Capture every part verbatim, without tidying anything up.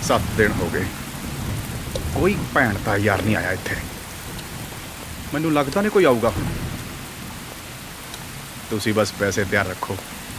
सत्त दिन हो गए कोई भैन दा यार नहीं आया इत्थे। मैनू लगता नहीं कोई आऊगा हुण। तुसी बस पैसे तैयार रखो।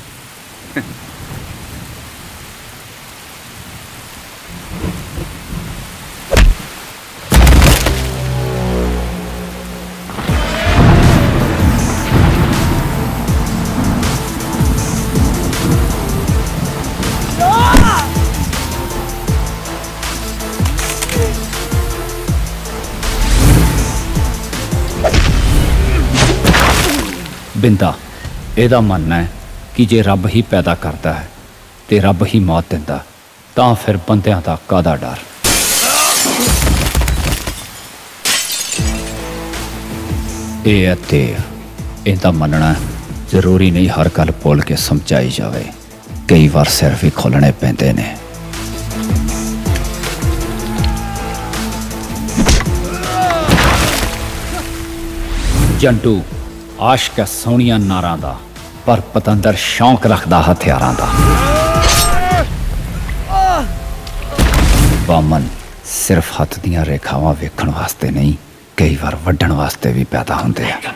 बिंदा एदा मनना है कि जे रब ही पैदा करता है तो रब ही मौत दिंदा, तां फिर बंदियां दा कादा डर। ए है देव, इहदा मनना जरूरी नहीं हर गल बोल के समझाई जाए, कई बार सिर भी खोलने पैंदे ने। जंटू आशक है सोहणियां नारां दा, पर पतंदर शौक रखदा हथियारां दा। बामन सिर्फ हथ दियां रेखावां वेखण वास्ते नहीं, कई बार वड्ढण वास्ते भी पैदा हुंदे आ।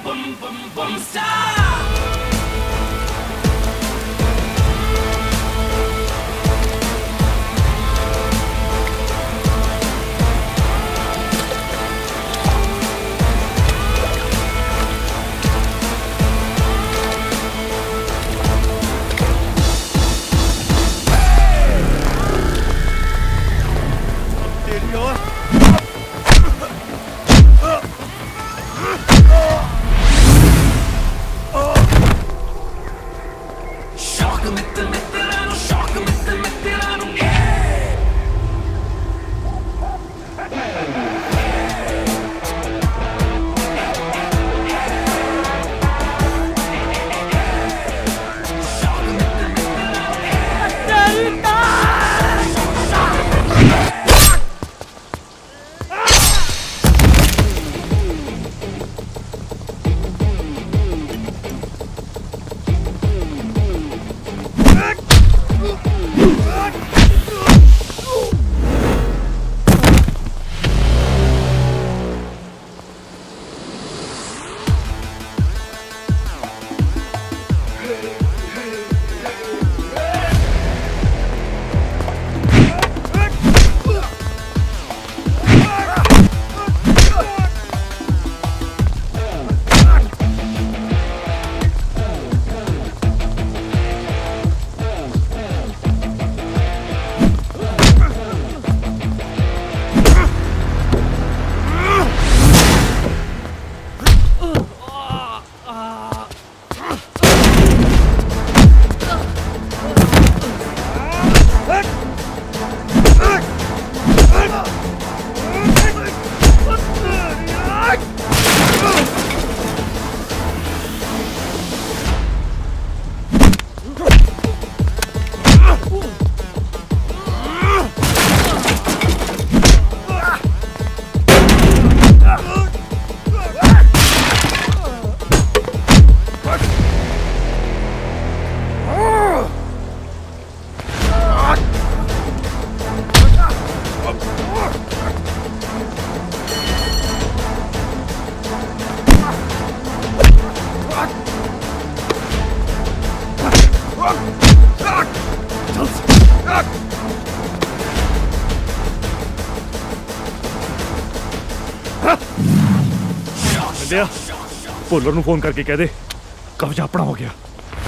भोलर नूं फोन करके कह दे कब्जा अपना हो गया।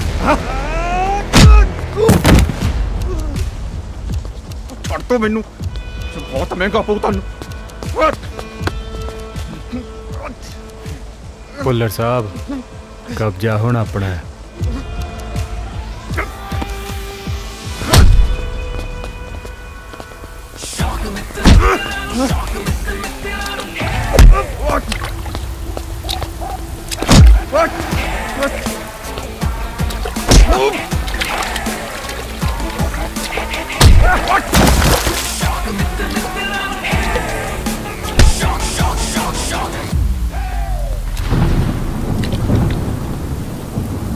छड़ तो मैनू, बहुत महंगा पऊ तुहानू। भुल्लर साहब कब्जा हुण अपना है।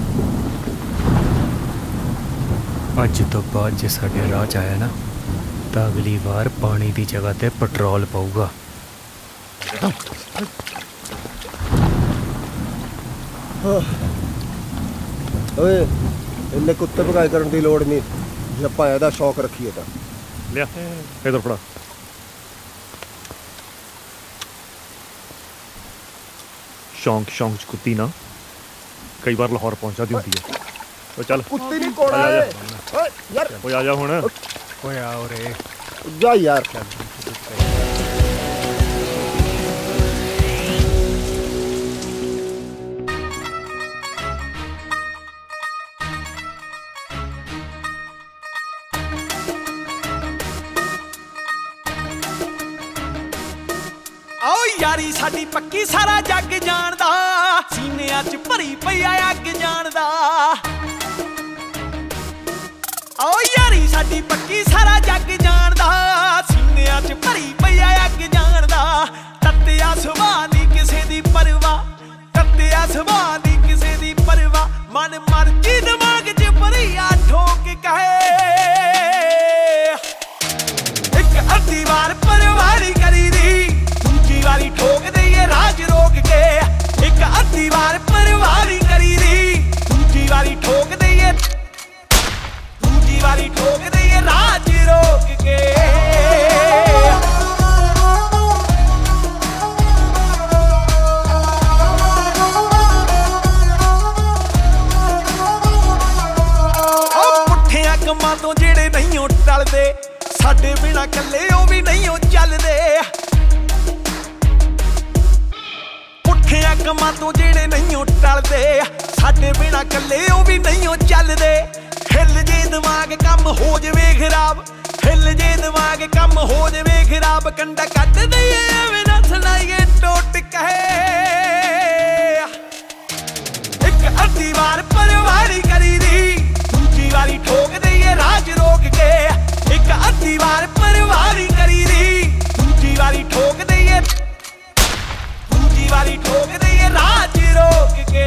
अज तो बाद जे साडे राह च आया ना ਤਾਂ ਅਗਲੀ ਵਾਰ ਪਾਣੀ ਦੀ ਜਗ੍ਹਾ ਤੇ ਪੈਟਰੋਲ ਪਊਗਾ। ਓਏ ਇੰਨੇ ਕੁੱਤੇ ਭਗਾਈ ਕਰਨ ਦੀ ਲੋੜ ਨਹੀਂ ਜੇ ਆਪਾਂ ਇਹਦਾ ਸ਼ੌਕ ਰੱਖੀਏ ਤਾਂ। ਲਿਆ ਇਧਰ ਫੜਾ। ਸ਼ੌਂਕ ਸ਼ੌਂਕ ਚ ਕੁੱਤੀ ਨਾ ਕਈ ਵਾਰ ਲਾਹੌਰ ਪਹੁੰਚ ਜਾਂਦੀ ਹੁੰਦੀ ਹੈ। ਉਹ ਚੱਲ ਕੁੱਤੀ ਨਹੀਂ ਕੋੜਾ ਓਏ ਯਾਰ ਓਏ ਆ ਜਾ ਹੁਣ। ਓਏ ਆ ਉਰੇ ਜਾ ਯਾਰ। ਆਓ ਯਾਰੀ ਸਾਡੀ ਪੱਕੀ ਸਾਰਾ ਜੱਗ ਜਾਣਦਾ, ਸੀਨਿਆਂ 'ਚ ਭਰੀ ਪਈ ਆ ਅੱਗ ਜਾਣਦਾ। ਆਓ ਯਾਰੀ ਸਾਡੀ ਪੱਕੀ ਸਾਰਾ ਜੱਗ ਜਾਣਦਾ, ਸੀਨਿਆਂ 'ਚ ਭਰੀ ਪਈ ਆ ਅੱਗ ਜਾਣਦਾ। ਤੱਤਿਆ ਸੁਭਾਅ ਦੀ ਕਿਸੇ ਦੀ ਪਰਵਾਹ, ਤੱਤਿਆ ਸੁਭਾਅ ਦੀ ਕਿਸੇ ਦੀ ਪਰਵਾਹ। ਮਨ ਮਰਜੀ ਦਿਮਾਗ 'ਚ ਭਰੀ ਆ ਠੋਕ ਕਹੇ, ਇੱਕ ਅੱਧੀ ਵਾਰ ਪਰਵਾਰੀ ਕਰੀ ਦੀ, ਦੂਜੀ ਵਾਰੀ ਠੋਕ ਦਈਏ ਰਾਜ ਰੋਕ ਕੇ। ਇੱਕ ਅੱਧੀ ਵਾਰ ਪਰਵਾਰੀ ਕਰੀ ਦੀ, ਦੂਜੀ ਵਾਰੀ ਠੋਕ ਦਈਏ, ਦੂਜੀ ਵਾਰੀ ਠੋਕ ਦਈਏ ਰਾਜ ਰੋਕ ਕੇ। ਉਹ ਪੁੱਠਿਆਂ ਕੰਮਾਂ ਤੋਂ ਜਿਹੜੇ ਨਹੀਂ ਉਹ ਟਲਦੇ, ਸਾਡੇ ਬਿਨਾ ਕੱਲੇ ਉਹ ਵੀ ਨਹੀਂ ਉਹ ਚੱਲਦੇ। ਪੁੱਠਿਆਂ ਕੰਮਾਂ ਤੋਂ ਜਿਹੜੇ ਨਹੀਂ ਉਹ ਟਲਦੇ, ਸਾਡੇ ਬਿਨਾ ਕੱਲੇ ਉਹ ਵੀ ਨਹੀਂ ਉਹ ਚੱਲਦੇ। ਹਿੱਲ ਜੇ ਦਿਮਾਗ ਕੰਮ ਹੋ ਜਵੇ ਖਰਾਬ, ਹਿੱਲ ਜੇ ਦਿਮਾਗ ਕੰਮ ਹੋ ਜਵੇ ਖਰਾਬ। ਕੰਡਾ ਕੱਢ ਦਈਏ ਐਵੇਂ ਨਾ ਸੁਣਾਈਏ ਟੋਟ ਕਹੇ, ਇੱਕ ਅੱਧੀ ਵਾਰ ਪਰਵਾਰੀ ਕਰੀ ਦੀ, ਦੂਜੀ ਵਾਰੀ ਠੋਕ ਦਈਏ ਰਾਜ ਰੋਕ ਕੇ। ਇੱਕ ਅੱਧੀ ਵਾਰ ਪਰਵਾਰੀ ਕਰੀ ਦੀ, ਦੂਜੀ ਵਾਰੀ ਠੋਕ ਦਈਏ, ਦੂਜੀ ਵਾਰੀ ਠੋਕ ਦਈਏ ਰਾਜ ਰੋਕ ਕੇ।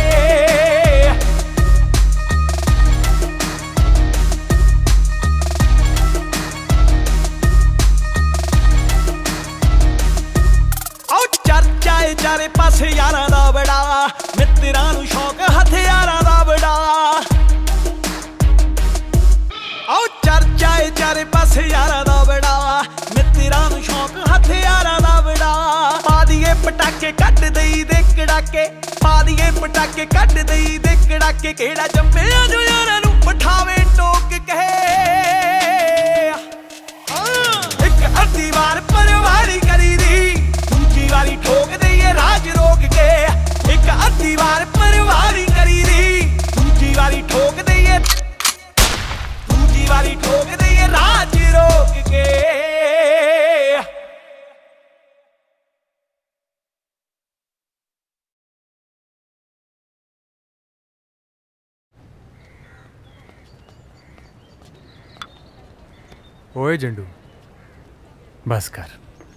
ਆਓ ਚਰਚਾ ਏ ਚਾਰੇ ਪਾਸੇ ਯਾਰਾਂ ਦਾ ਬੜਾ, ਮਿੱਤਰਾਂ ਨੂੰ ਸ਼ੌਕ ਹਥਿਆਰਾਂ ਦਾ ਬੜਾ। ਆਓ ਚਰਚਾ ਏ ਚਾਰੇ ਪਾਸੇ ਯਾਰਾਂ ਦਾ ਬੜਾ, ਮਿੱਤਰਾਂ ਨੂੰ ਸ਼ੌਕ ਹਥਿਆਰਾਂ ਦਾ ਬੜਾ। ਪਾ ਦੀਏ ਪਟਾਕੇ ਕੱਢ ਦਈ ਦੇ ਕੜਾਕੇ, ਪਾ ਦੀਏ ਪਟਾਕੇ ਕੱਢ ਦਈ ਦੇ ਕੜਾਕੇ। ਕਿਹੜਾ ਜੰਮਿਆ ਜੋ ਯਾਰਾਂ ਨੂੰ ਪਠਾਵੇ ਟੋਕ ਕਹੇ, ਇੱਕ ਅੱਧੀ ਵਾਰ ਪਰਵਾਰੀ ਕਰੀ ਦੀ, ਦੂਜੀ ਵਾਰੀ ਠੋਕ ਦਈਏ ਰਾਜ ਰੋਕ ਕੇ। ਇੱਕ ਅੱਧੀ ਵਾਰ ਪਰਵਾਰੀ ਕਰੀ ਦੀ, ਦੂਜੀ ਵਾਰੀ ਠੋਕ ਦਈਏ, ਦੂਜੀ ਵਾਰੀ ਠੋਕ ਦਈਏ ਰਾਜ ਰੋਕ ਕੇ। ਓਏ ਜੰਡੂ ਬਸ ਕਰ।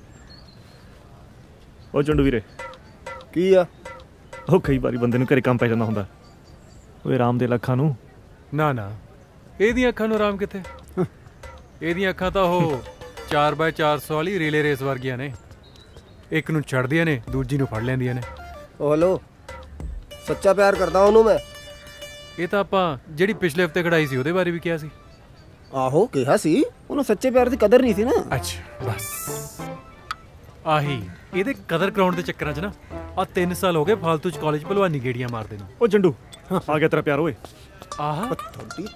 ਉਹ ਚੰਡੂ ਵੀਰੇ ਕੀ ਆ? ਉਹ ਕਈ ਵਾਰੀ ਬੰਦੇ ਨੂੰ ਘਰੇ ਕੰਮ ਪੈ ਜਾਂਦਾ ਹੁੰਦਾ। ਓਏ ਰਾਮ ਦੇ ਲੱਖਾਂ ਨੂੰ ਨਾ ਨਾ, ਇਹਦੀਆਂ ਅੱਖਾਂ ਨੂੰ ਆਰਾਮ ਕਿੱਥੇ। ਇਹਦੀਆਂ ਅੱਖਾਂ ਤਾਂ ਉਹ ਚਾਰ ਬਾਏ ਚਾਰ ਸੌ ਵਾਲੀ ਰੀਲੇ ਰੇਸ ਵਰਗੀਆਂ ਨੇ, ਇੱਕ ਨੂੰ ਛੱਡਦੀਆਂ ਨੇ ਦੂਜੀ ਨੂੰ ਫੜ ਲੈਂਦੀਆਂ ਨੇ। ਓ ਹੈਲੋ, ਸੱਚਾ ਪਿਆਰ ਕਰਦਾ ਉਹਨੂੰ ਮੈਂ। ਇਹ ਤਾਂ ਆਪਾਂ ਜਿਹੜੀ ਪਿਛਲੇ ਹਫਤੇ ਕਢਾਈ ਸੀ ਉਹਦੇ ਬਾਰੇ ਵੀ ਕਿਹਾ ਸੀ। ਆਹੋ ਕਿਹਾ ਸੀ, ਉਹਨੂੰ ਸੱਚੇ ਪਿਆਰ ਦੀ ਕਦਰ ਨਹੀਂ ਸੀ ਨਾ। ਅੱਛਾ ਬਸ ਆਹੀ ਇਹਦੇ ਕਦਰ ਕਰਾਉਣ ਦੇ ਚੱਕਰਾਂ 'ਚ ਨਾ ਆ ਤਿੰਨ ਸਾਲ ਹੋ ਗਏ ਫਾਲਤੂ 'ਚ ਕਾਲਜ ਭਲਵਾਨੀ ਗੇੜੀਆਂ ਮਾਰਦੇ ਨੂੰ। ਉਹ ਚੰਡੂ ਆ ਗਿਆ ਤੇਰਾ ਪਿਆਰ ਓਏ। ਆਹ ਤੁਹਾਡੀ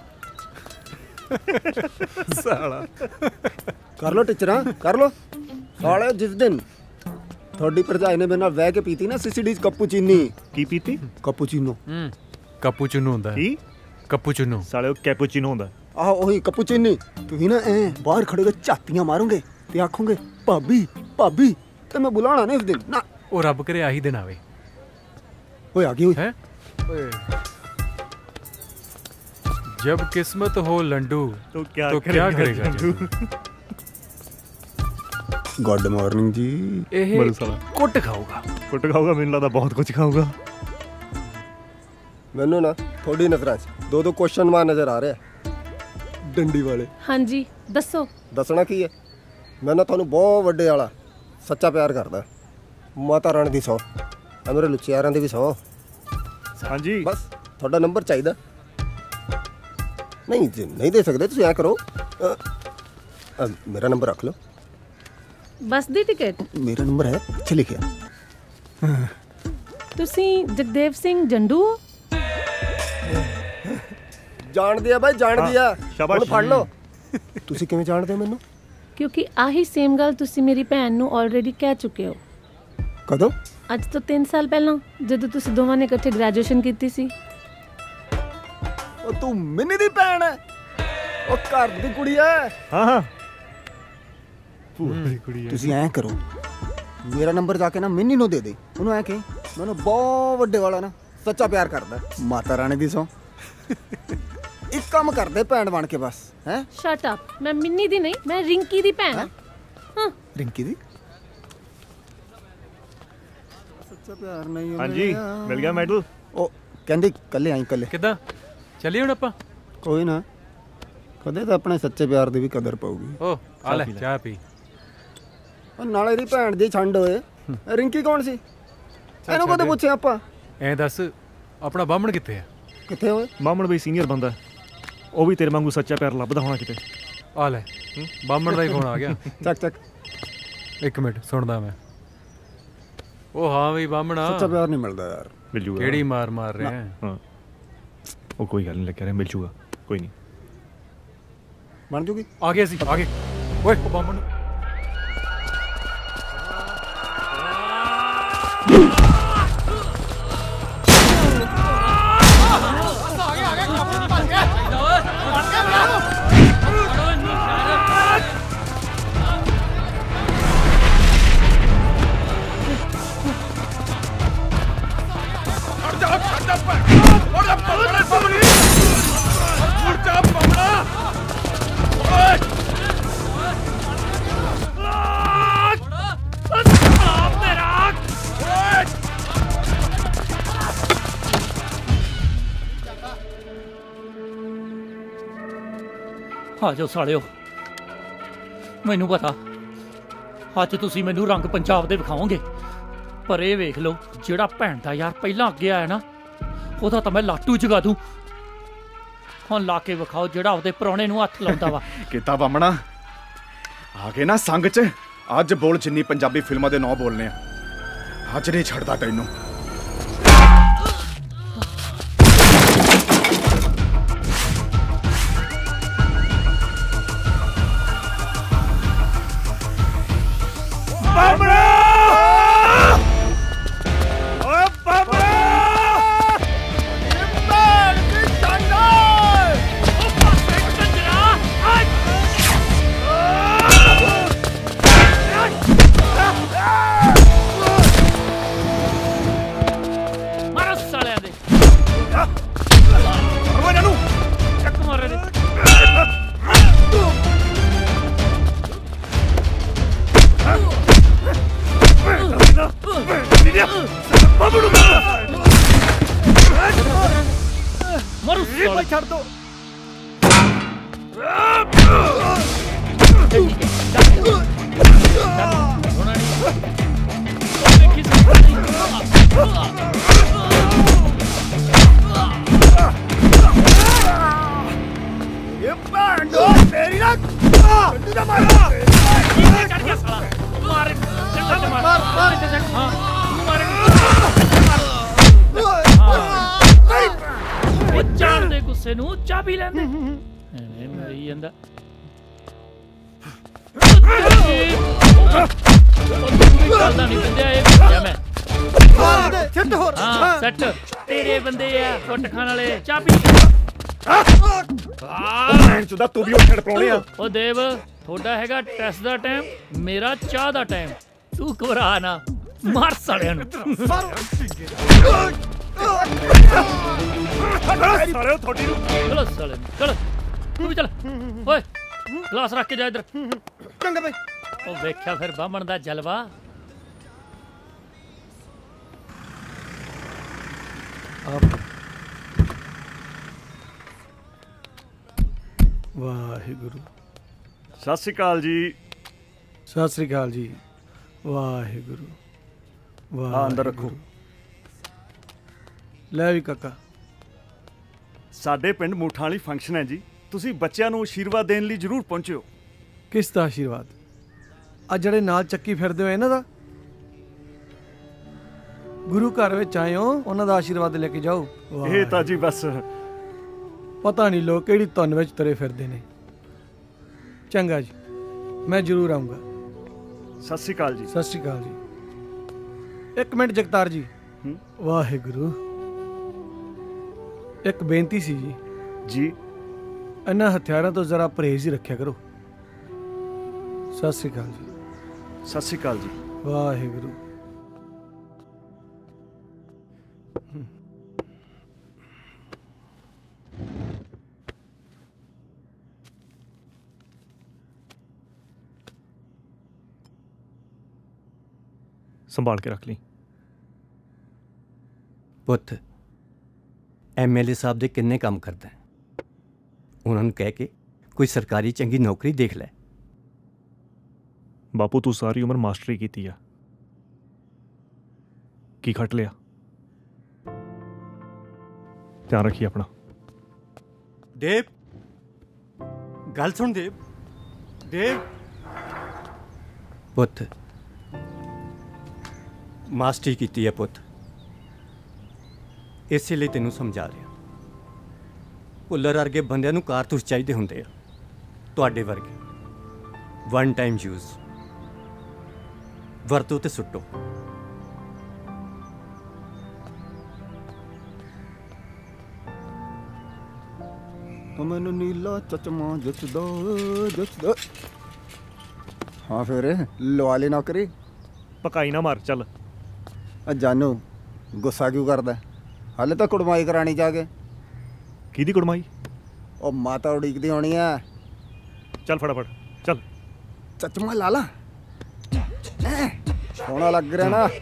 ਸਾਲਾ ਕਰ ਲੋ ਟੀਚਰਾਂ ਕਰ ਲੋ ਸਾਲੇ। ਜਿਸ ਦਿਨ ਤੁਹਾਡੀ ਭਰਜਾਈ ਨੇ ਮੇਰੇ ਨਾਲ ਵਹਿ ਕੇ ਪੀਤੀ ਨਾ ਸੀਸੀਡੀ ਕੈਪੂਚੀਨੀ। ਕੀ ਪੀਤੀ? ਕੈਪੂਚੀਨੋ। ਹੂੰ ਕੈਪੂਚੀਨੋ ਹੁੰਦਾ। ਕੀ ਕੈਪੂਚੀਨੋ? ਸਾਲੇ ਉਹ ਕੈਪੂਚੀਨੋ ਹੁੰਦਾ। ਆਹੋ ਉਹੀ ਕੈਪੂਚੀਨੀ। ਤੁਸੀਂ ਨਾ ਐ ਬਾਹਰ ਖੜੇ ਹੋ ਕੇ ਝਾਤੀਆਂ ਮਾਰੋਗੇ ਤੇ ਆਖੋਗੇ ਭਾਬੀ ਭਾਬੀ, ਤੇ ਮੈਂ ਬੁਲਾਣਾ ਨਹੀਂ ਉਸ ਦਿਨ ਨਾ। ਉਹ ਰੱਬ ਕਰੇ ਆਹੀ ਦਿਨ ਆਵੇ। ਓਏ ਆ ਗਈ ਓਏ। ਹੈ ਓਏ जब किस्मत हो लंडू तो क्या तो क्या करेगा गुड मॉर्निंग जी। ਇਹ ਕੁੱਟ ਖਾਊਗਾ। ਕੁੱਟ ਖਾਊਗਾ? ਮੈਨੂੰ ਲੱਗਦਾ ਬਹੁਤ ਕੁਝ ਖਾਊਗਾ। ਮੈਨੂੰ ਨਾ ਥੋੜੀ ਨਜ਼ਰਾਂ 'ਚ ਦੋ ਦੋ ਕੁਐਸਚਨ ਮਾਰ ਨਜ਼ਰ ਆ ਰਿਹਾ। ਡੰਡੀ ਵਾਲੇ हाँ जी दसो। ਦੱਸਣਾ ਕੀ ਹੈ ਮੈਂ ਨਾ ਤੁਹਾਨੂੰ ਬਹੁਤ ਵੱਡੇ ਵਾਲਾ ਸੱਚਾ ਪਿਆਰ ਕਰਦਾ ਮਾਤਾ ਰਾਣੀ ਦੀ ਸਹੁੰ ਆ ਮੇਰੇ ਲੁਚਿਆਰਾਂ ਦੀ ਵੀ ਸਹੁੰ ਹਾਂਜੀ ਬਸ ਤੁਹਾਡਾ ਨੰਬਰ ਚਾਹੀਦਾ ਨਹੀਂ ਜੇ ਨਹੀਂ ਦੇ ਸਕਦੇ ਤੁਸੀਂ ਐ ਕਰੋ ਅ, ਅ, ਮੇਰਾ ਨੰਬਰ ਰੱਖ ਲਓ बस दी टिकट। ਮੇਰਾ ਨੰਬਰ ਹੈ ਇੱਥੇ ਲਿਖਿਆ तुसी जगदेव सिंह जंडू हो? ਜਾਣਦੇ ਆ ਬਾਈ ਜਾਣਦੇ ਆ ਹਾਂ, ਸ਼ਾਬਾਸ਼। ਹੁਣ ਫੜ ਲਓ ਤੁਸੀਂ ਕਿਵੇਂ ਜਾਣਦੇ ਹੋ ਮੈਨੂੰ क्योंकि आही सेम गल तुसी मेरी भैन नू ऑलरेडी कह चुके हो ਕਦੋਂ ਅੱਜ ਤੋਂ तीन साल पहला ਜਦੋਂ ਤੁਸੀਂ ਦੋਵਾਂ ਨੇ ਇਕੱਠੇ ਗ੍ਰੈਜੂਏਸ਼ਨ ਕੀਤੀ ਸੀ। ਉਹ ਤੂੰ ਮਿੰਨੀ ਦੀ ਭੈਣ ਹੈ ਉਹ ਘਰ ਦੀ ਕੁੜੀ ਹੈ ਹਾਂ ਹਾਂ ਭੂਆ ਦੀ ਕੁੜੀ ਹੈ ਤੁਸੀਂ ਐਂ ਕਰੋ ਮੇਰਾ ਨੰਬਰ ਜਾ ਕੇ ਨਾ ਮਿੰਨੀ ਨੂੰ ਦੇ ਦੇ ਉਹਨੂੰ ਐ ਕਿ ਮੈਨੂੰ ਬਹੁਤ ਵੱਡੇ ਵਾਲਾ ਨਾ ਸੱਚਾ ਪਿਆਰ ਕਰਦਾ ਮਾਤਾ ਰਾਣੀ ਦੀ ਸਹੁੰ ਇੱਕ ਕੰਮ ਕਰਦੇ ਭੈਣ ਬਣ ਕੇ ਬਸ ਹੈ ਸ਼ਟ ਅਪ ਮੈਂ ਮਿੰਨੀ ਦੀ ਨਹੀਂ ਮੈਂ ਰਿੰਕੀ ਦੀ ਭੈਣ ਹਾਂ। ਹਾਂ ਰਿੰਕੀ ਦੀ ਸੱਚਾ ਪਿਆਰ ਨਹੀਂ ਹਾਂਜੀ ਮਿਲ ਗਿਆ ਮੈਡਲ ਉਹ ਕਹਿੰਦੇ ਕੱਲੇ ਆਈ ਕੱਲੇ ਕਿੱਦਾਂ ਚੱਲੀਏ ਹੁਣ ਆਪਾਂ? ਕੋਈ ਨਾ ਕਦੇ ਤਾਂ ਆਪਣੇ ਸੱਚੇ ਪਿਆਰ ਦੀ ਵੀ ਕਦਰ ਪਊਗੀ ਓ ਆ ਲੈ ਚਾਹ ਪੀ। ਉਹ ਨਾਲੇ ਦੀ ਭੈਣ ਦੀ ਛੰਡ ਹੋਏ ਰਿੰਕੀ ਕੌਣ ਸੀ ਇਹਨੂੰ ਕਦੇ ਪੁੱਛਿਆ ਆਪਾਂ ਐਂ ਦੱਸ ਆਪਣਾ ਬਾਹਮਣ ਕਿੱਥੇ ਆ? ਕਿੱਥੇ ਹੋਏ ਮਾਮਣ ਬਈ ਸੀਨੀਅਰ ਬੰਦਾ ਉਹ ਵੀ ਤੇਰੇ ਵਾਂਗੂ ਸੱਚਾ ਪਿਆਰ ਲੱਭਦਾ ਹੋਣਾ ਕਿਤੇ ਆ ਲੈ ਬਾਹਮਣ ਦਾ ਹੀ ਫੋਨ ਆ ਗਿਆ। ਚੱਕ ਚੱਕ ਇੱਕ ਮਿੰਟ ਸੁਣਦਾ ਮੈਂ। ਉਹ ਹਾਂ ਵੀ ਬਾਹਮਣਾ ਸੱਚਾ ਪਿਆਰ ਨਹੀਂ ਮਿਲਦਾ ਯਾਰ ਮਿਲ ਜੂਗਾ ਕਿਹੜੀ ਮਾਰ ਮਾਰ ਰਿਹਾ ਹੈ? ਹਾਂ ਉਹ ਕੋਈ ਗੱਲ ਨਹੀਂ ਲੱਗਿਆ ਰਿਹਾ ਮਿਲ ਜੂਗਾ ਕੋਈ ਨਹੀਂ ਬਣ ਜੂਗੀ ਆ ਗਏ ਸੀ ਆ ਗਏ ਓਏ ਉਹ ਬਾਹਮਣ ਆ ਜਾਓ ਸਾਲਿਓ ਮੈਨੂੰ ਪਤਾ ਅੱਜ ਤੁਸੀਂ ਮੈਨੂੰ ਰੰਗ ਪੰਜਾਬ ਦੇ ਵਿਖਾਓਗੇ ਪਰ ਇਹ ਵੇਖ ਲਓ ਜਿਹੜਾ ਭੈਣ ਦਾ ਯਾਰ ਪਹਿਲਾਂ ਅੱਗੇ ਆਇਆ ਨਾ ਉਹਦਾ ਤਾਂ ਮੈਂ ਲਾਟੂ ਜਗਾ ਦੂੰ ਹੁਣ ਲਾ ਕੇ ਵਿਖਾਓ ਜਿਹੜਾ ਉਹਦੇ ਪ੍ਰਾਹੁਣੇ ਨੂੰ ਹੱਥ ਲਾਉਂਦਾ ਵਾ ਕੀਤਾ ਬਾਮਣਾ ਆ ਕੇ ਨਾ ਸੰਗ ਚ ਅੱਜ ਬੋਲ ਜਿੰਨੀ ਪੰਜਾਬੀ ਫਿਲਮਾਂ ਦੇ ਨਾਂ ਬੋਲਨੇ ਆ ਅੱਜ ਨਹੀਂ ਛੱਡਦਾ ਤੈਨੂੰ ਛੱਡ ਦੋ ਇਹ ਭੈਣ ਦੋ ਤੇਰੀ ਨਾ ਗੱਡੀ ਦਾ ਮਾਰਾ ਚੜ ਗਿਆ ਸਾਲਾ ਮਾਰ ਮਾਰ ਮਾਰ ਹਾਂ ਮਾਰ ਉਹ ਚਾਰ ਦੇ ਗੁੱਸੇ ਨੂੰ ਚਾਹ ਪੀ ਲੈਂਦੇ ਐਵੇਂ ਮਰੀ ਜਾਂਦਾ ਕਰਦਾ ਨਹੀਂ ਬੰਦਿਆ ਇਹ ਪੁੱਛਿਆ ਮੈਂ ਛੱਡ ਹੋਰ ਹਾਂ ਸੈੱਟ ਤੇਰੇ ਬੰਦੇ ਆ ਫੁੱਟ ਖਾਣ ਵਾਲੇ ਚਾਹ ਪੀ ਭੈਣ ਚੋਦਾ ਤੂੰ ਵੀ ਉੱਠੜ ਪਰਾਉਣੇ ਆ ਉਹ ਦੇਵ ਤੁਹਾਡਾ ਹੈਗਾ ਟੈਸਟ ਦਾ ਟਾਈਮ ਮੇਰਾ ਚਾਹ ਦਾ ਟਾਈਮ ਤੂੰ ਘਬਰਾ ਨਾ ਮਾਰ ਸਾਲਿਆਂ ਨੂੰ ਸਾਰੇ ਥੋੜੀ ਨੂੰ ਚਲੋ ਸਾਲੇ ਚਲ ਤੂੰ ਵੀ ਚੱਲ ਓਏ ਗਲਾਸ ਰੱਖ ਕੇ ਜਾ ਇੱਧਰ ਚੰਗਾ ਬਈ ਉਹ ਵੇਖਿਆ ਫਿਰ ਬਾਹਮਣ ਦਾ ਜਲਵਾ ਵਾਹਿਗੁਰੂ। ਸਤਿ ਸ਼੍ਰੀ ਅਕਾਲ ਜੀ। ਸਤਿ ਸ੍ਰੀ ਅਕਾਲ ਜੀ। ਵਾਹਿਗੁਰੂ ਵਾਹਿਗੁਰੂ। ਆ ਅੰਦਰ ਰੱਖੋ। ਲੈ ਵੀ ਕਾਕਾ। ਸਾਡੇ ਪਿੰਡ ਮੂਠਾਂ ਵਾਲੀ ਫੰਕਸ਼ਨ ਹੈ ਜੀ, ਤੁਸੀਂ ਬੱਚਿਆਂ ਨੂੰ ਆਸ਼ੀਰਵਾਦ ਦੇਣ ਲਈ ਜ਼ਰੂਰ ਪਹੁੰਚਿਓ। ਕਿਸ ਦਾ ਆਸ਼ੀਰਵਾਦ? ਆ ਜਿਹੜੇ ਨਾਲ ਚੱਕੀ ਫਿਰਦੇ ਹੋ ਇਹਨਾਂ ਦਾ? ਗੁਰੂ ਘਰ ਵਿੱਚ ਆਏ ਹੋ, ਉਹਨਾਂ ਦਾ ਆਸ਼ੀਰਵਾਦ ਲੈ ਕੇ ਜਾਓ। ਇਹ ਤਾਂ ਜੀ ਬਸ ਪਤਾ ਨਹੀਂ ਲੋਕ ਕਿਹੜੀ ਧੁਨ ਵਿੱਚ ਤੁਰੇ ਫਿਰਦੇ ਨੇ। ਚੰਗਾ ਜੀ, ਮੈਂ ਜ਼ਰੂਰ ਆਉਂਗਾ। ਸਤਿ ਸ਼੍ਰੀ ਅਕਾਲ ਜੀ। ਸਤਿ ਸ਼੍ਰੀ ਅਕਾਲ ਜੀ। ਇੱਕ ਮਿੰਟ ਜਗਤਾਰ ਜੀ। ਵਾਹਿਗੁਰੂ, ਇੱਕ ਬੇਨਤੀ ਸੀ ਜੀ। ਜੀ। ਇਹਨਾਂ ਹਥਿਆਰਾਂ ਤੋਂ ਜ਼ਰਾ ਪਰਹੇਜ਼ ਹੀ ਰੱਖਿਆ ਕਰੋ। ਸਤਿ ਸ਼੍ਰੀ ਅਕਾਲ ਜੀ। ਸਤਿ ਸ਼੍ਰੀ ਅਕਾਲ ਜੀ। ਵਾਹਿਗੁਰੂ। ਸੰਭਾਲ ਕੇ ਰੱਖ ਲਈ ਪੁੱਤ। ਐਮਐਲਏ ਸਾਹਿਬ ਦੇ ਕਿੰਨੇ ਕੰਮ ਕਰਦਾ, ਉਹਨਾਂ ਨੂੰ ਕਹਿ ਕੇ ਕੋਈ ਸਰਕਾਰੀ ਚੰਗੀ ਨੌਕਰੀ ਦੇਖ ਲੈ। ਬਾਪੂ ਤੂੰ ਸਾਰੀ ਉਮਰ ਮਾਸਟਰੀ ਕੀਤੀ ਆ, ਕੀ ਖੱਟ ਲਿਆ? ਧਿਆਨ ਰੱਖੀ ਆਪਣਾ। ਦੇਵ, ਗੱਲ ਸੁਣ ਦੇਵ। ਦੇਵ ਪੁੱਤ, ਮਾਸਟਰੀ ਕੀਤੀ ਹੈ ਪੁੱਤ, ਇਸੇ ਲਈ ਤੈਨੂੰ ਸਮਝਾ ਰਿਹਾ। ਭੁੱਲਰ ਵਰਗੇ ਬੰਦਿਆਂ ਨੂੰ ਕਾਰਤੂਸ ਚਾਹੀਦੇ ਹੁੰਦੇ ਆ, ਤੁਹਾਡੇ ਵਰਗੇ ਵਨ ਟਾਈਮ ਯੂਜ਼, ਵਰਤੋ ਤੇ ਸੁੱਟੋ। ਮੈਨੂੰ ਨੀਲਾ ਚਚਮਾ ਜਚਦਾ ਜਚਦਾ। ਹਾਂ ਫਿਰ ਲਵਾ ਲੈ ਨੌਕਰੀ। ਪਕਾਈ ਨਾ ਮਾਰ। ਚੱਲ ਆ ਜਾਨੂ, ਗੁੱਸਾ ਕਿਉਂ ਕਰਦਾ? ਹਾਲੇ ਤਾਂ ਕੁੜਮਾਈ ਕਰਾਣੀ ਜਾ ਕੇ। ਕਿਹਦੀ ਕੁੜਮਾਈ? ਉਹ ਮਾਤਾ ਉਡੀਕਦੀ ਹੋਣੀ ਆ। ਚੱਲ ਫਟਾਫਟ ਚੱਲ। ਚਚਮਾ ਲਾ ਲਾ, ਸੋਹਣਾ ਲੱਗ ਰਿਹਾ ਨਾ।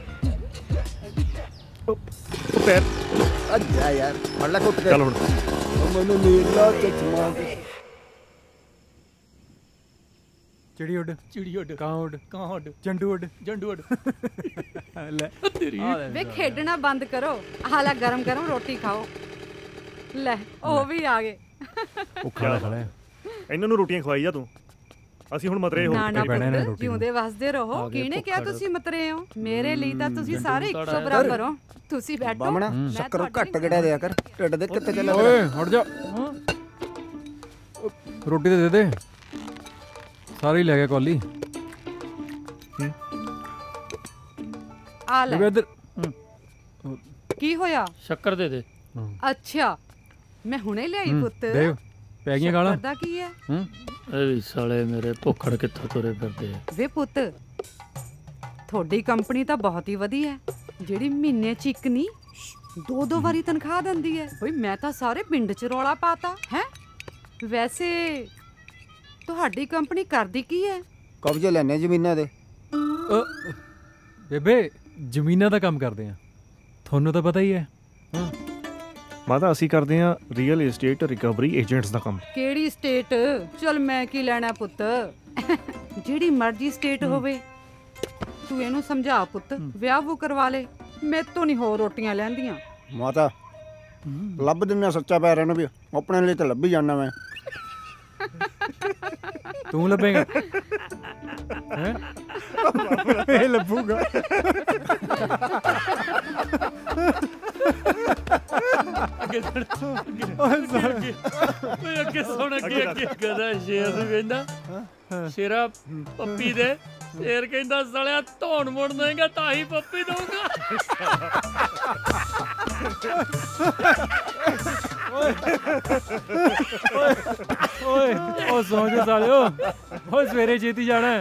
ਪੈਰ ਅੱਜਾ ਯਾਰ, ਫੜ ਲੈ ਕੁੱਟ ਕੇ। ਚੱਲ ਹੁਣ। ਮੈਨੂੰ ਨੀਲਾ ਚਚਮਾ। ਚਿੜੀ ਉੱਡ, ਚਿੜੀ ਉੱਡ, ਕਾਂ ਉੱਡ, ਕਾਂ ਉੱਡ, ਜੰਡੂ ਉੱਡ, ਜੰਡੂ ਉੱਡ। ਲੈ ਤੇਰੀ ਵੇ ਖੇਡਣਾ ਬੰਦ ਕਰੋ, ਹਾਲਾ ਗਰਮ ਗਰਮ ਰੋਟੀ ਖਾਓ। ਲੈ ਉਹ ਵੀ ਆ ਗਏ। ਭੁੱਖਾ ਖੜਾ ਇਹਨਾਂ ਨੂੰ ਰੋਟੀਆਂ ਖਵਾਈ ਜਾ ਤੂੰ। ਅਸੀਂ ਹੁਣ ਮਤਰੇ ਹੋ ਨਾ ਨਾ ਪੁੱਤ, ਜਿਉਂਦੇ ਵਸਦੇ ਰਹੋ। ਕਿਹਨੇ ਕਿਹਾ ਤੁਸੀਂ ਮਤਰੇ ਹੋ? ਮੇਰੇ ਲਈ ਤਾਂ ਤੁਸੀਂ ਸਾਰੇ ਇੱਕੋ ਬਰਾਬਰ ਹੋ। ਤੁਸੀਂ ਬੈਠੋ। ਬਾਮਣਾ ਸ਼ੱਕਰ ਘੱਟ ਗੜਿਆ ਦਿਆ ਕਰ, ਢਿੱਡ ਦੇ ਕਿੱਥੇ ਚੱਲਿਆ? ਓਏ ਹਟ ਜਾ, ਰੋਟੀ ਤੇ ਦੇ ਦੇ। ਸਾਰੇ ਹੀ ਲੈ ਗਿਆ ਕੌਲੀ। ਆ ਲੈ। ਇੱਧਰ ਕੀ ਹੋਇਆ? ਸ਼ੱਕਰ ਦੇ ਦੇ। ਅੱਛਾ, ਮੈਂ ਹੁਣੇ ਲਿਆਈ ਪੁੱਤ। ਦੇਵ ਪੈ ਗਈਆਂ ਗਾਲਾਂ। ਪਤਾ ਕੀ ਹੈ? ਇਹ ਵੀ ਸਾਲੇ ਮੇਰੇ ਭੁੱਖੜ ਕਿੱਥੋਂ ਤੁਰੇ ਫਿਰਦੇ ਆ। ਵੇ ਪੁੱਤ, ਤੁਹਾਡੀ ਕੰਪਨੀ ਤਾਂ ਬਹੁਤ ਹੀ ਵਧੀਆ ਹੈ, ਜਿਹੜੀ ਮਹੀਨੇ ਚ ਇੱਕ ਨਹੀਂ ਦੋ ਦੋ ਵਾਰੀ ਤਨਖਾਹ ਦਿੰਦੀ ਹੈ। ਓਏ ਮੈਂ ਤਾਂ ਸਾਰੇ ਪਿੰਡ ਚ ਰੌਲਾ ਪਾਤਾ ਹੈ। ਵੈਸੇ ਤੁਹਾਡੀ ਕੰਪਨੀ ਕਰਦੀ ਕੀ ਹੈ? ਕਬਜ਼ੇ ਲੈਣੇ ਜ਼ਮੀਨਾਂ ਦੇ। ਬੇਬੇ ਜ਼ਮੀਨਾਂ ਦਾ ਕੰਮ ਕਰਦੇ ਆ, ਤੁਹਾਨੂੰ ਤਾਂ ਪਤਾ ਹੀ ਹੈ। ਮਾਤਾ ਅਸੀਂ ਕਰਦੇ ਆ ਰੀਅਲ ਏਸਟੇਟ ਰਿਕਵਰੀ ਏਜੰਟਸ ਦਾ ਕੰਮ। ਕਿਹੜੀ ਸਟੇਟ? ਚਲ ਮੈਂ ਕੀ ਲੈਣਾ ਪੁੱਤ, ਜਿਹੜੀ ਮਰਜ਼ੀ ਸਟੇਟ ਹੋਵੇ। ਤੂੰ ਇਹਨੂੰ ਸਮਝਾ ਪੁੱਤ, ਵਿਆਹ ਵੂ ਕਰਵਾ ਲੈ। ਮੇਰੇ ਤੋਂ ਨਹੀਂ ਹੋਰ ਰੋਟੀਆਂ ਲੈਂਦੀਆਂ। ਮਾਤਾ ਲੱਭ ਦਿੰਨਾ ਸੱਚਾ ਪੈਰ ਨੂੰ ਵੀ, ਆਪਣੇ ਲਈ ਤਾਂ ਲੱਭੀ ਜਾਣਾ ਮੈਂ। ਤੂੰ ਲੱਭੇਗਾ ਹੈ? ਇਹ ਲੱਭੂਗਾ। ਅੱਗੇ ਸੁਣ, ਅੱਗੇ ਸੁਣ, ਅੱਗੇ ਅੱਗੇ ਗਦਾ ਸ਼ੇਰ ਨੂੰ ਕਹਿੰਦਾ, ਸ਼ੇਰਾ ਪੱਪੀ ਦੇ। ਸ਼ੇਰ ਕਹਿੰਦਾ ਸਾਲਿਆ ਧੌਣ ਮੁੜ ਦੇਗਾ ਤਾਂ ਹੀ ਪੱਪੀ ਦਊਗਾ। ਓਏ ਉਹ ਸੌਂ ਜਾ ਸਾਲਿਓ, ਓਏ ਸਵੇਰੇ ਛੇਤੀ ਜਾਣਾ।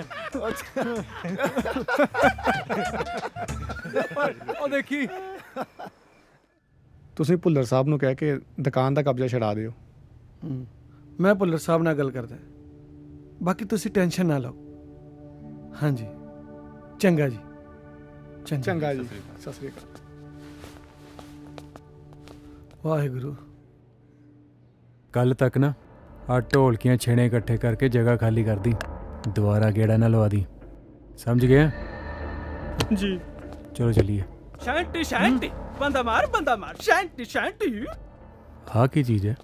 ਉਹ ਦੇਖੀ, ਤੁਸੀਂ ਭੁੱਲਰ ਸਾਹਿਬ ਨੂੰ ਕਹਿ ਕੇ ਦੁਕਾਨ ਦਾ ਕਬਜ਼ਾ ਛਡਾ ਦਿਓ। ਮੈਂ ਭੁੱਲਰ ਸਾਹਿਬ ਨਾਲ ਗੱਲ ਕਰਦਾ, ਬਾਕੀ ਤੁਸੀਂ ਟੈਨਸ਼ਨ ਨਾ ਲਓ। ਹਾਂਜੀ ਚੰਗਾ ਜੀ। ਚੰਗਾ ਜੀ, ਸਤਿ ਸ੍ਰੀ ਅਕਾਲ। ਵਾਹਿਗੁਰੂ। ਕੱਲ ਤੱਕ ਨਾ आ ढोलकियां छेने इकट्ठे करके जगह खाली कर दी, दोबारा गेड़ा ना लवा दी, समझ गए? जी चलो चलिए। शैंटी शैंटी बंदा मार बंदा मार शैंटी शैंटी। हाँ की चीज है?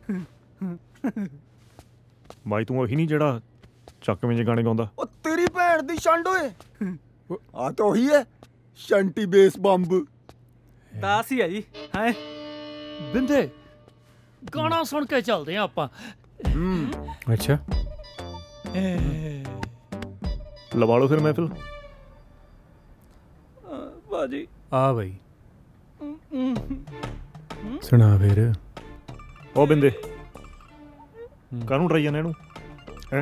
भाई तू ਉਹੀ ਨਹੀਂ ਜਿਹੜਾ ਚੱਕਵੇਂ ਜਿਹੇ ਗਾਣੇ ਗਾਉਂਦਾ? ਉਹ ਤੇਰੀ ਭੈਣ ਦੀ ਛੰਡ ਓਏ, ਆ ਤਾਂ ਉਹੀ ਹੈ ਸ਼ੰਟੀ ਬੇਸ ਬੰਬ। ਦਾਸ ਹੀ ਹੈ ਜੀ। ਹੈ ਬਿੰਦੇ ਗਾਣਾ ਸੁਣ ਕੇ ਚੱਲਦੇ ਆ ਆਪਾਂ। अच्छा ਲਵਾ ਲਓ ਫਿਰ ਮਹਿਫਿਲ। ਬਾਜੀ आ भाई सुना फिर। ਉਹ ਬਿੰਦੇ ਕਾਹਨੂੰ ਡਰਾਈ ਜਾਂਦੇ ਇਹਨੂੰ ਹੈ?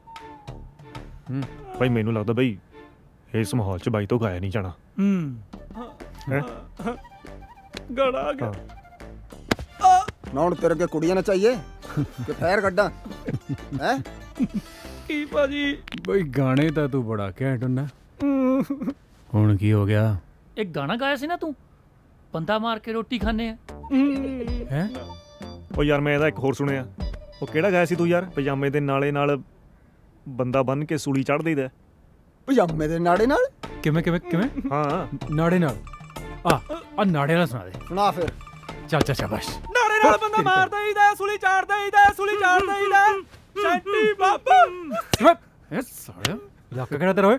ਭਾਈ ਮੈਨੂੰ ਲੱਗਦਾ ਬਈ ਇਸ ਮਾਹੌਲ 'ਚ ਬਾਈ ਤੋਂ ਗਾਇਆ ਨਹੀਂ ਜਾਣਾ। ਹੈ ਗਾਣਾ ਆ ਗਿਆ ਨਾ ਹੁਣ ਤੇਰੇ ਅੱਗੇ ਕੁੜੀਆਂ ਨਾ ਚਾਹੀਏ ਕਿ ਫੈਰ ਕੱਢਾਂ ਹੈ? ਕੀ ਭਾਜੀ ਬਈ ਗਾਣੇ ਤਾਂ ਤੂੰ ਬੜਾ ਘੈਂਟ ਹੁੰਦਾ, ਹੁਣ ਕੀ ਹੋ ਗਿਆ? ਇੱਕ ਗਾਣਾ ਗਾਇਆ ਸੀ ਨਾ ਤੂੰ, ਬੰਦਾ ਮਾਰ ਕੇ ਰੋਟੀ ਖਾਣੇ ਆ। ਹੈ ਉਹ ਯਾਰ ਮੈਂ ਇਹਦਾ ਇੱਕ ਹੋਰ ਸੁਣਿਆ। ਉਹ ਕਿਹੜਾ ਗਾਇਆ ਸੀ ਤੂੰ ਯਾਰ? ਪਜਾਮੇ ਦੇ ਨਾਲੇ ਨਾਲ ਬੰਦਾ ਬੰਨ ਕੇ ਸੂਲੀ ਚੜ੍ਹ ਦੇਈਦਾ। ਪਜਾਮੇ ਦੇ ਨਾੜੇ ਨਾਲ? ਕਿਵੇਂ ਕਿਵੇਂ ਕਿਵੇਂ? ਹਾਂ ਨਾੜੇ ਨਾਲ। ਆ ਆ ਨਾੜੇ ਨਾਲ ਸੁਣਾ ਦੇ। ਸੁਣਾ ਫਿਰ। ਚੱਲ ਚੱਲ ਸ਼ਾਬਾਸ਼। ਨਾਰੇ ਨਾਲ ਬੰਦਾ ਮਾਰ ਦਈਦਾ, ਸੂਲੀ ਚਾੜ ਦਈਦਾ, ਸੂਲੀ ਚਾੜ ਦਈਦਾ ਸ਼ੈਂਟੀ ਬਾਬਾ। ਇਹ ਸਾਲਿਆ ਇਲਾਕਾ ਕਿਹੜਾ ਤੇਰਾ ਓਏ?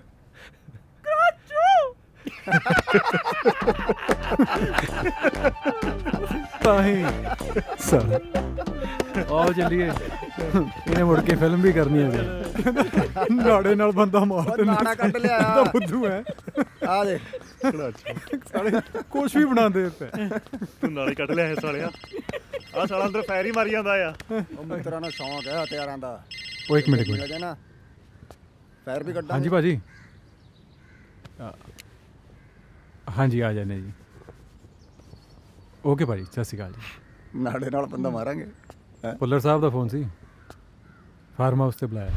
ਤਾਹੀਂ ਸਰ ਆਓ ਚੱਲੀਏ, ਇਹਨੇ ਮੁੜ ਕੇ ਫਿਲਮ ਵੀ ਕਰਨੀ ਹੈ। ਨਾੜੇ ਨਾਲ ਬੰਦਾ ਮਾਰ ਤੇ ਨਾੜਾ ਕੱਢ ਲਿਆ ਤਾਂ ਬੁੱਧੂ ਹੈ। ਆ ਦੇ ਸਾਲੇ ਕੁਛ ਵੀ ਬਣਾਉਂਦੇ ਉੱਤੇ। ਤੂੰ ਨਾਲੇ ਕੱਢ ਲਿਆ ਸਾਲਿਆ। ਆ ਸਾਲਾ ਅੰਦਰ ਫੈਰ ਹੀ ਮਾਰੀ ਜਾਂਦਾ ਆ। ਉਹ ਮਿੱਤਰਾਂ ਨੂੰ ਸ਼ੌਂਕ ਹੈ ਹਥਿਆਰਾਂ ਦਾ। ਉਹ ਇੱਕ ਮਿੰਟ ਇੱਕ ਮਿੰਟ ਨਾ ਫੈਰ ਵੀ ਕੱਢਾਂ। ਹਾਂਜੀ ਭਾਜੀ ਹਾਂਜੀ ਆ ਜਾਨੇ ਜੀ। ਓਕੇ ਭਾਜੀ ਸਤਿ ਸ਼੍ਰੀ ਅਕਾਲ ਜੀ। ਨਾੜੇ ਨਾਲ ਬੰਦਾ ਮਾਰਾਂਗੇ। ਪੁੱਲਰ ਸਾਹਿਬ ਦਾ ਫੋਨ ਸੀ, ਫਾਰਮ ਹਾਊਸ ਤੇ ਬੁਲਾਇਆ।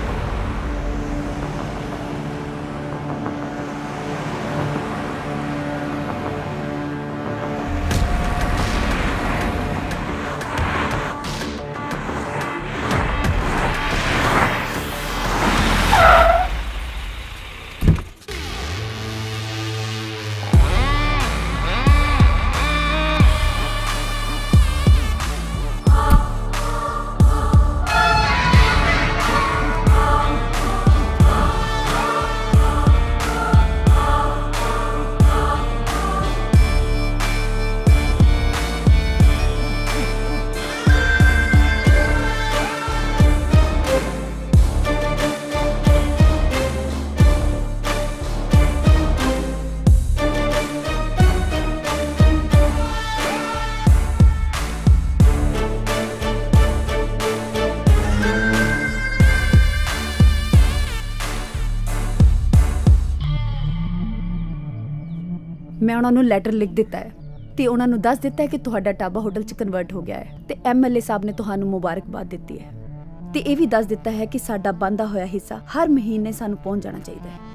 ਮੈਂ ਉਹਨਾਂ ਨੂੰ ਲੈਟਰ ਲਿਖ ਦਿੱਤਾ ਹੈ ਤੇ ਉਹਨਾਂ ਨੂੰ ਦੱਸ ਦਿੱਤਾ ਹੈ ਕਿ ਤੁਹਾਡਾ ਢਾਬਾ ਹੋਟਲ 'ਚ ਕਨਵਰਟ ਹੋ ਗਿਆ ਹੈ ਤੇ ਐਮਐਲਏ ਸਾਹਿਬ ਨੇ ਤੁਹਾਨੂੰ ਮੁਬਾਰਕਬਾਦ ਦਿੱਤੀ ਹੈ ਤੇ ਇਹ ਵੀ ਦੱਸ ਦਿੱਤਾ ਹੈ ਕਿ ਸਾਡਾ ਬੰਦਾ ਹੋਇਆ ਹਿੱਸਾ ਹਰ ਮਹੀਨੇ ਸਾਨੂੰ ਪਹੁੰਚ ਜਾਣਾ ਚਾਹੀਦਾ ਹੈ।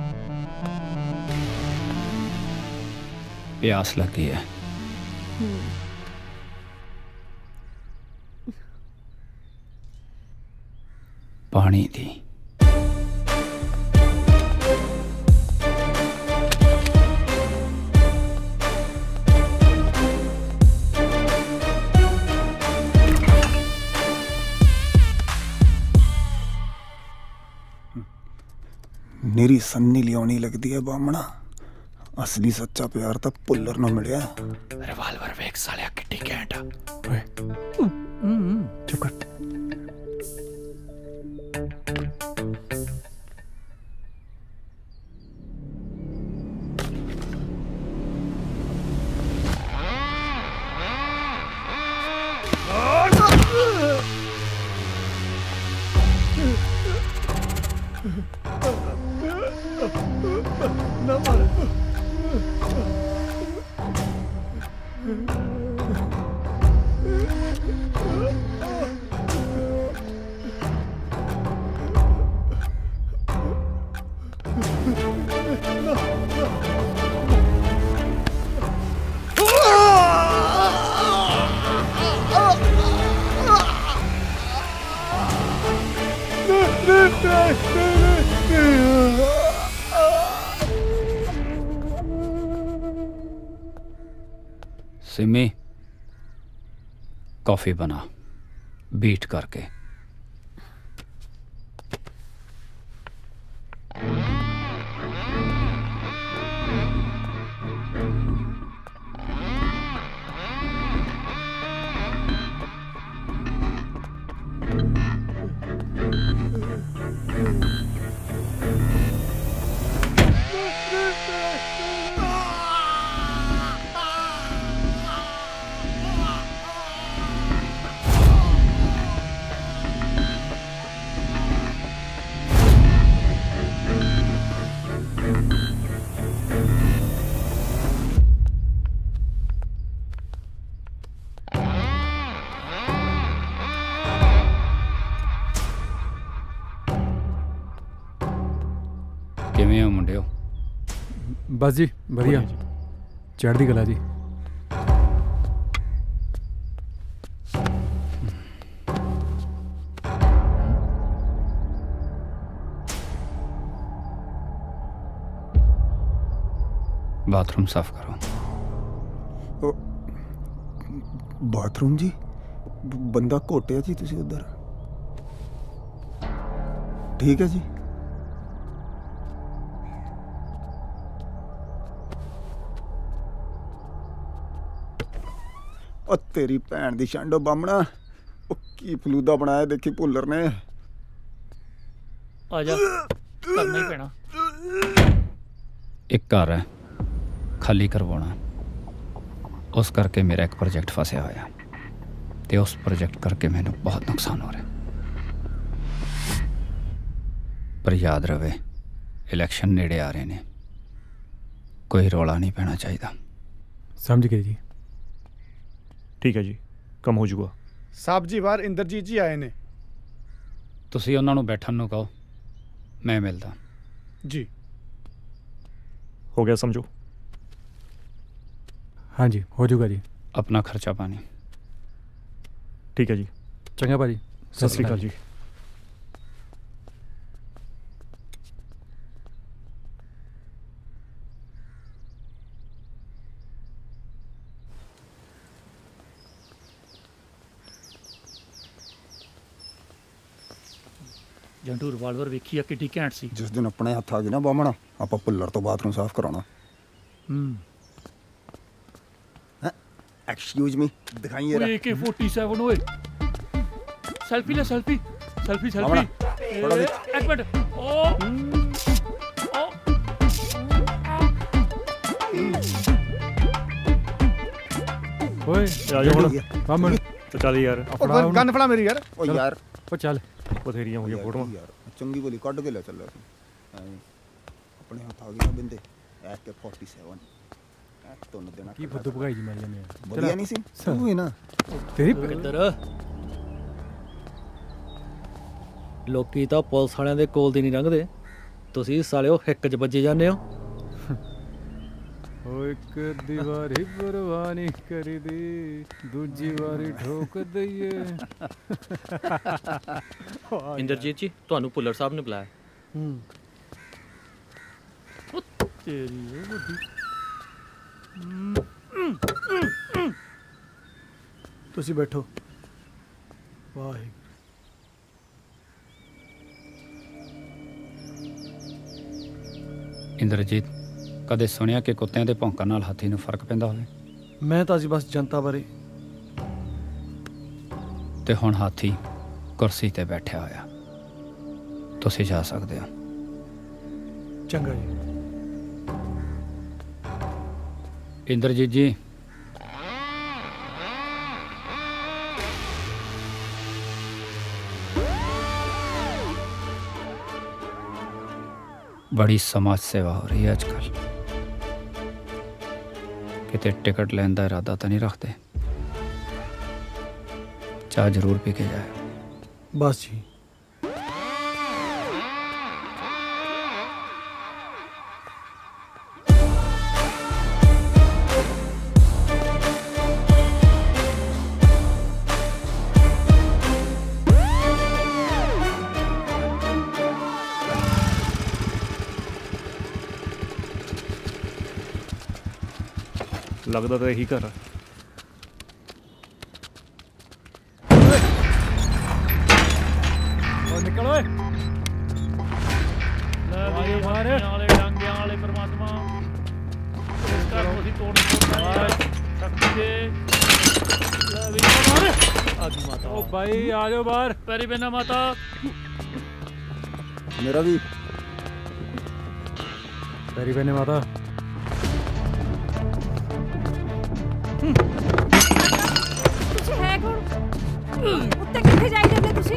प्यास लगी है। पानी दी। मेरी सन्नी लियानी लगती है बामना, असली सच्चा प्यार तो पुल्लर ना मिलिया। रिवाल्वर वेख सालिया किड्डी कैंट। ओए चुप कर। ना मार। सिमी कॉफ़ी बना बीट करके। ਕਿਵੇਂ ਹੋ ਮੁੰਡਿਓ? ਬਸ ਜੀ ਵਧੀਆ, ਚੜ੍ਹਦੀ ਕਲਾ ਜੀ। बाथरूम साफ करो। बाथरूम जी बंदा घोटिया जी तुसी उधर। ठीक है जी। ओ तेरी भैन दी छंडो बामना, ओ की फलूदा बनाया देखी भुल्लर ने। आजा करना ही पैना। एक घर है खाली करवाना, उस करके मेरा एक प्रोजेक्ट फसिया होया ते उस प्रोजेक्ट करके मैंने बहुत नुकसान हो रहा। पर याद रहे इलेक्शन नेड़े आ रहे ने, कोई रौला नहीं पैना चाहिए। समझ गए जी। ठीक है जी, कम हो जाऊगा। साहब जी बाहर इंद्रजीत जी आए ने। तुसी उन्हां नूं बैठण नूं कहो, मैं मिलदा जी। हो गया समझो। हाँ जी हो जाऊगा जी। अपना खर्चा पानी। ठीक है जी। चंगा भाजी, सत श्री अकाल जी। जंटू रिवाल्वर वेखी आ किड्डी घैंट सी। जिस दिन अपने हथ आ गई ना बामना, आप भुल्लर तो बाथरूम साफ कराना। हम्म एक्सक्यूज मी, दिखाइए ओए ए के फोर्टी सेवन ओए। सेल्फी ले सेल्फी सेल्फी सेल्फी। एक मिनट। ओ ओ ओए राजा हुण बामन तो चल यार। गन फड़ा मेरी यार। ओ यार ओ चल बथेरियां हो गई फोटो यार, चंगी बोली कट के ले चल। अपने हाथ आ गई ना बिंदे ए के फोर्टी सेवन। तो न देना की फुद्दू भगाई जी मार जाने यार। बढ़िया नहीं सी सब है ना तेरी किधर लोकी ਤਾਂ ਪੁਲਿਸ ਵਾਲਿਆਂ ਦੇ ਕੋਲ ਦੀ ਨਹੀਂ ਲੰਘਦੇ, ਤੁਸੀਂ ਸਾਲਿਓ ਹਿੱਕ 'ਚ ਵੱਜੇ ਜਾਂਦੇ ਹੋ। ਓ ਇੱਕ ਦੀਵਾਰੀ ਪਰਵਾਨੀ ਕਰੀਦੀ, ਦੂਜੀ ਵਾਰੀ ਠੋਕ ਦਈਏ। ਇੰਦਰਜੀਤ ਜੀ ਤੁਹਾਨੂੰ ਭੁੱਲਰ ਸਾਹਿਬ ਨੇ ਬੁਲਾਇਆ। ਹੂੰ ਤੇਰੀ ਉਹ ਵੱਡੀ। ਤੁਸੀਂ ਬੈਠੋ। ਵਾਹਿਗੁਰੂ। ਇੰਦਰਜੀਤ, ਕਦੇ ਸੁਣਿਆ ਕਿ ਕੁੱਤਿਆਂ ਦੇ ਭੌਂਕਣ ਨਾਲ ਹਾਥੀ ਨੂੰ ਫਰਕ ਪੈਂਦਾ ਹੋਵੇ? ਮੈਂ ਤਾਂ ਜੀ ਬਸ ਜਨਤਾ ਬਾਰੇ। ਤੇ ਹੁਣ ਹਾਥੀ ਕੁਰਸੀ ਤੇ ਬੈਠਿਆ ਹੋਇਆ, ਤੁਸੀਂ ਜਾ ਸਕਦੇ ਹੋ। ਚੰਗਾ ਜੀ। ਇੰਦਰਜੀਤ ਜੀ, बड़ी समाज सेवा हो रही है आजकल। किते टिकट लेने का इरादा तो नहीं रखते? चाह जरूर पी के जाए। बस जी। लगता तो यही घर है। ਦੀ ਤੋੜ ਤੋੜ ਸ਼ਕਤੀ ਦੇ ਲੈ ਵੀ ਮਾਰ ਆ ਗਈ ਮਾਤਾ। ਉਹ ਬਾਈ ਆ ਜਾਓ ਬਾਹਰ। ਪੈਰੀ ਪੈਣਾ ਮਾਤਾ। ਮੇਰਾ ਵੀ ਪੈਰੀ ਪੈਣੇ ਮਾਤਾ। ਤੁਸੀਂ ਹੈ ਕੌਣ? ਉੱਤੇ ਕਿੱਥੇ ਜਾਈ ਜਾਂਦੇ ਤੁਸੀਂ?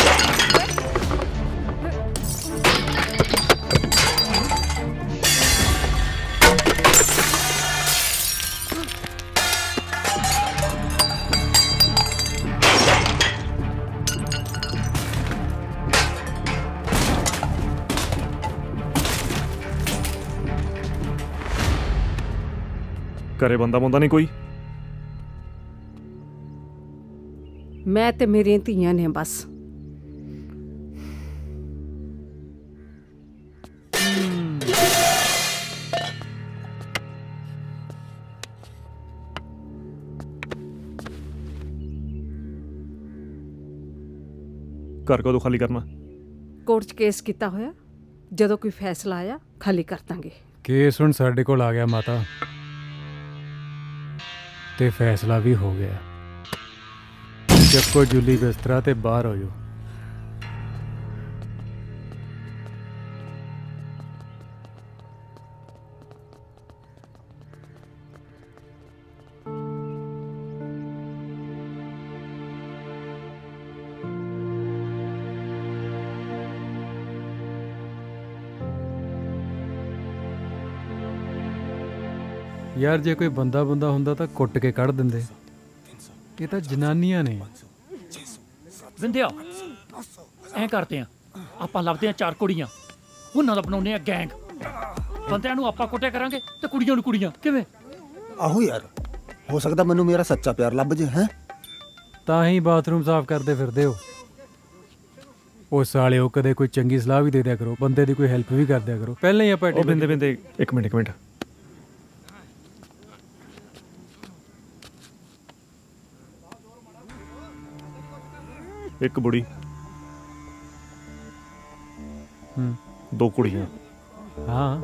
ਘਰੇ ਬੰਦਾ ਬੰਦਾ ਨਹੀਂ ਕੋਈ? ਮੈਂ ਤੇ ਮੇਰੀਆਂ ਧੀਆਂ ਨੇ ਬਸ। ਘਰ ਕਦੋਂ ਖਾਲੀ ਕਰਨਾ? ਕੋਰਟ 'ਚ ਕੇਸ ਕੀਤਾ ਹੋਇਆ, ਜਦੋਂ ਕੋਈ ਫੈਸਲਾ ਆਇਆ ਖਾਲੀ ਕਰ ਦਾਂਗੇ। ਕੇਸ ਹੁਣ ਸਾਡੇ ਕੋਲ ਆ ਗਿਆ ਮਾਤਾ, ਤੇ ਫੈਸਲਾ ਵੀ ਹੋ ਗਿਆ। ਚੱਕੋ ਜੁਲੀ ਬਿਸਤਰਾ ਤੇ ਬਾਹਰ ਹੋ ਜਾਓ। ਯਾਰ ਜੇ ਕੋਈ ਬੰਦਾ ਬੰਦਾ ਹੁੰਦਾ ਤਾਂ ਕੁੱਟ ਕੇ ਕੱਢ ਦਿੰਦੇ। ਇਹ ਤਾਂ ਜਨਾਨੀਆਂ ਨੇ। ਵਿੰਦਿਆ ਐਂ ਕਰਦੇ ਆ, ਆਪਾਂ ਲੱਭਦੇ ਆ ਚਾਰ ਕੁੜੀਆਂ, ਉਹਨਾਂ ਦਾ ਬਣਾਉਂਦੇ ਆ ਗੈਂਗ। ਬੰਦਿਆਂ ਨੂੰ ਆਪਾਂ ਕੁੱਟਿਆ ਕਰਾਂਗੇ ਤੇ ਕੁੜੀਆਂ ਨੂੰ ਕੁੜੀਆਂ। ਕਿਵੇਂ? ਆਹੋ ਯਾਰ, ਹੋ ਸਕਦਾ ਮੈਨੂੰ ਮੇਰਾ ਸੱਚਾ ਪਿਆਰ ਲੱਭ ਜੇ। ਹੈ ਤਾਂ ਹੀ ਬਾਥਰੂਮ ਸਾਫ਼ ਕਰਦੇ ਫਿਰਦੇ ਹੋ। ਉਹ ਸਾਲਿਓ ਕਦੇ ਕੋਈ ਚੰਗੀ ਸਲਾਹ ਵੀ ਦੇ ਦਿਆ ਕਰੋ, ਬੰਦੇ ਦੀ ਕੋਈ ਹੈਲਪ ਵੀ ਕਰ ਦਿਆ ਕਰੋ। ਪਹਿਲਾਂ ਹੀ ਆਪਾਂ ਉਹ ਬਿੰਦੇ ਬਿੰਦੇ ਇੱਕ ਮਿੰਟ ਇੱਕ ਮਿੰਟ ਇੱਕ ਬੁੜੀ ਹੂੰ ਦੋ ਕੁੜੀਆਂ। ਹਾਂ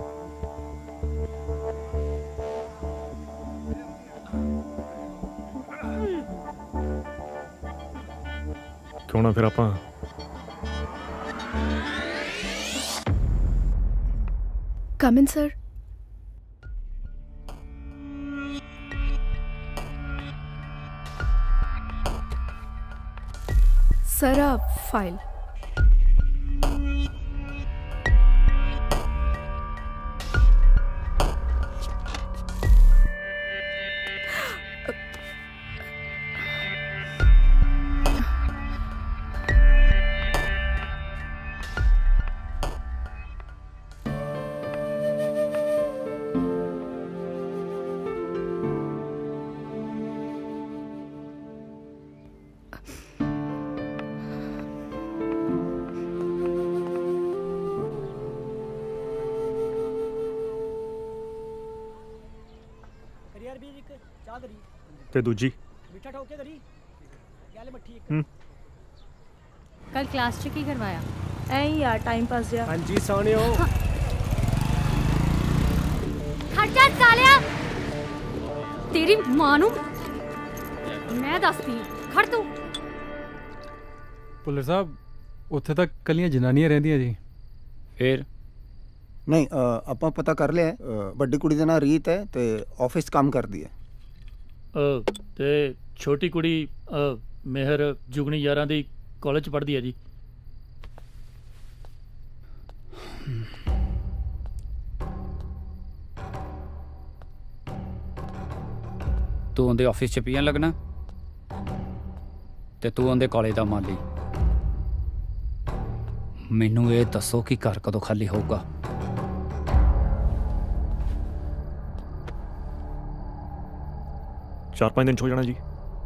ਕਿਉਂ ਨਾ ਫਿਰ ਆਪਾਂ come in sir. Sir file. ਤੇ ਦੂਜੀ ਮਿੱਠਾ ਠੋਕ ਕੇ ਕਰੀ ਗੱਲ ਮੱਠੀ ਇੱਕ। ਹੂੰ ਕੱਲ ਕਲਾਸ 'ਚ ਕੀ ਕਰਵਾਇਆ? ਐਂ ਹੀ ਯਾਰ ਟਾਈਮ ਪਾਸ ਜਿਹਾ। ਹਾਂਜੀ ਸੋਹਣਿਓ। ਖੜ ਜਾ ਸਾਲਿਆ, ਤੇਰੀ ਮਾਂ ਨੂੰ ਮੈਂ ਦੱਸਦੀ। ਖੜ ਤੂੰ। ਪੁੱਲਰ ਸਾਹਿਬ ਉੱਥੇ ਤਾਂ ਕੱਲੀਆਂ ਜਨਾਨੀਆਂ ਰਹਿੰਦੀਆਂ ਜੀ। ਫੇਰ ਨਹੀਂ, ਆਪਾਂ ਪਤਾ ਕਰ ਲਿਆ। ਵੱਡੀ ਕੁੜੀ ਦਾ ਨਾਂ ਰੀਤ ਹੈ ਤੇ ਆਫਿਸ ਕੰਮ ਕਰਦੀ ਹੈ। ਤੇ ਛੋਟੀ ਕੁੜੀ ਮਿਹਰ ਜੁਗਨੀ ਯਾਰਾਂ ਦੀ ਕਾਲਜ 'ਚ ਪੜ੍ਹਦੀ ਹੈ ਜੀ। ਤੂੰ ਉਹਦੇ ਆਫਿਸ 'ਚ ਪੀਣ ਲੱਗਣਾ ਤੇ ਤੂੰ ਉਹਦੇ ਕਾਲਜ ਦਾ ਮਾਲੀ। ਮੈਨੂੰ ਇਹ ਦੱਸੋ ਕਿ ਘਰ ਕਦੋਂ ਖਾਲੀ ਹੋਊਗਾ? ਚਾਰ ਪੰਜ ਦਿਨ 'ਚ ਹੋ ਜਾਣਾ ਜੀ।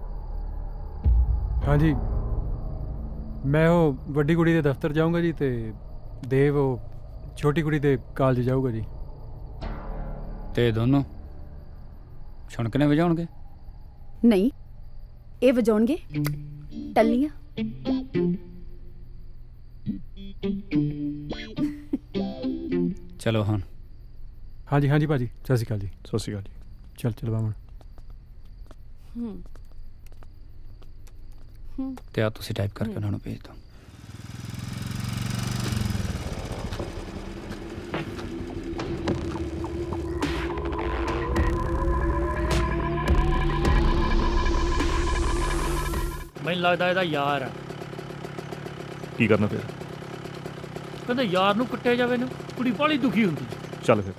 ਹਾਂਜੀ, ਮੈਂ ਉਹ ਵੱਡੀ ਕੁੜੀ ਦੇ ਦਫ਼ਤਰ ਜਾਊਂਗਾ ਜੀ, ਤੇ ਦੇਵ ਉਹ ਛੋਟੀ ਕੁੜੀ ਦੇ ਕਾਲਜ ਜਾਊਗਾ ਜੀ। ਤੇ ਦੋਨੋਂ ਛਣਕਨੇ ਵਜਾਉਣਗੇ? ਨਹੀਂ, ਇਹ ਵਜਾਉਣਗੇ ਟੱਲੀਆਂ। ਚਲੋ ਹੁਣ। ਹਾਂਜੀ ਹਾਂਜੀ ਭਾਜੀ, ਸਤਿ ਸ਼੍ਰੀ ਅਕਾਲ ਜੀ। ਸਤਿ ਸ਼੍ਰੀ ਅਕਾਲ ਜੀ। चल चल बामण हम्म हम्म ਤੇ ਆ ਤੁਸੀਂ ਟਾਈਪ ਕਰਕੇ ਉਹਨਾਂ ਨੂੰ ਭੇਜ ਦਿਓ। ਮੈਨੂੰ ਲੱਗਦਾ ਇਹਦਾ ਯਾਰ ਆ। ਕੀ ਕਰਨਾ ਫਿਰ? ਕਹਿੰਦਾ ਯਾਰ ਨੂੰ ਕੁੱਟਿਆ ਜਾਵੇ ਨਾ ਕੁੜੀ ਬਾਹਲੀ ਦੁਖੀ ਹੁੰਦੀ। ਚੱਲ ਫਿਰ।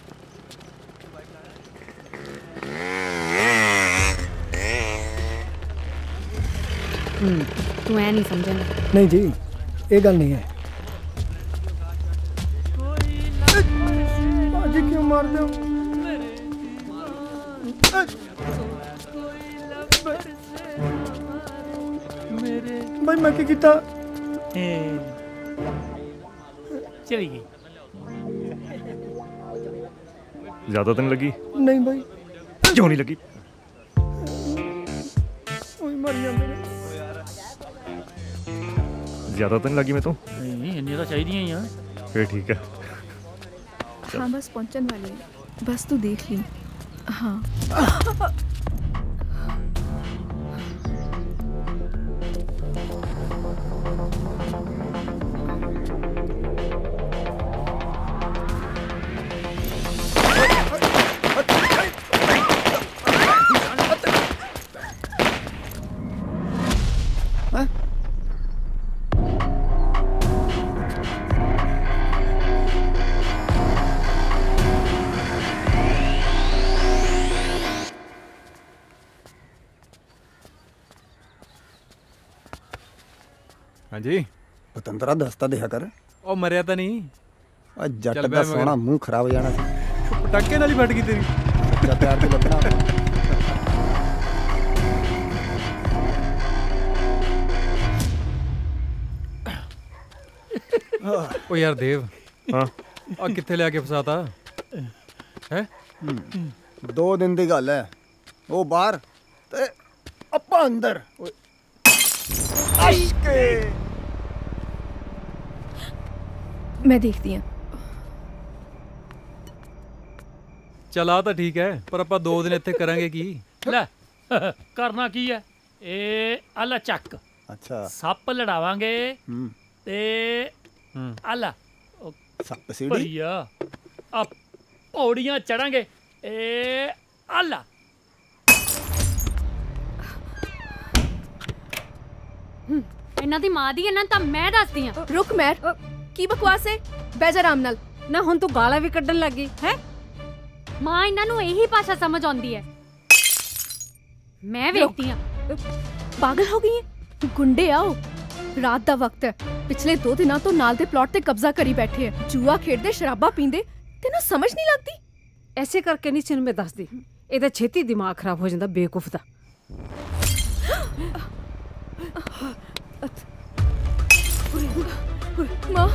ਹੂੰ ਤੂੰ ਐ ਨਹੀਂ ਸਮਝੇਗਾ। नहीं जी ये गल नहीं है। बाजी क्यों मार दो? भाई मैं क्या किया? चली गई। ज्यादा तो नहीं लगी? नहीं भाई क्यों नहीं लगी? ओए मर जाते ने। ज्यादा तो नहीं लगी मैं तो? नहीं इन्नी तो चाहिए ही हैं। फिर ठीक है। हाँ बस पहुंचने वाली है, बस तू देख ली। हाँ हाँ जी पतंदरा दसता दिया कर। ओ मरिया तो नहीं। आ जट दा सोना मुंह खराब हो जाना सी। पटाके नाल ही फट गई तेरी। सच्चा प्यार ते लगना। ओ यार देव। हाँ आ कित्थे ले आके फसाता है? दो दिन दी गल है। वो बाहर ते अपा अंदर। अश्के मैं देखती हूँ। चला तो ठीक है पर ਆਪਾਂ ਦੋ ਦਿਨ ਇੱਥੇ ਕਰਾਂਗੇ ਕੀ? ਲੈ ਕਰਨਾ ਕੀ ਹੈ ਇਹ ਆਲਾ ਚੱਕ। ਅੱਛਾ ਸੱਪ ਲੜਾਵਾਂਗੇ ਹੂੰ ਤੇ ਆਲਾ ਸੱਪ ਸੀੜੀ ਭਈਆ ਆ ਪੌੜੀਆਂ ਚੜਾਂਗੇ ਇਹ ਆਲਾ। ਇਹਨਾਂ ਦੀ ਮਾਂ ਦੀ ਇਹਨਾਂ ਤਾਂ ਮੈਂ ਦੱਸਦੀ ਆ। रुक मैर की बकवास है बैजा राम नाल ਨਾ ਹੁਣ ਤੂੰ ਗਾਲਾਂ ਵੀ ਕੱਢਣ ਲੱਗੀ ਹੈ। ਮਾਂ ਇਹਨਾਂ ਨੂੰ ਇਹੀ ਭਾਸ਼ਾ ਸਮਝ ਆਉਂਦੀ ਹੈ। ਮੈਂ ਵੇਖਦੀ ਆ। पागल हो गई है? गुंडे आओ रात दा वक्त है। पिछले दो दिनों तो नाल दे प्लॉट ते कब्जा करी बैठे है। जुआ खेडदे शराबा पींदे तेनू समझ नहीं लगती? ਐਸੇ ਕਰਕੇ ਨਹੀਂ ਤੈਨੂੰ ਮੈਂ ਦੱਸਦੀ। ਇਹਦਾ ਛੇਤੀ ਦਿਮਾਗ ਖਰਾਬ ਹੋ ਜਾਂਦਾ ਬੇਵਕੂਫ ਦਾ। माँ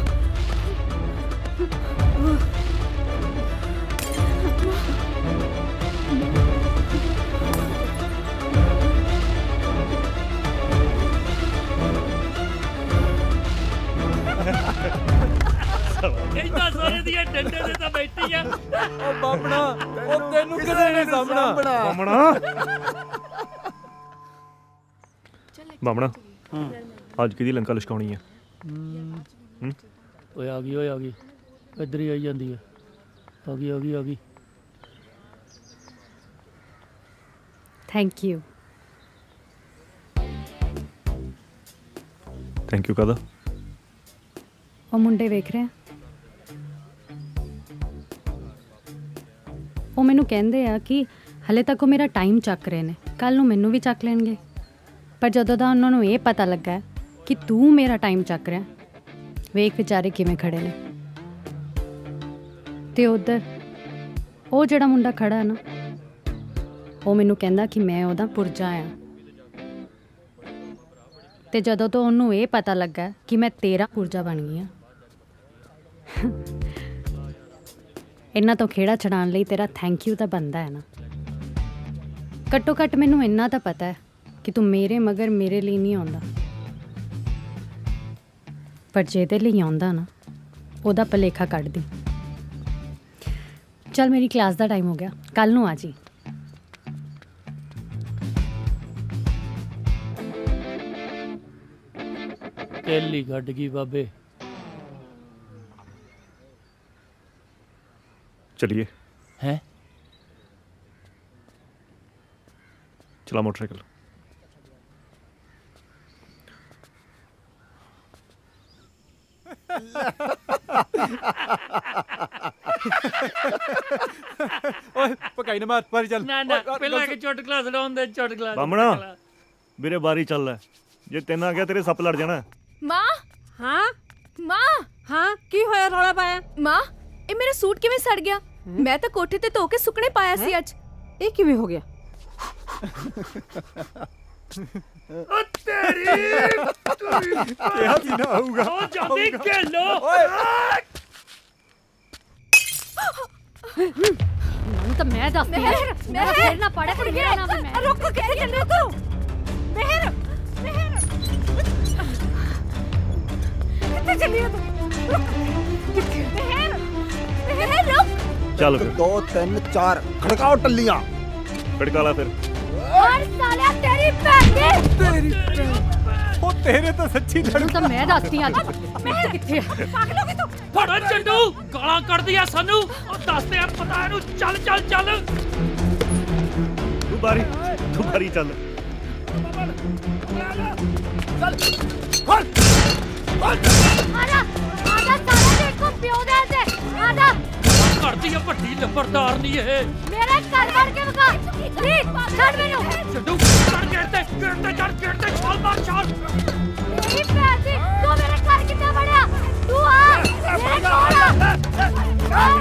ਇੰਨਾ ਸਾਰੇ ਦੀਆਂ ਡੰਡੇ ਤੇ ਤਾਂ ਬੈਠੀ ਆ। ਉਹ ਬਾਮਣਾ ਉਹ ਤੈਨੂੰ ਕਿਹਨੇ ਨਹੀਂ ਸਾਹਮਣਾ? ਬਾਮਣਾ ਬਾਮਣਾ ਅੱਜ ਕਿਹਦੀ ਲੰਕਾ ਲਿਸ਼ਕਾਉਣੀ ਹੈ? ਓਏ ਆ ਗਈ ਓਏ ਆ ਗਈ ਇੱਧਰ ਹੀ ਆਈ ਜਾਂਦੀ ਹੈ। ਆ ਗਈ ਆ ਗਈ ਆ ਗਈ। Thank you. ਥੈਂਕ ਯੂ ਕਾਹਦਾ? ਉਹ ਮੁੰਡੇ ਵੇਖ ਰਹੇ ਆ। ਉਹ ਮੈਨੂੰ ਕਹਿੰਦੇ ਆ ਕਿ ਹਲੇ ਤੱਕ ਉਹ ਮੇਰਾ ਟਾਈਮ ਚੱਕ ਰਹੇ ਨੇ, ਕੱਲ ਨੂੰ ਮੈਨੂੰ ਵੀ ਚੱਕ ਲੈਣਗੇ। ਪਰ ਜਦੋਂ ਦਾ ਉਹਨਾਂ ਨੂੰ ਇਹ ਪਤਾ ਲੱਗਾ ਕਿ ਤੂੰ ਮੇਰਾ ਟਾਈਮ ਚੱਕ ਰਿਹਾ, ਵੇਖ ਵਿਚਾਰੇ ਕਿਵੇਂ ਖੜੇ ਨੇ। ਤੇ ਉਧਰ ਉਹ ਜਿਹੜਾ ਮੁੰਡਾ ਖੜਾ ਨਾ, ਉਹ ਮੈਨੂੰ ਕਹਿੰਦਾ ਕਿ ਮੈਂ ਉਹਦਾ ਪੁਰਜਾ ਆ। ਤੇ ਜਦੋਂ ਤੋਂ ਉਹਨੂੰ ਇਹ ਪਤਾ ਲੱਗਾ ਕਿ ਮੈਂ ਤੇਰਾ ਪੁਰਜਾ ਬਣ ਗਈ ਆ, ਇਹਨਾਂ ਤੋਂ ਖੇੜਾ ਛਡਾਉਣ ਲਈ ਤੇਰਾ ਥੈਂਕ ਯੂ ਤਾਂ ਬਣਦਾ ਹੈ ਨਾ। ਘੱਟੋ ਘੱਟ ਮੈਨੂੰ ਇੰਨਾ ਤਾਂ ਪਤਾ ਹੈ ਕਿ ਤੂੰ ਮੇਰੇ ਮਗਰ ਮੇਰੇ ਲਈ ਨਹੀਂ ਆਉਂਦਾ, ਪਰ ਜਿਹਦੇ ਲਈ ਆਉਂਦਾ ਨਾ ਉਹਦਾ ਭਲੇਖਾ ਕੱਢਦੀ। ਚੱਲ ਮੇਰੀ ਕਲਾਸ ਦਾ ਟਾਈਮ ਹੋ ਗਿਆ, ਕੱਲ ਨੂੰ ਆ ਜੀ। किल ही कट गई बाबे। चलिए। हैं? चला मोटरसाइकिल। ओए पकाई ना मार बारी चल। ना ना पहला के चुटकुला सुनाउन दे चुटकुला। बामणा मेरे बारी चल है, जे तेन आ गया तेरे सप लड़ जाना। माँ हाँ माँ हाँ की होया रौला पाया? माँ ਇਹ ਮੇਰਾ ਸੂਟ ਕਿਵੇਂ ਸੜ ਗਿਆ? ਮੈਂ ਤਾਂ ਕੋਠੇ ਤੇ ਧੋ ਕੇ ਸੁੱਕਣੇ ਪਾਇਆ ਸੀ ਅੱਜ। ਇਹ ਕਿਵੇਂ ਹੋ ਗਿਆ? ਓ ਤੇਰੀ ਕਿਹਾ ਸੀ ਨਾ ਆਊਗਾ। ਓ ਜਾਂਦੀ ਖੇਲੋ। ਮੈਨੂੰ ਤਾਂ ਮੈਂ ਦੱਸਦੀ ਆ ਮੇਰਾ ਫੇਰ ਨਾ ਪੜੇ ਤੇ ਮੇਰਾ ਨਾਮ ਵੀ ਮੈਂ। ਰੁਕ ਕਿੱਥੇ ਚੱਲ ਰਿਹਾ ਤੂੰ? ਮਿਹਰ ਮਿਹਰ ਕਿੱਥੇ ਚੱਲੀ ਆ ਤੂੰ? ਕਿੱਥੇ? ਮਿਹਰ ਮਿਹਰ ਰੁਕ। चल फिर दो तीन चार खड़काओ टल्लियां। खड़का ला फिर। और साला तेरी भैन दे तेरी ओ तेरे तो सच्ची ਮੈਨੂੰ ਤਾਂ ਮੈਂ ਦੱਸਦੀ ਅੱਜ ਮੈਂ ਕਿੱਥੇ ਆ? पागल हो गई तू? ਫੜੋ ਚੰਡੂ ਗਾਲਾਂ ਕੱਢਦੀ ਆ ਸਾਨੂੰ। ਉਹ ਦੱਸਦੇ ਆ ਪਤਾ ਇਹਨੂੰ। ਚੱਲ ਚੱਲ ਚੱਲ तू बारी तू बारी चल। ਆजा ਆजा ਸਾਲਾ ਦੇਖੋ ਪਿਓ ਦੇ ਤੇ ਆजा। ਕਰਦੀ ਆ ਵੱਡੀ ਲੰਬਰਦਾਰ ਨਹੀਂ ਇਹ। ਮੇਰੇ ਘਰ ਵੜ ਕੇ ਵਗਾ ਪਲੀਜ਼ ਛੱਡ ਮੈਨੂੰ। ਚੰਡੂ ਚੜ ਗੇਟ ਤੇ ਗੇਟ ਤੇ ਚੜ ਗੇਟ ਤੇ ਛਾਲ ਮਾਰ ਛਾਲ। ਮੇਰੀ ਭੈਣ ਦੀ ਤੂੰ ਮੇਰੇ ਘਰ ਕਿੱਦਾਂ ਵੜਿਆ? ਤੂੰ ਆ ਮੇਰੇ ਕੋਲ ਆ।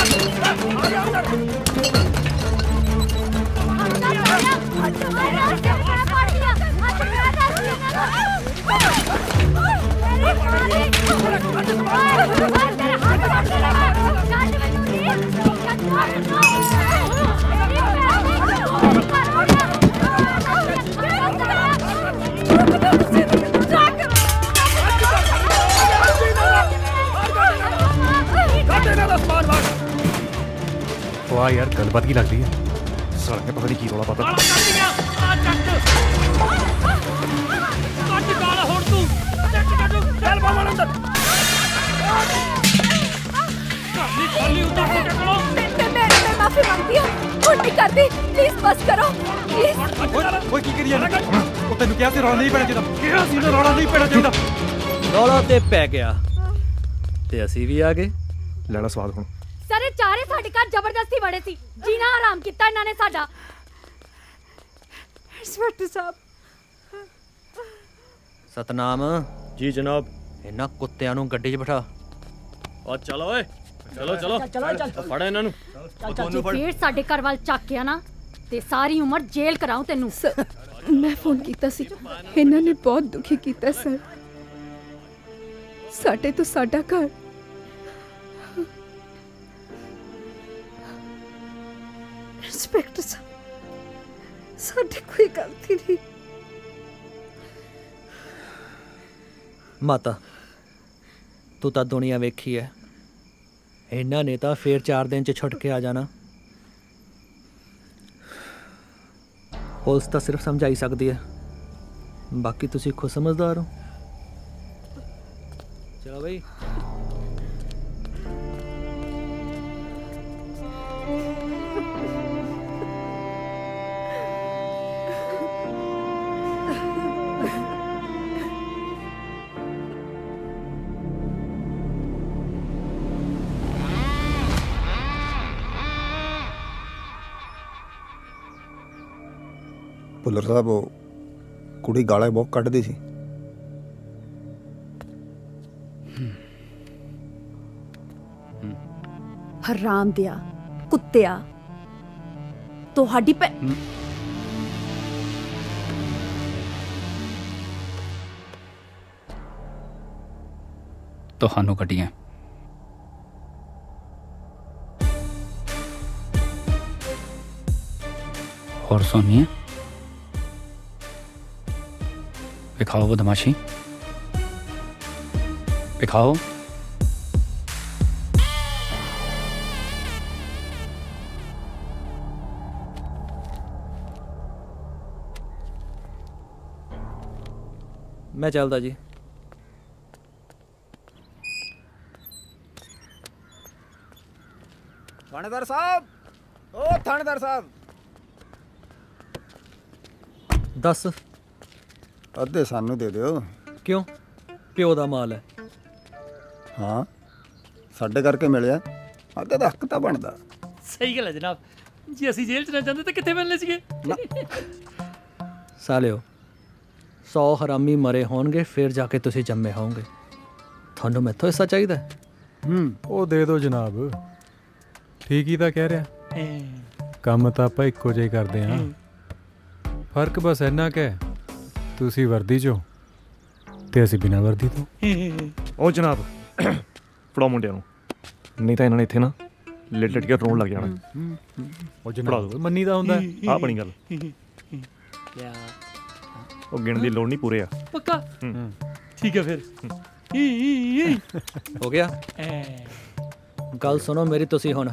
वाह यार गलबात की लगती है। साले ने पता नहीं की रौला पाता। ਗਾਲਾਂ ਕੱਢਦੀਆਂ ਆ ਚੱਕ। ਕੱਢ ਗਾਲਾਂ ਹੁਣ ਤੂੰ। ਚੱਕ ਕੱਢੂ ਚੱਲ ਬਾਬਾ ਅੰਦਰ। ਖਾਲੀ ਖਾਲੀ ਉਤਾਰ ਕੇ ਟਕਲੋ। मैं मैं मैं माफी मांगती हूँ। कुछ नहीं करती प्लीज बस करो प्लीज। ओए की करिए ओ तेन क्या से रौला नहीं पैना चाहिए? क्या सी ना रौला नहीं पैना चाहिए? ਰੌਲਾ ਤੇ ਪੈ ਗਿਆ ਤੇ ਅਸੀਂ ਵੀ ਆ ਗਏ। ਲੈਣਾ ਸਵਾਦ ਹੁਣ। ਸਾਰੇ ਚਾਰੇ ਸਾਡੇ ਘਰ ਜ਼ਬਰਦਸਤੀ ਵੜੇ ਸੀ। ਜੀਣਾ ਹਰਾਮ ਕੀਤਾ ਇਹਨਾਂ ਨੇ ਸਾਡਾ। ਇੰਸਪੈਕਟਰ ਸਾਹਿਬ। ਸਤਨਾਮ ਜੀ ਜਨਾਬ। ਇਹਨਾਂ ਕੁੱਤਿਆਂ ਨੂੰ ਗੱਡੀ 'ਚ ਬਿਠਾ। ਆ ਚਲ ਓਏ ਚਲੋ ਚਲੋ ਚਲੋ ਚੱਲ ਫੜ ਇਹਨਾਂ ਨੂੰ। ਜੇ ਫੇਰ ਸਾਡੇ ਘਰ ਵੱਲ ਚੱਕਿਆ ਨਾ ਤੇ ਸਾਰੀ ਉਮਰ ਜੇਲ੍ਹ ਕਰਾਉ ਤੈਨੂੰ। मैं फोन ਕੀਤਾ ਸੀ ਇਹਨਾਂ ਨੇ ਬਹੁਤ ਦੁਖੀ ਕੀਤਾ ਸਰ। ਸਾਡੇ ਤੋਂ ਸਾਡਾ ਘਰ ਇੰਸਪੈਕਟਰ ਸਾਹਿਬ ਸਾਡੀ ਕੋਈ ਗਲਤੀ ਨਹੀਂ। ਮਾਤਾ ਤੂੰ ਤਾਂ ਦੁਨੀਆ ਵੇਖੀ ਐ। ਇਹਨਾਂ ਨੇ ਤਾਂ ਫੇਰ ਚਾਰ ਦਿਨ 'ਚ ਛੁੱਟ ਕੇ ਆ ਜਾਣਾ। ਪੁਲਿਸ ਤਾਂ ਸਿਰਫ ਸਮਝਾਈ ਸਕਦੀ ਹੈ, ਬਾਕੀ ਤੁਸੀਂ ਖੁਦ ਸਮਝਦਾਰ ਹੋ। ਚਲੋ ਬਈ। ਭੁੱਲਰ ਸਾਹਿਬ ਉਹ ਕੁੜੀ ਗਾਲਾਂ ਬਹੁਤ ਕੱਢਦੀ ਸੀ। ਹਰਾਮ ਦਿਆ ਕੁੱਤਿਆ ਤੁਹਾਡੀ ਭੈ ਤੁਹਾਨੂੰ ਕੱਢੀਆਂ और सुनिए दिखाओ वो बदमाशी दिखाओ। मैं चलता जी। थानेदार साहब, ओ थानेदार साहब। दस अद्धे सानू दे दियो। क्यों? प्यो दा माल है। हाँ साडे करके मिलिया, अद्धे दा हक तां बनदा। सही गल है जनाब, जे ਅਸੀਂ ਜੇਲ੍ਹ 'ਚ ਨਾ ਜਾਂਦੇ ਤਾਂ ਕਿੱਥੇ ਮਿਲਨੇ ਸੀਗੇ। ਸਾਲਿਓ सौ हरामी मरे होणगे फिर जाके तुसी जम्मे होंगे। थानू मैथों हिस्सा चाहिदा? हम्म ਉਹ ਦੇ ਦਿਓ ਜਨਾਬ, ਠੀਕ ਹੀ ਤਾਂ ਕਹਿ ਰਿਹਾ। ਕੰਮ ਤਾਂ ਆਪਾਂ ਇੱਕੋ ਜਿਹਾ ਹੀ ਕਰਦੇ ਹਾਂ, ਫਰਕ ਬਸ ਇੰਨਾ ਕਿ ਤੁਸੀਂ ਵਰਦੀ 'ਚੋਂ ਤੇ ਅਸੀਂ ਬਿਨਾਂ ਵਰਦੀ ਤੋਂ। ਉਹ ਜਨਾਬ ਫੜਾਓ ਮੁੰਡਿਆਂ ਨੂੰ, ਨਹੀਂ ਤਾਂ ਇਹਨਾਂ ਨੇ ਇੱਥੇ ਨਾ ਲਿਟ ਲਿਟ ਕੇ ਰੋਣ ਲੱਗ ਜਾਣਾ। ਉਹ ਜਨਾਬ ਮੰਨੀ ਦਾ ਹੁੰਦਾ ਆ ਬਣੀ ਗੱਲ। ਉਹ ਗਿਣ ਦੀ ਲੋੜ ਨਹੀਂ, ਪੂਰੇ ਆ ਪੱਕਾ। ਠੀਕ ਹੈ ਫਿਰ हो गया। गल सुनो मेरी तुसी हुण।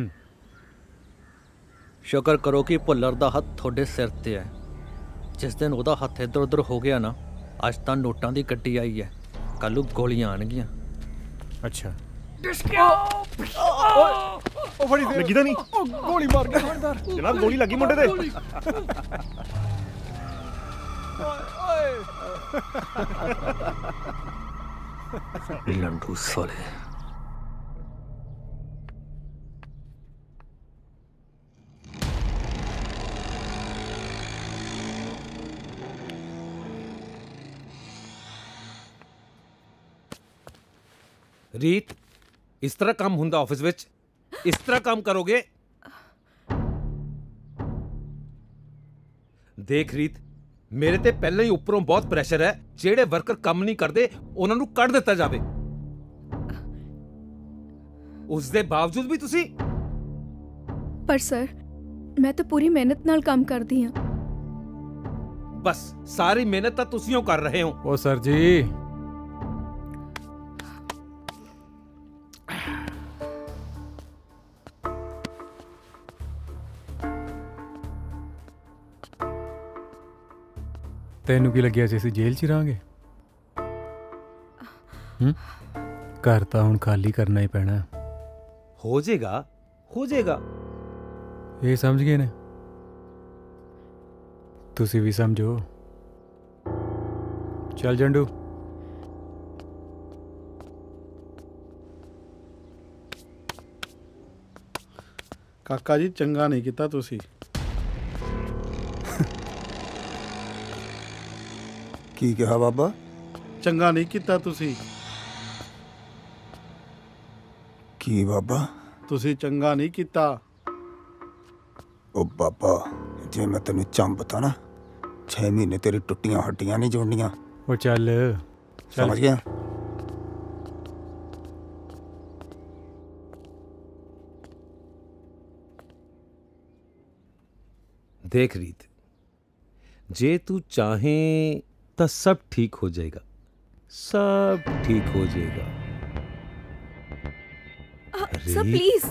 शुक्र करो कि भुल्लर दा हत्थ थोड़े सिर ते है। जिस दिन ओहदा हत्थ इधर उधर हो गया ना, अज तां नोटां दी गड्डी आई है, कल नूं गोलियां आणगियां। अच्छा ਲੱਗੀ ਤਾਂ ਨਹੀਂ? ਗੋਲੀ ਮਾਰ ਗਿਆ ਥਾਣੇਦਾਰ ਜਨਾਬ, ਗੋਲੀ ਲੱਗੀ ਮੁੰਡੇ ਦੇ। लंडू साले। ਰੀਤ, ਇਸ ਤਰ੍ਹਾਂ ਕੰਮ ਹੁੰਦਾ ਆਫਿਸ ਵਿੱਚ? ਇਸ ਤਰ੍ਹਾਂ ਕੰਮ ਕਰੋਗੇ? ਦੇਖ ਰੀਤ, ਮੇਰੇ ਤੇ ਪਹਿਲਾਂ ਹੀ ਉੱਪਰੋਂ ਬਹੁਤ ਪ੍ਰੈਸ਼ਰ ਹੈ। ਜਿਹੜੇ ਵਰਕਰ ਕੰਮ ਨਹੀਂ ਕਰਦੇ ਉਹਨਾਂ ਨੂੰ ਕੱਢ ਦਿੱਤਾ ਜਾਵੇ। ਉਸ ਦੇ ਬਾਵਜੂਦ ਵੀ ਤੁਸੀਂ। ਪਰ ਸਰ, ਮੈਂ ਤਾਂ ਪੂਰੀ ਮਿਹਨਤ ਨਾਲ ਕੰਮ ਕਰਦੀ ਹਾਂ। ਬਸ ਸਾਰੀ ਮਿਹਨਤ ਤਾਂ ਤੁਸੀਂ ਉਹ ਕਰ ਰਹੇ ਹੋ। ਉਹ ਸਰ ਜੀ, ਤੈਨੂੰ ਕੀ ਲੱਗਿਆ ਸੀ ਅਸੀਂ ਜੇਲ੍ਹ 'ਚ ਰਹਾਂਗੇ? ਹੂੰ ਘਰ ਤਾਂ ਹੁਣ ਖਾਲੀ ਕਰਨਾ ਹੀ ਪੈਣਾ। ਹੋ ਜਾਏਗਾ, ਹੋ ਜਾਏਗਾ। ਇਹ ਸਮਝ ਗਏ ਨੇ? ਤੁਸੀਂ ਵੀ ਸਮਝੋ। ਚੱਲ ਜੰਡੂ। ਕਾਕਾ ਜੀ ਚੰਗਾ ਨਹੀਂ ਕੀਤਾ ਤੁਸੀਂ। ਕੀ ਕਿਹਾ ਬਾਬਾ? ਚੰਗਾ ਨਹੀਂ ਕੀਤਾ ਤੁਸੀਂ। ਕੀ ਬਾਬਾ? ਤੁਸੀਂ ਚੰਗਾ ਨਹੀਂ ਕੀਤਾ। ਉਹ ਬਾਬਾ, ਜੇ ਮੈਂ ਤੈਨੂੰ ਚੰਬਤਾ ਨਾ, ਛੇ ਮਹੀਨੇ ਤੇਰੀ ਟੁੱਟੀਆਂ ਹੱਡੀਆਂ ਨਹੀਂ ਜੋੜਨੀਆਂ। ਉਹ ਚੱਲ ਸਮਝ ਗਿਆ? देख रीत, जे तू चाहे तो सब ठीक हो जाएगा, सब ठीक हो जाएगा। Sir please.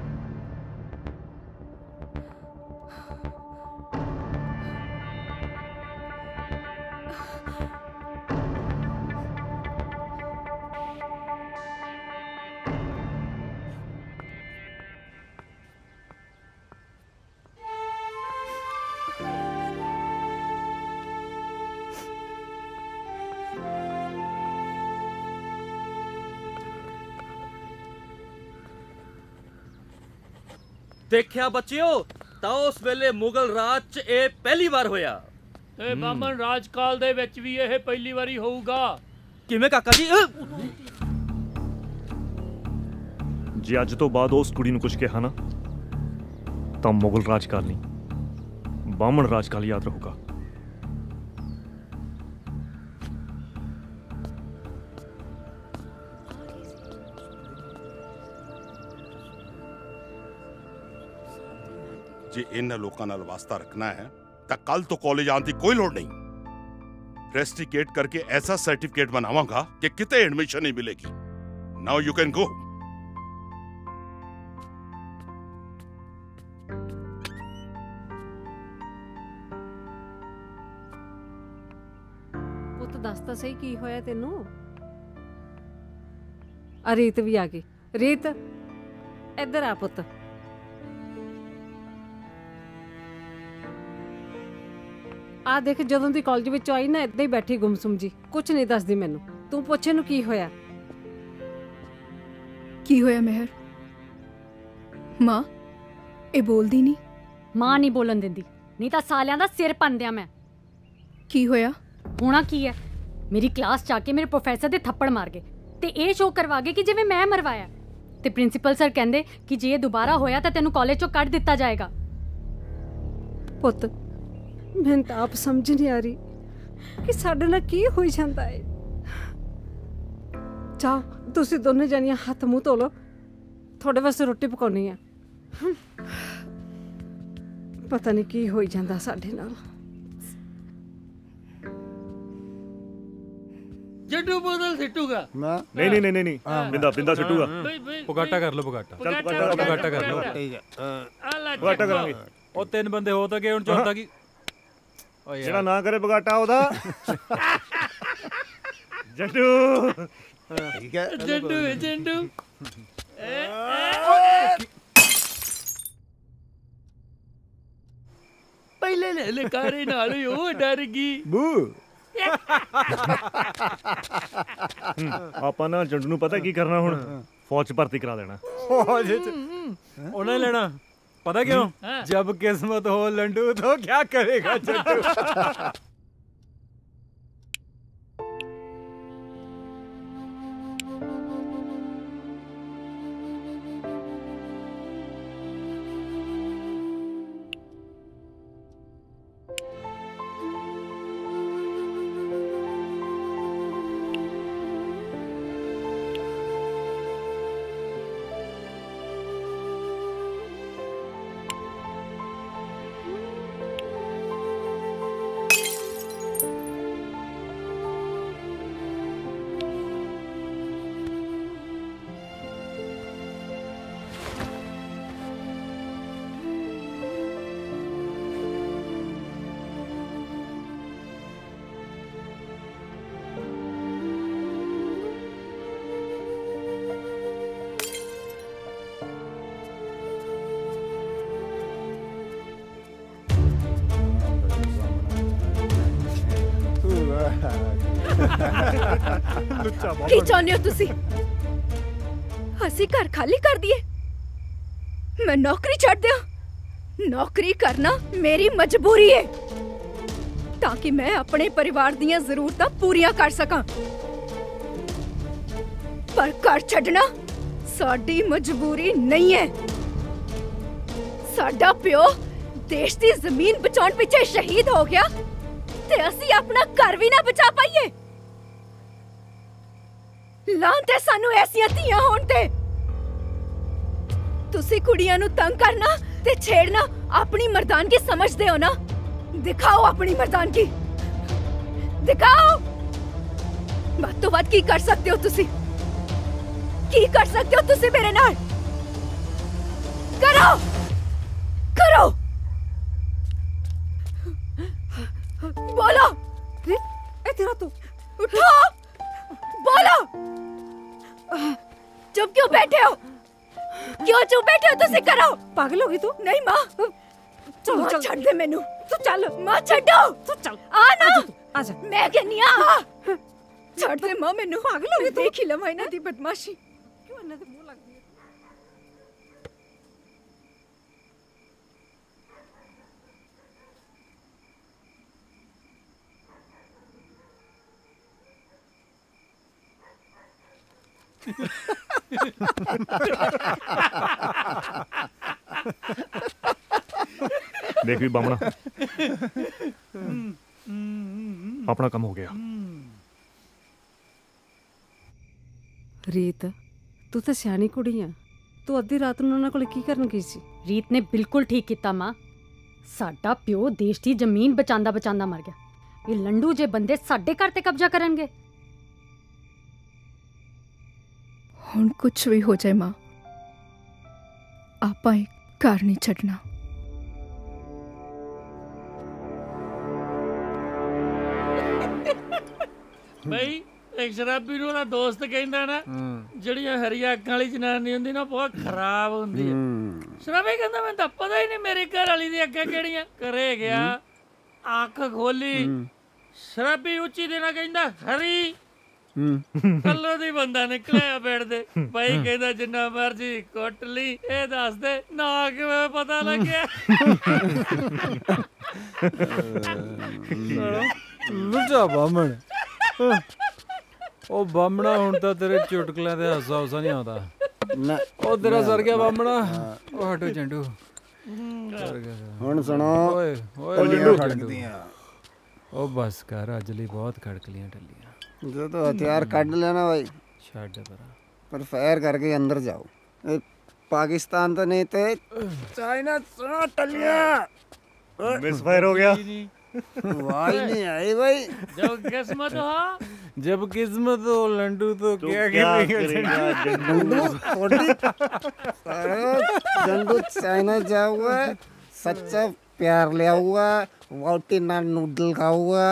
देखिया बच्चियो, ਤਾਂ ਉਸ ਵੇਲੇ ਮੁਗਲ ਰਾਜ 'ਚ ਇਹ ਪਹਿਲੀ ਵਾਰ ਹੋਇਆ। ਤੇ ਬਾਮਨ ਰਾਜਕਾਲ ਦੇ ਵਿੱਚ ਵੀ ਇਹ ਪਹਿਲੀ ਵਾਰੀ ਹੋਊਗਾ। ਕਿਵੇਂ ਕਾਕਾ ਜੀ? ਜੇ ਅੱਜ ਤੋਂ ਬਾਅਦ ਉਸ ਕੁੜੀ ਨੂੰ ਕੁਝ ਕਿਹਾ ਨਾ, ਤਾਂ ਮੁਗਲ ਰਾਜਕਾਲ ਨਹੀਂ, ਬਾਮਨ ਰਾਜਕਾਲ ਯਾਦ ਰਹੂਗਾ। ਜੇ ਇਹਨਾਂ ਲੋਕਾਂ ਨਾਲ ਵਾਸਤਾ ਰੱਖਣਾ ਹੈ ਤਾਂ ਕੱਲ ਤੋਂ ਕਾਲਜ ਆਉਣ ਦੀ ਕੋਈ ਲੋੜ ਨਹੀਂ। ਰੈਸਟੀਕੇਟ ਕਰਕੇ ਐਸਾ ਸਰਟੀਫਿਕੇਟ ਬਣਾਵਾਂਗਾ ਕਿ ਕਿਤੇ ਐਡਮਿਸ਼ਨ ਨਹੀਂ ਮਿਲੇਗੀ। Now you can go. ਪੁੱਤ ਦੱਸ ਤਾਂ ਸਹੀ ਕੀ ਹੋਇਆ ਤੈਨੂੰ? ਆ ਰੀਤ ਵੀ ਆ ਗਈ। ਰੀਤ ਇੱਧਰ ਆ ਪੁੱਤ। ਆ ਦੇਖ ਜਦੋਂ ਦੀ ਕਾਲਜ ਵਿੱਚ ਆਈ ਨਾ ਏਦਾਂ ਹੀ ਬੈਠੀ ਗੁੰਮਸੁਮ ਜੀ, ਕੁਝ ਨਹੀਂ ਦੱਸਦੀ ਮੈਨੂੰ। ਤੂੰ ਪੁੱਛ ਇਹਨੂੰ ਕੀ ਹੋਇਆ। ਕੀ ਹੋਇਆ ਮਿਹਰ? ਮਾਂ ਇਹ ਬੋਲਦੀ ਨਹੀਂ। ਮਾਂ ਨਹੀਂ ਬੋਲਣ ਦਿੰਦੀ, ਨਹੀਂ ਤਾਂ ਸਾਲਿਆਂ ਦਾ ਸਿਰ ਪੰਦਿਆ ਮੈਂ। ਕੀ ਹੋਇਆ? ਹੋਣਾ ਕੀ ਹੈ, ਮੇਰੀ ਕਲਾਸ ਚ ਆ ਕੇ ਮੇਰੇ ਪ੍ਰੋਫੈਸਰ ਦੇ ਥੱਪੜ ਮਾਰ ਗਏ ਤੇ ਇਹ ਸ਼ੋਅ ਕਰਵਾ ਗਏ ਕਿ ਜਿਵੇਂ ਮੈਂ ਮਰਵਾਇਆ। ਤੇ ਪ੍ਰਿੰਸੀਪਲ ਸਰ ਕਹਿੰਦੇ ਕਿ ਜੇ ਇਹ ਦੁਬਾਰਾ ਹੋਇਆ ਤਾਂ ਤੈਨੂੰ ਕਾਲਜ ਚੋਂ ਕੱਢ ਦਿੱਤਾ ਜਾਏਗਾ। ਪੁੱਤ ਮੈਨੂੰ ਤਾਂ ਆਪ ਸਮਝ ਨਹੀਂ ਆ ਰਹੀ ਕਿ ਸਾਡੇ ਨਾਲ ਕੀ ਹੋਈ ਜਾਂਦਾ ਹੈ। ਚਾਹ ਤੁਸੀਂ ਦੋਨੇ ਜਾਨੀਆਂ ਹੱਥ ਮੂੰਹ ਧੋ ਲਓ, ਤੁਹਾਡੇ ਵਾਸਤੇ ਰੋਟੀ ਪਕਾਉਣੀ ਆ। ਪਤਾ ਨਹੀਂ ਕੀ ਹੋਈ ਜਾਂਦਾ ਸਾਡੇ ਨਾਲ। ਜੱਟੂ ਬੋਤਲ ਸਿੱਟੂਗਾ। ਮੈਂ ਨਹੀਂ ਨਹੀਂ ਨਹੀਂ ਨਹੀਂ ਬਿੰਦਾ ਬਿੰਦਾ ਸਿੱਟੂਗਾ। ਪੁਗਾਟਾ ਕਰ ਲਓ, ਪੁਗਾਟਾ ਚੱਲ ਪੁਗਾਟਾ ਕਰ ਲਓ। ਠੀਕ ਹੈ ਪੁਗਾਟਾ ਕਰਾਂਗੇ। ਉਹ ਤਿੰਨ ਬੰਦੇ ਹੋ ਤਾਂ ਗਏ, ਹੁਣ ਚੌਥਾ ਕੀ? ਜਿਹੜਾ ਨਾ ਕਰੇ ਪੁਗਾਟਾ ਉਹਦਾ ਜੱਟੂ। ਠੀਕ ਹੈ ਜੱਟੂ ਜੱਟੂ ਪਹਿਲੇ ਲੈ ਲਕਾਰੇ ਨਾਲ ਹੀ ਉਹ ਡਰ ਗਈ। ਬੂ ਆਪਾਂ ਨਾ ਜੱਟੂ ਨੂੰ ਪਤਾ ਕੀ ਕਰਨਾ ਹੁਣ, ਫੌਜ ਚ ਭਰਤੀ ਕਰਾ ਦੇਣਾ। ਫੌਜ ਚ ਉਹਨੇ ਲੈਣਾ, पता क्यों? जब किस्मत हो लंडू तो क्या करेगा जट्टू। ਕੀ ਚਾਹੁੰਦੇ ਹੋ ਤੁਸੀਂ? ਅਸੀਂ ਘਰ ਖਾਲੀ ਕਰ ਦਈਏ? ਮੈਂ ਨੌਕਰੀ ਛੱਡ ਦਿਆਂ? ਨੌਕਰੀ ਕਰਨਾ ਮੇਰੀ ਮਜਬੂਰੀ ਹੈ ਤਾਂ ਕਿ ਮੈਂ ਆਪਣੇ ਪਰਿਵਾਰ ਦੀਆਂ ਜ਼ਰੂਰਤਾਂ ਪੂਰੀਆਂ ਕਰ ਸਕਾਂ, ਪਰ ਘਰ ਛੱਡਣਾ ਸਾਡੀ ਮਜਬੂਰੀ ਨਹੀਂ ਹੈ। ਸਾਡਾ ਪਿਓ ਦੇਸ਼ ਦੀ ਜ਼ਮੀਨ ਬਚਾਉਣ ਪਿੱਛੇ ਸ਼ਹੀਦ ਹੋ ਗਿਆ ਤੇ ਅਸੀਂ ਆਪਣਾ ਘਰ ਵੀ ਨਾ ਬਚਾ ਪਾਈਏ। ਲਾਂਤ ਹੈ ਸਾਨੂੰ ਐਸੀਆਂ ਧੀਆਂ ਹੋਣ ਤੇ। ਤੁਸੀਂ ਕੁੜੀਆਂ ਨੂੰ ਤੰਗ ਕਰਨਾ ਤੇ ਛੇੜਨਾ ਆਪਣੀ ਮਰਦਾਨਗੀ ਸਮਝਦੇ ਹੋ ਨਾ? ਦਿਖਾਓ ਆਪਣੀ ਮਰਦਾਨਗੀ, ਦਿਖਾਓ। ਵੱਧ ਤੋਂ ਵੱਧ ਕੀ ਕਰ ਸਕਦੇ ਹੋ ਤੁਸੀਂ? ਕੀ ਕਰ ਸਕਦੇ ਹੋ ਤੁਸੀਂ ਮੇਰੇ ਨਾਲ? ਕਰੋ ਕਰੋ, बोलो। ए तेरा तो उठो, बोलो। चुप क्यों बैठे हो? क्यों चुप बैठे हो? तुसी करो। पागल होगी तू? नहीं माँ, चल माँ चल छड़ दे मैनू। तू चल माँ छड़ो। तू चल आ ना, आजा। मैं कहनी आ छड़ दे माँ मैनू। पागल होगी तू? देख ही लवा इन्हां दी बदमाशी। क्यों इन्हां दे मुंह लगदी है? देख भी बामना अपना काम हो गया। ਰੀਤ ਤੂੰ ਤਾਂ ਸਿਆਣੀ ਕੁੜੀ ਆ, ਤੂੰ ਅੱਧੀ ਰਾਤ ਨੂੰ ਉਹਨਾਂ ਕੋਲ ਕੀ ਕਰਨ ਗਈ ਸੀ? ਰੀਤ ਨੇ ਬਿਲਕੁਲ ਠੀਕ ਕੀਤਾ ਮਾਂ। ਸਾਡਾ ਪਿਓ ਦੇਸ਼ ਦੀ ਜ਼ਮੀਨ ਬਚਾਉਂਦਾ ਬਚਾਉਂਦਾ ਮਰ ਗਿਆ। ਇਹ ਲੰਡੂ ਜੇ ਬੰਦੇ ਸਾਡੇ ਘਰ ਤੇ ਕਬਜ਼ਾ ਕਰਨਗੇ। ਹੁਣ ਕੁਛ ਵੀ ਹੋ ਜਾਏ ਮਾਂ, ਆਪਾਂ ਇਹ ਘਰ ਨਹੀਂ ਛੱਡਣਾ। ਬਈ ਇੱਕ ਸ਼ਰਾਬੀ ਨੂੰ ਉਹਦਾ ਦੋਸਤ ਕਹਿੰਦਾ ਨਾ, ਜਿਹੜੀਆਂ ਹਰੀਆਂ ਅੱਖਾਂ ਵਾਲੀ ਜਨਾਨੀ ਹੁੰਦੀ ਨਾ ਬਹੁਤ ਖਰਾਬ ਹੁੰਦੀ ਹੈ। ਸ਼ਰਾਬੀ ਕਹਿੰਦਾ ਮੈਨੂੰ ਤਾਂ ਪਤਾ ਹੀ ਨਹੀਂ ਮੇਰੀ ਘਰ ਵਾਲੀ ਦੀਆਂ ਅੱਖਾਂ ਕਿਹੜੀਆਂ। ਘਰੇ ਗਿਆ ਅੱਖ ਖੋਲੀ ਸ਼ਰਾਬੀ ਉੱਚੀ ਦੇਣਾ ਕਹਿੰਦਾ ਖਰੀ ਕੱਲੋ ਦੀ ਬੰਦਾ ਨਿਕਲਿਆ ਬੈਠ ਦੇ ਭਾਈ ਕਹਿੰਦਾ ਜਿੰਨਾ ਮਰਜੀ ਕੁੱਟ ਲਈ ਇਹ ਦੱਸ ਦੇ ਨਾ ਕਿਵੇਂ ਪਤਾ ਲੱਗਿਆ ਲੁੱਟਾ ਬਾਮਣ ਉਹ ਬਾਮਣਾ ਹੁਣ ਤਾਂ ਤੇਰੇ ਚੁਟਕਲਿਆਂ ਤੇ ਹਾਸਾ ਹੁਸਾ ਨਹੀਂ ਆਉਂਦਾ ਨਾ ਉਹ ਤੇਰਾ ਸਰ ਗਿਆ ਬਾਮਣਾ ਉਹ ਹਟੋ ਚੰਡੂ ਹੁਣ ਸੁਣੋ ਓਏ ਓਏ ਜੰਡੂ ਖੜਕਦੀਆਂ ਉਹ ਬਸ ਕਰ ਅੱਜ ਲਈ ਬਹੁਤ ਖੜਕਲੀਆਂ ਟੱਲੀਆਂ ਜਦੋਂ ਹਥਿਆਰ ਕੱਢ ਲੈਣਾ ਭਾਈ ਛੱਡ ਪਰਾਂ पर फायर करके अंदर जाओ ए, पाकिस्तान तो नहीं थे चाइना सुनो टलिया मिस फायर हो गया वाई नहीं आई भाई जब किस्मत हो जब किस्मत हो लंडू तो, तो क्या, क्या करेगा लंडू लंडू चाइना जा हुआ सच्चा प्यार लिया हुआ वाउटी ना नूडल खा हुआ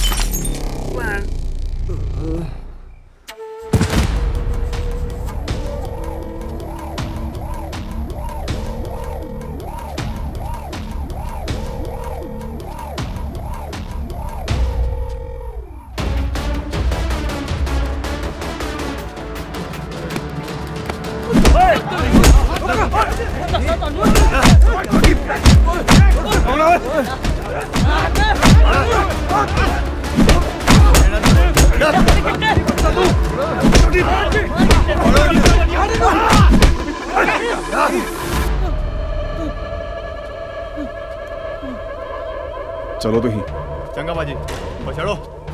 चलो तो ही चंगा बाजी पछाड़ो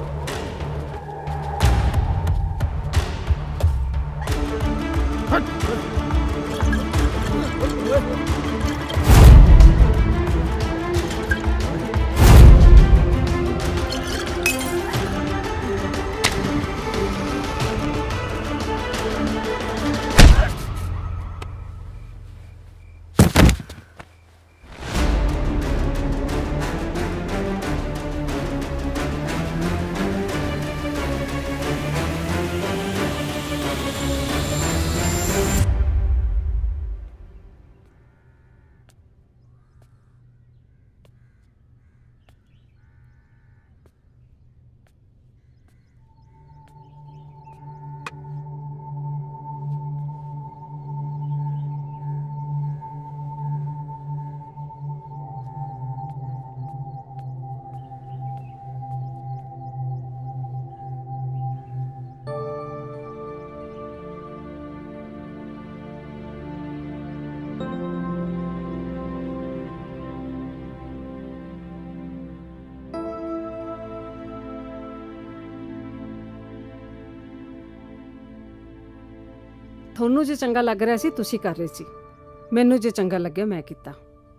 ਤੁਹਾਨੂੰ ਜੇ ਚੰਗਾ ਲੱਗ ਰਿਹਾ ਸੀ ਤੁਸੀਂ ਕਰ ਰਹੇ ਸੀ ਮੈਨੂੰ ਜੇ ਚੰਗਾ ਲੱਗਿਆ ਮੈਂ ਕੀਤਾ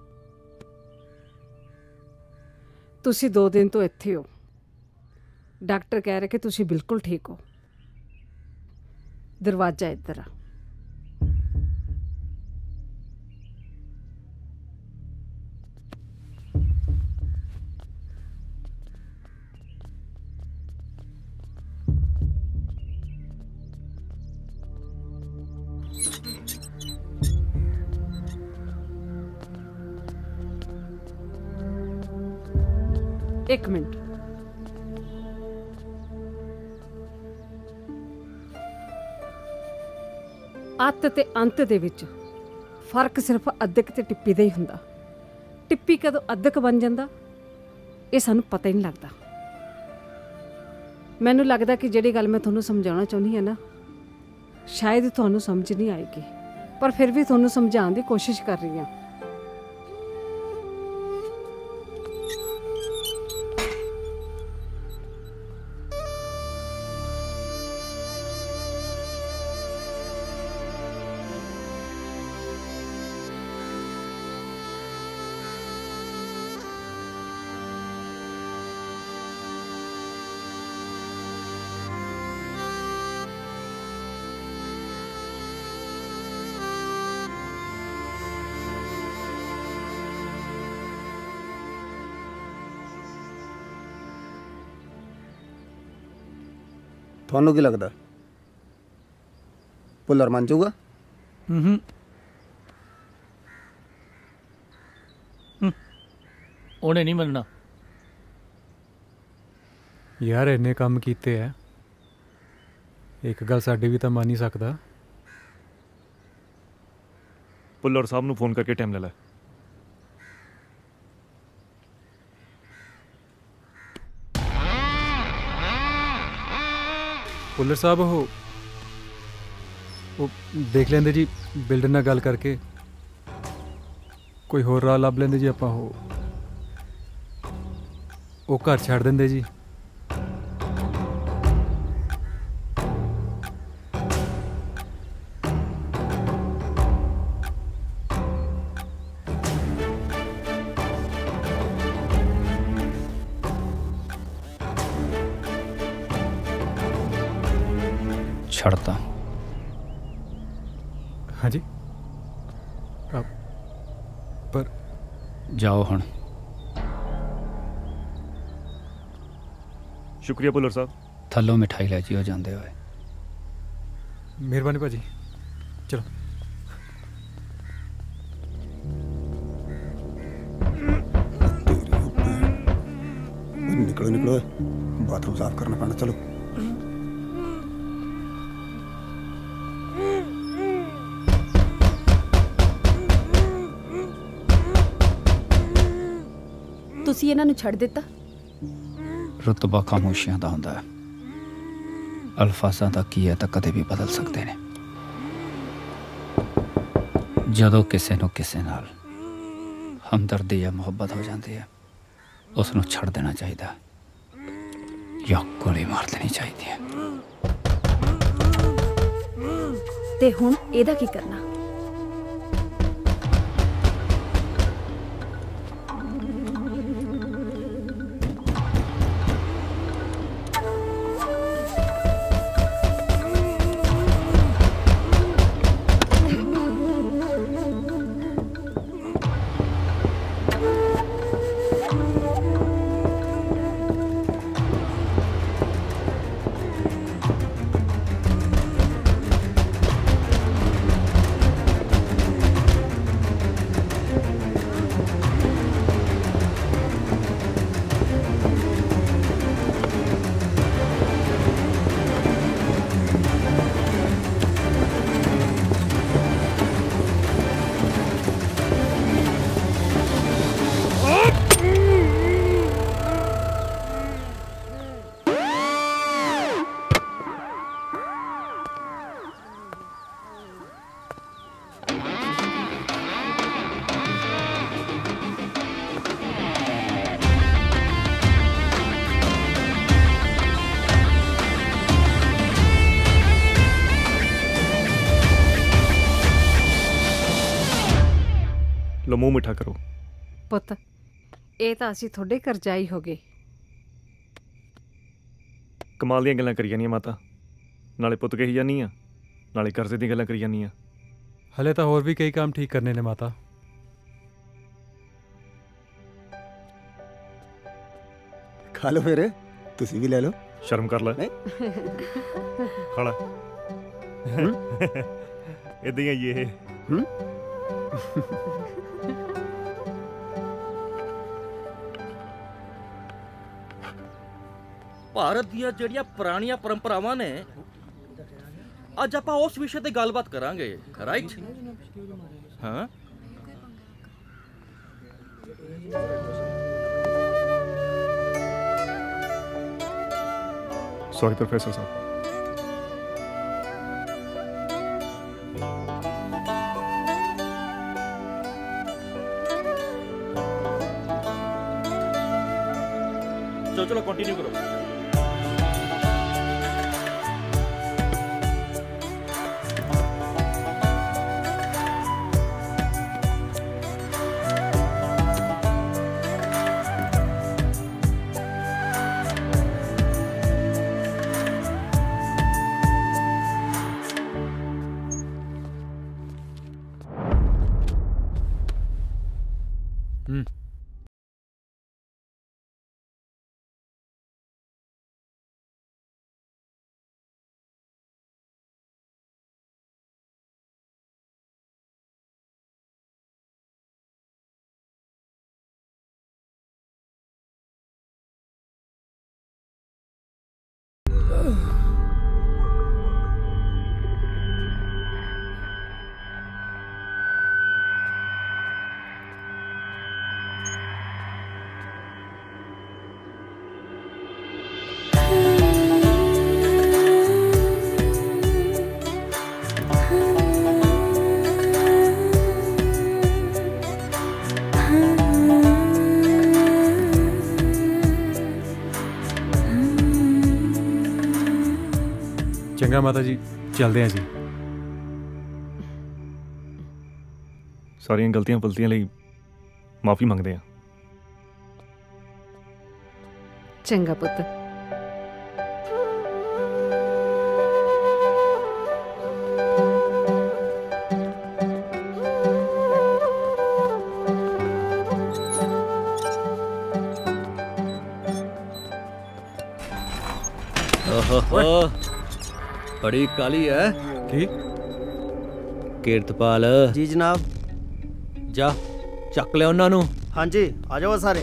ਤੁਸੀਂ ਦੋ ਦਿਨ ਤੋਂ ਇੱਥੇ ਹੋ ਡਾਕਟਰ ਕਹਿ ਰਿਹਾ ਕਿ ਤੁਸੀਂ ਬਿਲਕੁਲ ਠੀਕ ਹੋ ਦਰਵਾਜ਼ਾ ਇੱਧਰ ਆ एक मिनट ਅੱਤ ਤੇ ਅੰਤ ਦੇ ਵਿੱਚ ਫਰਕ ਸਿਰਫ ਅੱਧਕ ਤੇ ਟਿੱਪੀ ਦਾ ਹੀ ਹੁੰਦਾ ਟਿੱਪੀ ਕਦੋਂ ਅੱਧਕ ਬਣ ਜਾਂਦਾ ਇਹ ਸਾਨੂੰ ਪਤਾ ਹੀ ਨਹੀਂ ਲੱਗਦਾ ਮੈਨੂੰ ਲੱਗਦਾ ਕਿ ਜਿਹੜੀ ਗੱਲ ਮੈਂ ਤੁਹਾਨੂੰ ਸਮਝਾਉਣਾ ਚਾਹੁੰਦੀ ਹਾਂ ਨਾ ਸ਼ਾਇਦ ਤੁਹਾਨੂੰ ਸਮਝ ਨਹੀਂ ਆਏਗੀ ਪਰ ਫਿਰ ਵੀ ਤੁਹਾਨੂੰ ਸਮਝਾਉਣ ਦੀ ਕੋਸ਼ਿਸ਼ ਕਰ ਰਹੀ ਹਾਂ ਤੁਹਾਨੂੰ ਕੀ ਲੱਗਦਾ ਭੁੱਲਰ ਮੰਨ ਜਾਊਗਾ ਹੂੰ ਉਹਨੇ ਨਹੀਂ ਮੰਨਣਾ ਯਾਰ ਇੰਨੇ ਕੰਮ ਕੀਤੇ ਐ, ਇੱਕ ਗੱਲ ਸਾਡੀ ਵੀ ਤਾਂ ਮੰਨ ਹੀ ਸਕਦਾ। ਭੁੱਲਰ ਸਾਹਿਬ ਨੂੰ ਫੋਨ ਕਰਕੇ ਟਾਈਮ ਲੈ ਲੈ। ਭੁੱਲਰ ਸਾਹਿਬ ਉਹ ਉਹ ਦੇਖ ਲੈਂਦੇ ਜੀ, ਬਿਲਡਰ ਨਾਲ ਗੱਲ ਕਰਕੇ ਕੋਈ ਹੋਰ ਰਾਹ ਲੱਭ ਲੈਂਦੇ ਜੀ। ਆਪਾਂ ਉਹ ਉਹ ਘਰ ਛੱਡ ਦਿੰਦੇ ਜੀ। ਛੱਡਤਾ। ਹਾਂਜੀ ਪਰ ਜਾਓ ਹੁਣ। ਸ਼ੁਕਰੀਆ ਭੁੱਲਰ ਸਾਹਿਬ। ਥੱਲੋਂ ਮਿਠਾਈ ਲੈ ਜਿਓ ਜਾਂਦੇ ਹੋਏ। ਮਿਹਰਬਾਨੀ ਭਾਜੀ, ਚਲੋ। ਨਿਕਲੋ ਨਿਕਲੋ, ਬਾਥਰੂਮ ਸਾਫ਼ ਕਰਨਾ ਪੈਣਾ। ਚਲੋ ਤੁਸੀਂ ਇਹਨਾਂ ਨੂੰ ਛੱਡ ਦਿੱਤਾ। ਰੁਤਬਾ ਖਾਮੋਸ਼ੀਆਂ ਦਾ ਹੁੰਦਾ ਹੈ, ਅਲਫਾਜ਼ਾਂ ਦਾ ਕੀ ਹੈ ਤਾਂ ਕਦੇ ਵੀ ਬਦਲ ਸਕਦੇ ਨੇ। ਜਦੋਂ ਕਿਸੇ ਨੂੰ ਕਿਸੇ ਨਾਲ ਹਮਦਰਦੀ ਜਾਂ ਮੁਹੱਬਤ ਹੋ ਜਾਂਦੀ ਹੈ, ਉਸ ਨੂੰ ਛੱਡ ਦੇਣਾ ਚਾਹੀਦਾ ਜਾਂ ਗੋਲੀ ਮਾਰ ਦੇਣੀ ਚਾਹੀਦੀ ਹੈ। ਤੇ ਹੁਣ ਇਹਦਾ ਕੀ ਕਰਨਾ? ਲੋ ਮੂੰਹ ਮਿੱਠਾ ਕਰੋ। ਪੁੱਤ, ਇਹ ਤਾਂ ਅਸੀਂ ਤੁਹਾਡੇ ਕਰਜ਼ਾਈ ਹੋ ਗਏ। ਕਮਾਲ ਦੀਆਂ ਗੱਲਾਂ ਕਰੀ ਜਾਂਦੀਆਂ ਮਾਤਾ, ਨਾਲੇ ਪੁੱਤ ਕਹੀ ਜਾਂਦੀ ਆ, ਨਾਲੇ ਕਰਜ਼ੇ ਦੀਆਂ ਗੱਲਾਂ ਕਰੀ ਜਾਂਦੀ ਆ। ਹਲੇ ਤਾਂ ਹੋਰ ਵੀ ਕਈ ਕੰਮ ਠੀਕ ਕਰਨੇ ਨੇ ਮਾਤਾ। ਖਾ ਲਓ ਫਿਰ, ਤੁਸੀਂ ਵੀ ਲੈ ਲਓ। ਸ਼ਰਮ ਕਰ ਲੈ। ਖਾ ਲੈ। ਇਦਾਂ ਹੀ ਆਈ ਇਹ। ਭਾਰਤ ਦੀਆਂ ਜਿਹੜੀਆਂ ਪੁਰਾਣੀਆਂ ਪਰੰਪਰਾਵਾਂ ਨੇ, ਅੱਜ ਆਪਾਂ ਉਸ ਵਿਸ਼ੇ ਤੇ ਗੱਲਬਾਤ ਕਰਾਂਗੇ, ਰਾਈਟ? ਹਾਂ। ਸੌਰੀ ਪ੍ਰੋਫੈਸਰ ਸਾਹਿਬ। चलो चलो कंटिन्यू करो। हम्म ਚੰਗਾ ਮਾਤਾ ਜੀ, ਚੱਲਦੇ ਹਾਂ ਜੀ। ਸਾਰੀਆਂ ਗਲਤੀਆਂ ਫਲਤੀਆਂ ਲਈ ਮਾਫੀ ਮੰਗਦੇ ਹਾਂ। ਚੰਗਾ ਪੁੱਤ। ओहो, बड़ी काली है की कीरतपाल जी जनाब। जा ਚੱਕ ਲਿਆ ਉਹਨਾਂ ਨੂੰ। ਹਾਂਜੀ ਆ ਜਾਓ ਸਾਰੇ।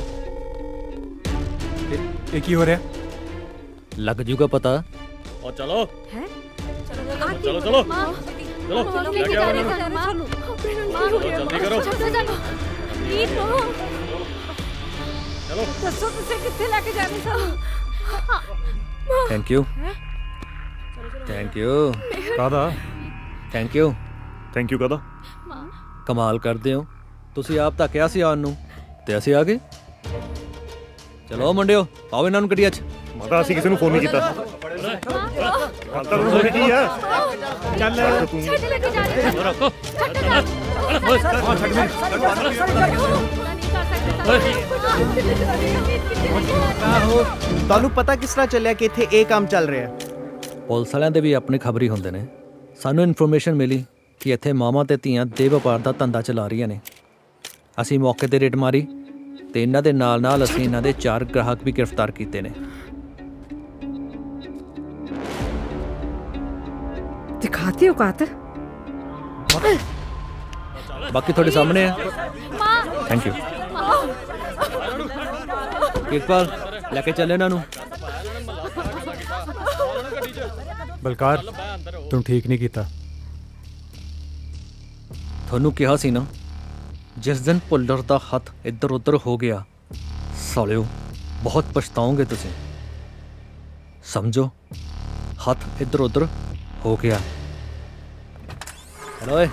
ਇਹ ਕੀ ਹੋ ਰਿਹਾ? ਲੱਗ ਜੂਗਾ ਪਤਾ। और चलो हैं? चलो चलो चलो चलो चलो लेके आओ जाने उन्हें। का मां मां हो गया जल्दी करो। चलो चलो प्लीज नो चलो ਦੱਸੋ ਤੁਸੀਂ ਕਿੱਥੇ ਲੈ ਕੇ ਜਾਣੇ ਸਾਨੂੰ? ਥੈਂਕ ਯੂ ਥੈਂਕ ਯੂ ਕਾਹਦਾ? ਥੈਂਕ ਯੂ ਥੈਂਕ ਯੂ ਕਾਹਦਾ? ਕਮਾਲ ਕਰਦੇ ਹੋ ਤੁਸੀਂ। ਆਪ ਤਾਂ ਕਿਹਾ ਸੀ ਆਉਣ ਨੂੰ ਤੇ ਅਸੀਂ ਆ ਗਏ। ਚਲੋ ਮੁੰਡਿਓ, ਆਓ ਇਹਨਾਂ ਨੂੰ ਗੱਡੀਆਂ 'ਚ। ਮਾਤਾ ਅਸੀਂ ਕਿਸੇ ਨੂੰ ਫੋਨ ਨਹੀਂ ਕੀਤਾ। ਮਾਤਾ ਨੂੰ ਫੋਨ ਕੀ ਹੈ? ਚੱਲ ਛੱਡ ਲੈ ਕੇ ਜਾ ਰਹੇ ਰੱਖੋ। ਤੁਹਾਨੂੰ ਪਤਾ ਕਿਸ ਤਰ੍ਹਾਂ ਚੱਲਿਆ ਕਿ ਇੱਥੇ ਇਹ ਕੰਮ ਚੱਲ ਰਿਹਾ ਹੈ? ਪੁਲਿਸ ਵਾਲਿਆਂ ਦੇ ਵੀ ਆਪਣੇ ਖਬਰੀ ਹੁੰਦੇ ਨੇ। ਸਾਨੂੰ ਇਨਫੋਰਮੇਸ਼ਨ ਮਿਲੀ ਕਿ ਇੱਥੇ ਮਾਵਾਂ ਤੇ ਧੀਆਂ ਦੇ ਵਪਾਰ ਦਾ ਧੰਦਾ ਚਲਾ ਰਹੀਆਂ ਨੇ। ਅਸੀਂ ਮੌਕੇ ਤੇ ਰੇਡ ਮਾਰੀ ਤੇ ਇਹਨਾਂ ਦੇ ਨਾਲ ਨਾਲ ਅਸੀਂ ਇਹਨਾਂ ਦੇ ਚਾਰ ਗ੍ਰਾਹਕ ਵੀ ਗ੍ਰਿਫਤਾਰ ਕੀਤੇ ਨੇ। ਦਿਖਾਤੇ ਔਕਾਤ। ਬਾਕੀ ਤੁਹਾਡੇ ਸਾਹਮਣੇ ਹੈ। ਥੈਂਕ ਯੂ ਕਿਰਪਾਲ, ਲੈ ਕੇ ਚੱਲੇ ਇਹਨਾਂ ਨੂੰ। ਬਲਕਾਰ, ਤੂੰ ਠੀਕ ਨਹੀਂ ਕੀਤਾ। ਤੁਹਾਨੂੰ ਕਿਹਾ ਸੀ ਨਾ, ਜਿਸ ਦਿਨ ਭੁੱਲਰ ਦਾ ਹੱਥ ਇੱਧਰ ਉੱਧਰ ਹੋ ਗਿਆ, ਸਾਲਿਓ ਬਹੁਤ ਪਛਤਾਓਗੇ ਤੁਸੀਂ। ਸਮਝੋ, ਹੱਥ ਇੱਧਰ ਉੱਧਰ ਹੋ ਗਿਆ। ਓਏ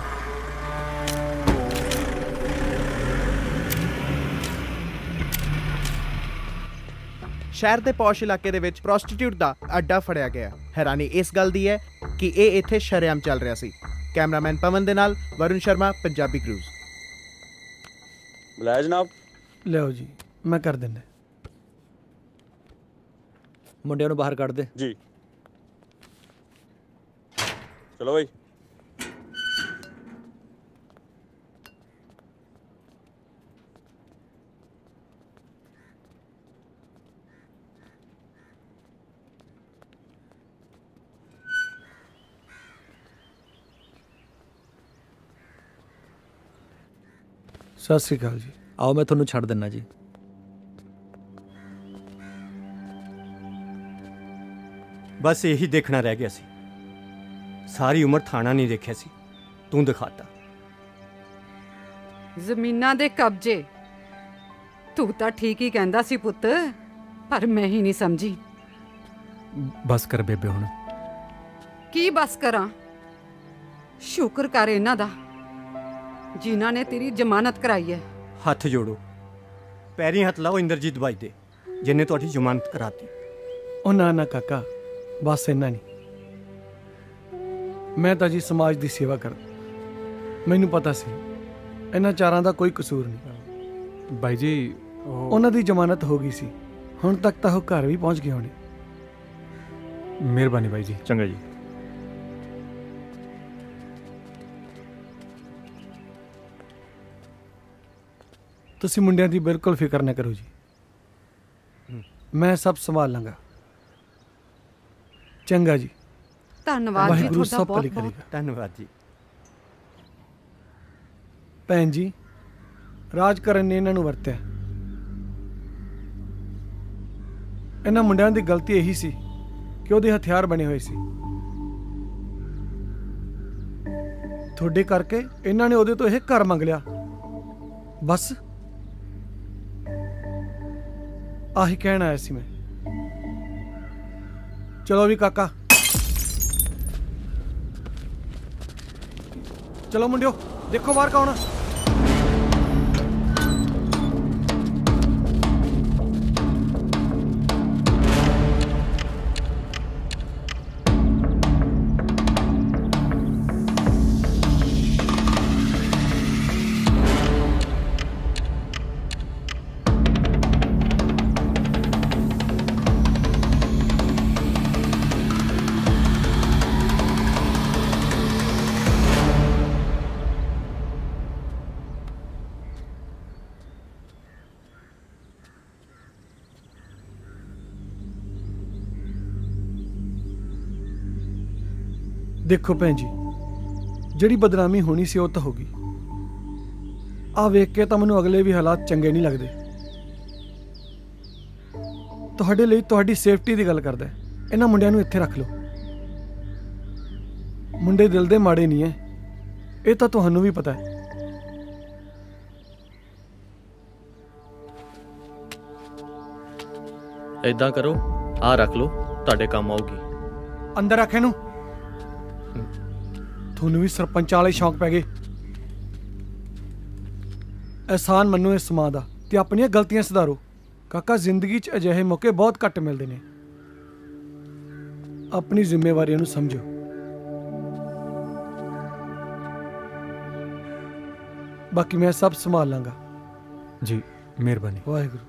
ਸ਼ਹਿਰ ਦੇ ਪੌਸ਼ ਇਲਾਕੇ ਦੇ ਵਿੱਚ ਪ੍ਰੋਸਟੀਟਿਊਟ ਦਾ ਅੱਡਾ ਫੜਿਆ ਗਿਆ। ਹੈਰਾਨੀ ਇਸ ਗੱਲ ਦੀ ਹੈ ਕਿ ਇਹ ਇੱਥੇ ਸ਼ਰੇਆਮ ਚੱਲ ਰਿਹਾ ਸੀ। ਕੈਮਰਾਮੈਨ ਪਵਨ ਦੇ ਨਾਲ ਵਰੁਣ ਸ਼ਰਮਾ, ਪੰਜਾਬੀ ਕਰੂਜ਼। ਬੁਲਾਇਆ ਜਨਾਬ। ਲਿਓ ਜੀ, ਮੈਂ ਕਰ ਦਿੰਦਾ। ਮੁੰਡਿਆਂ ਨੂੰ ਬਾਹਰ ਕੱਢ ਦੇ ਜੀ। ਚਲੋ ਬਈ। ਸਤਿ ਸ੍ਰੀ ਅਕਾਲ ਜੀ। ਆਓ ਮੈਂ ਤੁਹਾਨੂੰ ਛੱਡ ਦਿੰਦਾ ਜੀ। ਬਸ ਇਹੀ ਦੇਖਣਾ ਰਹਿ ਗਿਆ ਸੀ। ਸਾਰੀ ਉਮਰ ਥਾਣਾ ਨਹੀਂ ਦੇਖਿਆ ਸੀ, ਤੂੰ ਦਿਖਾਤਾ। ਜ਼ਮੀਨਾਂ ਦੇ ਕਬਜ਼ੇ। ਤੂੰ ਤਾਂ ਠੀਕ ਹੀ ਕਹਿੰਦਾ ਸੀ ਪੁੱਤ, ਪਰ ਮੈਂ ਹੀ ਨਹੀਂ ਸਮਝੀ। ਬਸ ਕਰ ਬੇਬੇ ਹੁਣ। ਕੀ ਬਸ ਕਰਾਂ? ਸ਼ੁਕਰ ਕਰ ਇਹਨਾਂ ਦਾ ਜਿਨ੍ਹਾਂ ਨੇ ਤੇਰੀ ਜ਼ਮਾਨਤ ਕਰਾਈ ਹੈ। ਹੱਥ ਜੋੜੋ, ਪੈਰੀਂ ਹੱਥ ਲਾਓ ਇੰਦਰਜੀਤ ਬਾਈ ਦੇ, ਜਿਹਨੇ ਤੁਹਾਡੀ ਜ਼ਮਾਨਤ ਕਰਾਤੀ। ਉਹ ਨਾ ਨਾ ਕਾਕਾ, ਬਸ ਇੰਨਾ ਨਹੀਂ। ਮੈਂ ਤਾਂ ਜੀ ਸਮਾਜ ਦੀ ਸੇਵਾ ਕਰਦਾ। ਮੈਨੂੰ ਪਤਾ ਸੀ ਇਹਨਾਂ ਚਾਰਾਂ ਦਾ ਕੋਈ ਕਸੂਰ ਨਹੀਂ। ਬਾਈ ਜੀ ਉਹਨਾਂ ਦੀ ਜ਼ਮਾਨਤ ਹੋ ਗਈ ਸੀ। ਹੁਣ ਤੱਕ ਤਾਂ ਉਹ ਘਰ ਵੀ ਪਹੁੰਚ ਗਏ ਹੋਣੇ। ਮਿਹਰਬਾਨੀ ਬਾਈ ਜੀ। ਚੰਗਾ ਜੀ। ਤੁਸੀਂ ਮੁੰਡਿਆਂ ਦੀ ਬਿਲਕੁਲ ਫਿਕਰ ਨਾ ਕਰੋ ਜੀ, ਮੈਂ ਸਭ ਸੰਭਾਲ ਲਾਂਗਾ। ਚੰਗਾ ਜੀ। ਧੰਨਵਾਦ ਜੀ ਵਾਹਿਗੁਰੂ ਤੁਹਾਡਾ ਸਭ ਭਲੀ ਬਹੁਤ ਕਰੇਗਾ। ਧੰਨਵਾਦ ਜੀ। ਭੈਣ ਜੀ, ਰਾਜ ਕਰਨ ਨੇ ਇਹਨਾਂ ਨੂੰ ਵਰਤਿਆ। ਇਹਨਾਂ ਮੁੰਡਿਆਂ ਦੀ ਗਲਤੀ ਇਹੀ ਸੀ ਕਿ ਉਹਦੇ ਹਥਿਆਰ ਬਣੇ ਹੋਏ ਸੀ। ਤੁਹਾਡੇ ਕਰਕੇ ਇਹਨਾਂ ਨੇ ਉਹਦੇ ਤੋਂ ਇਹ ਘਰ ਮੰਗ ਲਿਆ। ਬਸ ਆਹੀ ਕਹਿਣ ਆਇਆ ਸੀ ਮੈਂ। ਚਲੋ ਵੀ ਕਾਕਾ, ਚਲੋ ਮੁੰਡਿਓ, ਦੇਖੋ ਬਾਹਰ ਕੌਣ ਆ। ਦੇਖੋ ਭੈਣ ਜੀ, ਜਿਹੜੀ ਬਦਨਾਮੀ ਹੋਣੀ ਸੀ ਉਹ ਤਾਂ ਹੋ ਗਈ। ਆ ਵੇਖ ਕੇ ਤਾਂ ਮੈਨੂੰ ਅਗਲੇ ਵੀ ਹਾਲਾਤ ਚੰਗੇ ਨਹੀਂ ਲੱਗਦੇ। ਤੁਹਾਡੇ ਲਈ ਤੁਹਾਡੀ ਸੇਫਟੀ ਦੀ ਗੱਲ ਕਰਦਾ। ਇਹਨਾਂ ਮੁੰਡਿਆਂ ਨੂੰ ਇੱਥੇ ਰੱਖ ਲਓ। ਮੁੰਡੇ ਦਿਲ ਦੇ ਮਾੜੇ ਨਹੀਂ ਐ, ਇਹ ਤਾਂ ਤੁਹਾਨੂੰ ਵੀ ਪਤਾ ਹੈ। ਏਦਾਂ ਕਰੋ, ਆ ਰੱਖ ਲਓ, ਤੁਹਾਡੇ ਕੰਮ ਆਊਗੀ। ਅੰਦਰ ਰੱਖ ਇਹਨੂੰ। ਤੁਹਾਨੂੰ ਵੀ ਸਰਪੰਚ ਵਾਲੇ ਸ਼ੌਂਕ ਪੈ ਗਏ। ਅਹਿਸਾਨ ਮੰਨੋ ਇਸ ਮਾਂ ਦਾ ਤੇ ਆਪਣੀਆਂ ਗਲਤੀਆਂ ਸੁਧਾਰੋ। ਕਾਕਾ, ਜ਼ਿੰਦਗੀ 'ਚ ਅਜਿਹੇ ਮੌਕੇ ਬਹੁਤ ਘੱਟ ਮਿਲਦੇ ਨੇ। ਆਪਣੀ ਜ਼ਿੰਮੇਵਾਰੀਆਂ ਨੂੰ ਸਮਝੋ। ਬਾਕੀ ਮੈਂ ਸਭ ਸੰਭਾਲ ਲਾਂਗਾ। ਜੀ, ਮਿਹਰਬਾਨੀ। ਵਾਹਿਗੁਰੂ।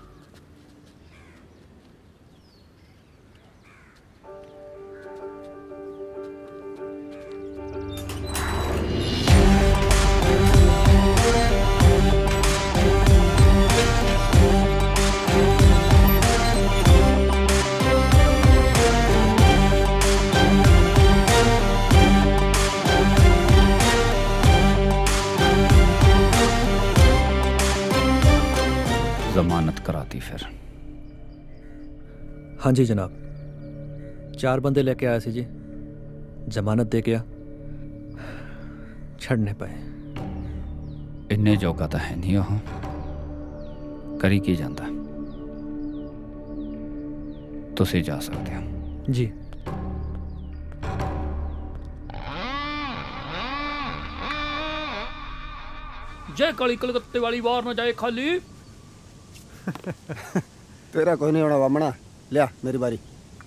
जमानत कराती फिर? हाँ जी जनाब, चार बंदे लेके आया सी जी, जमानत दे गया, छड़ने पाए। इन्ने जोगा तो है नहीं वो, करी की जाता। तुसी जा सकते हो जी। जय काली कलकत्ते वाली वार न जाए खाली। तेरा कोई नहीं होना बामना। लिया मेरी बारी।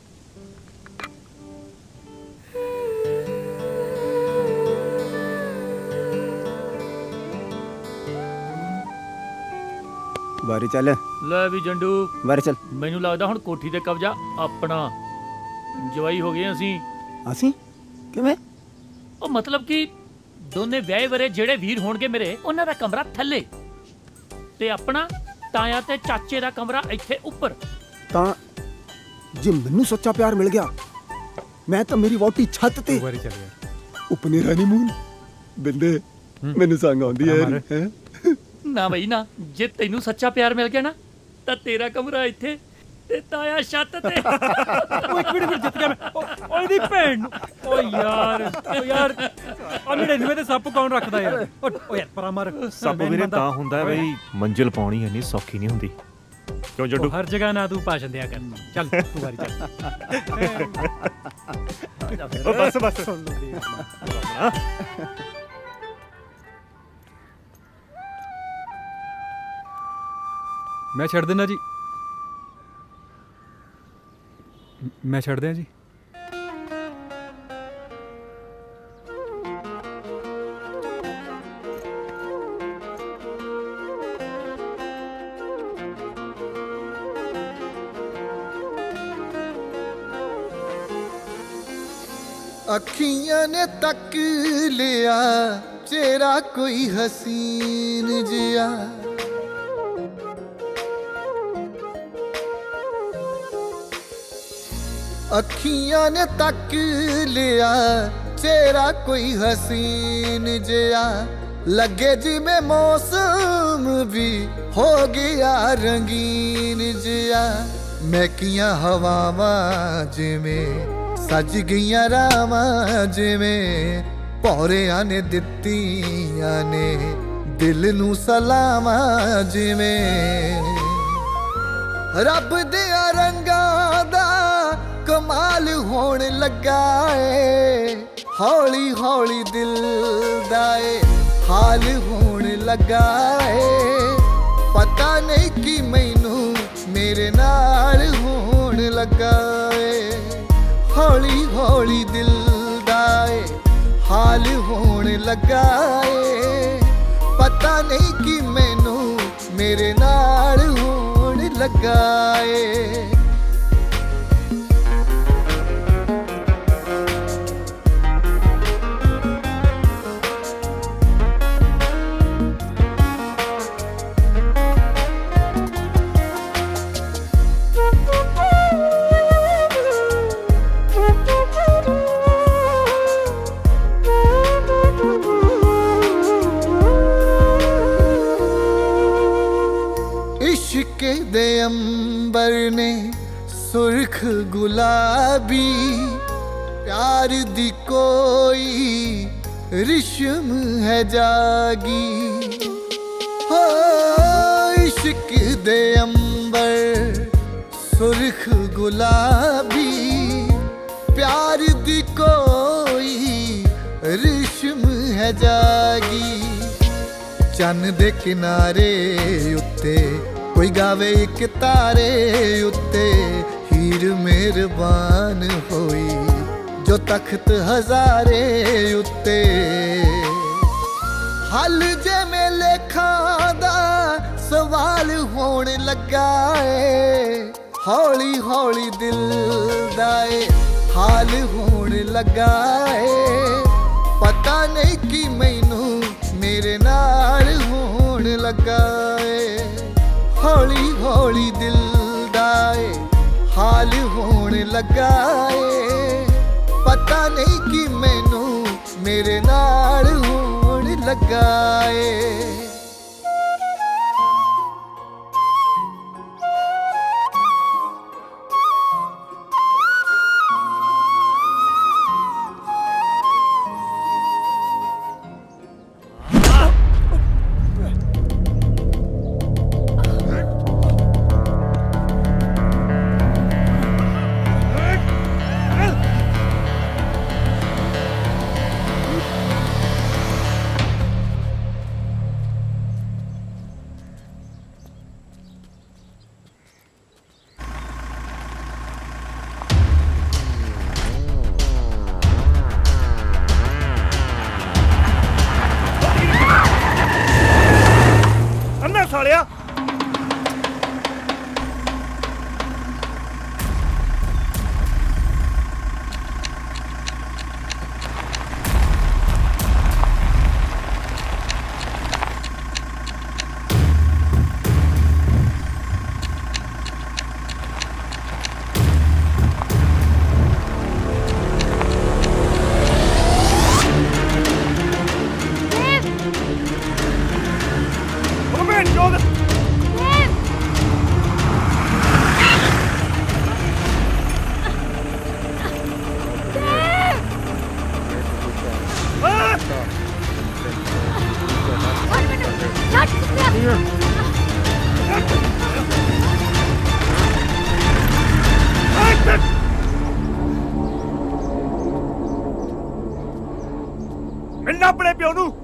बारी चल। ले भी जंडू बारी चल। मैनू लगदा हुण कोठी ते कब्जा अपना। जवाई हो गए असीं। असीं किवें? ओ मतलब कि दोने विआहे वरे जेड़े वीर होणगे मेरे, उन्हां दा कमरा थल्ले ते अपना ताया ते चाचे दा कमरा इत्थे उपर। तां जे मैनू सच्चा प्यार मिल गया, मैं तो मेरी वोटी छत ते बारी चल गया। उपने रानी मून बिंदे मैनू संग आउंदी है हैं। ना बई ना, जे तैनू सच्चा प्यार मिल गया ना, तां तेरा कमरा इत्थे ते ताया छत ते। ओ एक मिनट जित गया मैं। ओ ओए दी भैन। ओ यार, ओ यार आ नड़िनवे ते सप कौन रखदा यार? ओ ओ यार परा मार। सप ਵੀਰੇ ਤਾਂ ਹੁੰਦਾ ਹੈ ਬਈ, ਮੰਜ਼ਿਲ ਪਾਉਣੀ ਇੰਨੀ ਸੌਖੀ ਨਹੀਂ ਹੁੰਦੀ। ਕਿਉਂ ਜੱਡੂ? ਹਰ ਜਗ੍ਹਾ ਨਾ ਤੂੰ ਭਾਸ਼ਣ ਦਿਆ ਕਰ। ਚੱਲ ਤੂੰ ਵਾਰੀ ਚੱਲ। ਓ ਬਸ ਬਸ ਸੁਣ ਲਓ ਦੇ। मैं छड़ देना जी, मैं छड़ दिया जी। अखियां ने तक लिया चेहरा कोई हसीन जिया, अखियां ने तक लिया चेहरा कोई हसीन जिया, लगे जिमें मौसम भी हो गया रंगीन जिया, महकियां हवावां जिमें सज गईयां रावां जिमें, पौरियां ने दित्तियां ने दिल नू सलावां जिमें, रब दियां रंगां दा कमाल होने लगा है, हौली हौली दिल दाए हाल होने लगा है, पता नहीं कि मैनू मेरे नाल होने लगा है, हौली हौली दिल दाए हाल होने लगा है, पता नहीं कि मैनू मेरे नाल होने लगा है। अंबर ने सुर्ख गुलाबी प्यार दी कोई रिश्म है जागी हो इश्क दे अंबर सुर्ख गुलाबी प्यार दी कोई रिश्म है जागी चन्न दे किनारे उत्ते कोई गावे एक तारे उत्ते हीर मेहरबान होई जो तख्त हजारे उत्ते हल जे मेले खादा सवाल होने लगा है हौली हौली दिल दाए हाल होने लगा है पता नहीं कि मैनू मेरे नाल होण लगा है हौली हौली दिल दाए हाल होण लगा है पता नहीं कि मैनू मेरे नाल होण लगा है मिलना अपने प्यो नू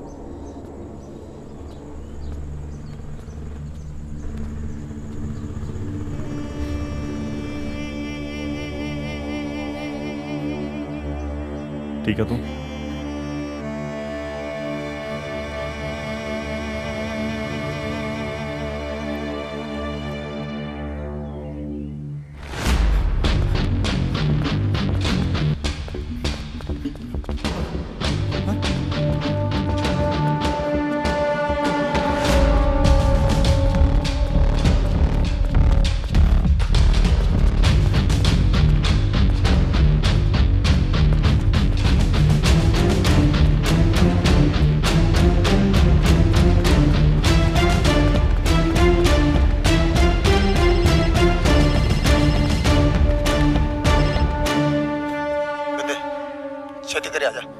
ठीक है तू छेती करे आजा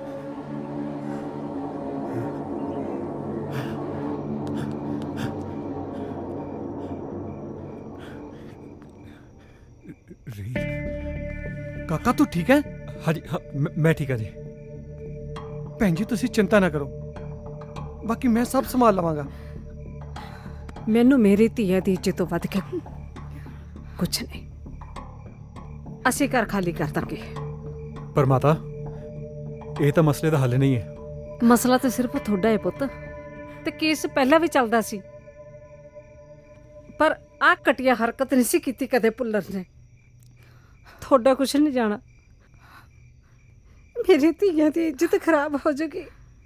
काका तू ठीक है हाँ जी हाँ मैं, मैं ठीक है जी भैन जी तुसी चिंता ना करो बाकी मैं सब संभाल लवांगा मैनू मेरी धीया दी इज्जत तो वध के कुछ नहीं असी घर खाली कर देंगे पर माता ये तो मसले का हल नहीं है मसला तो सिर्फ थोड़ा है पुत ते केस पहला भी चलता सी पर आ कटिया हरकत नहीं सी कीती कदे पुल्लर ने थोड़ा कुछ नहीं जाना मेरी धीया दी इज्जत खराब हो जाएगी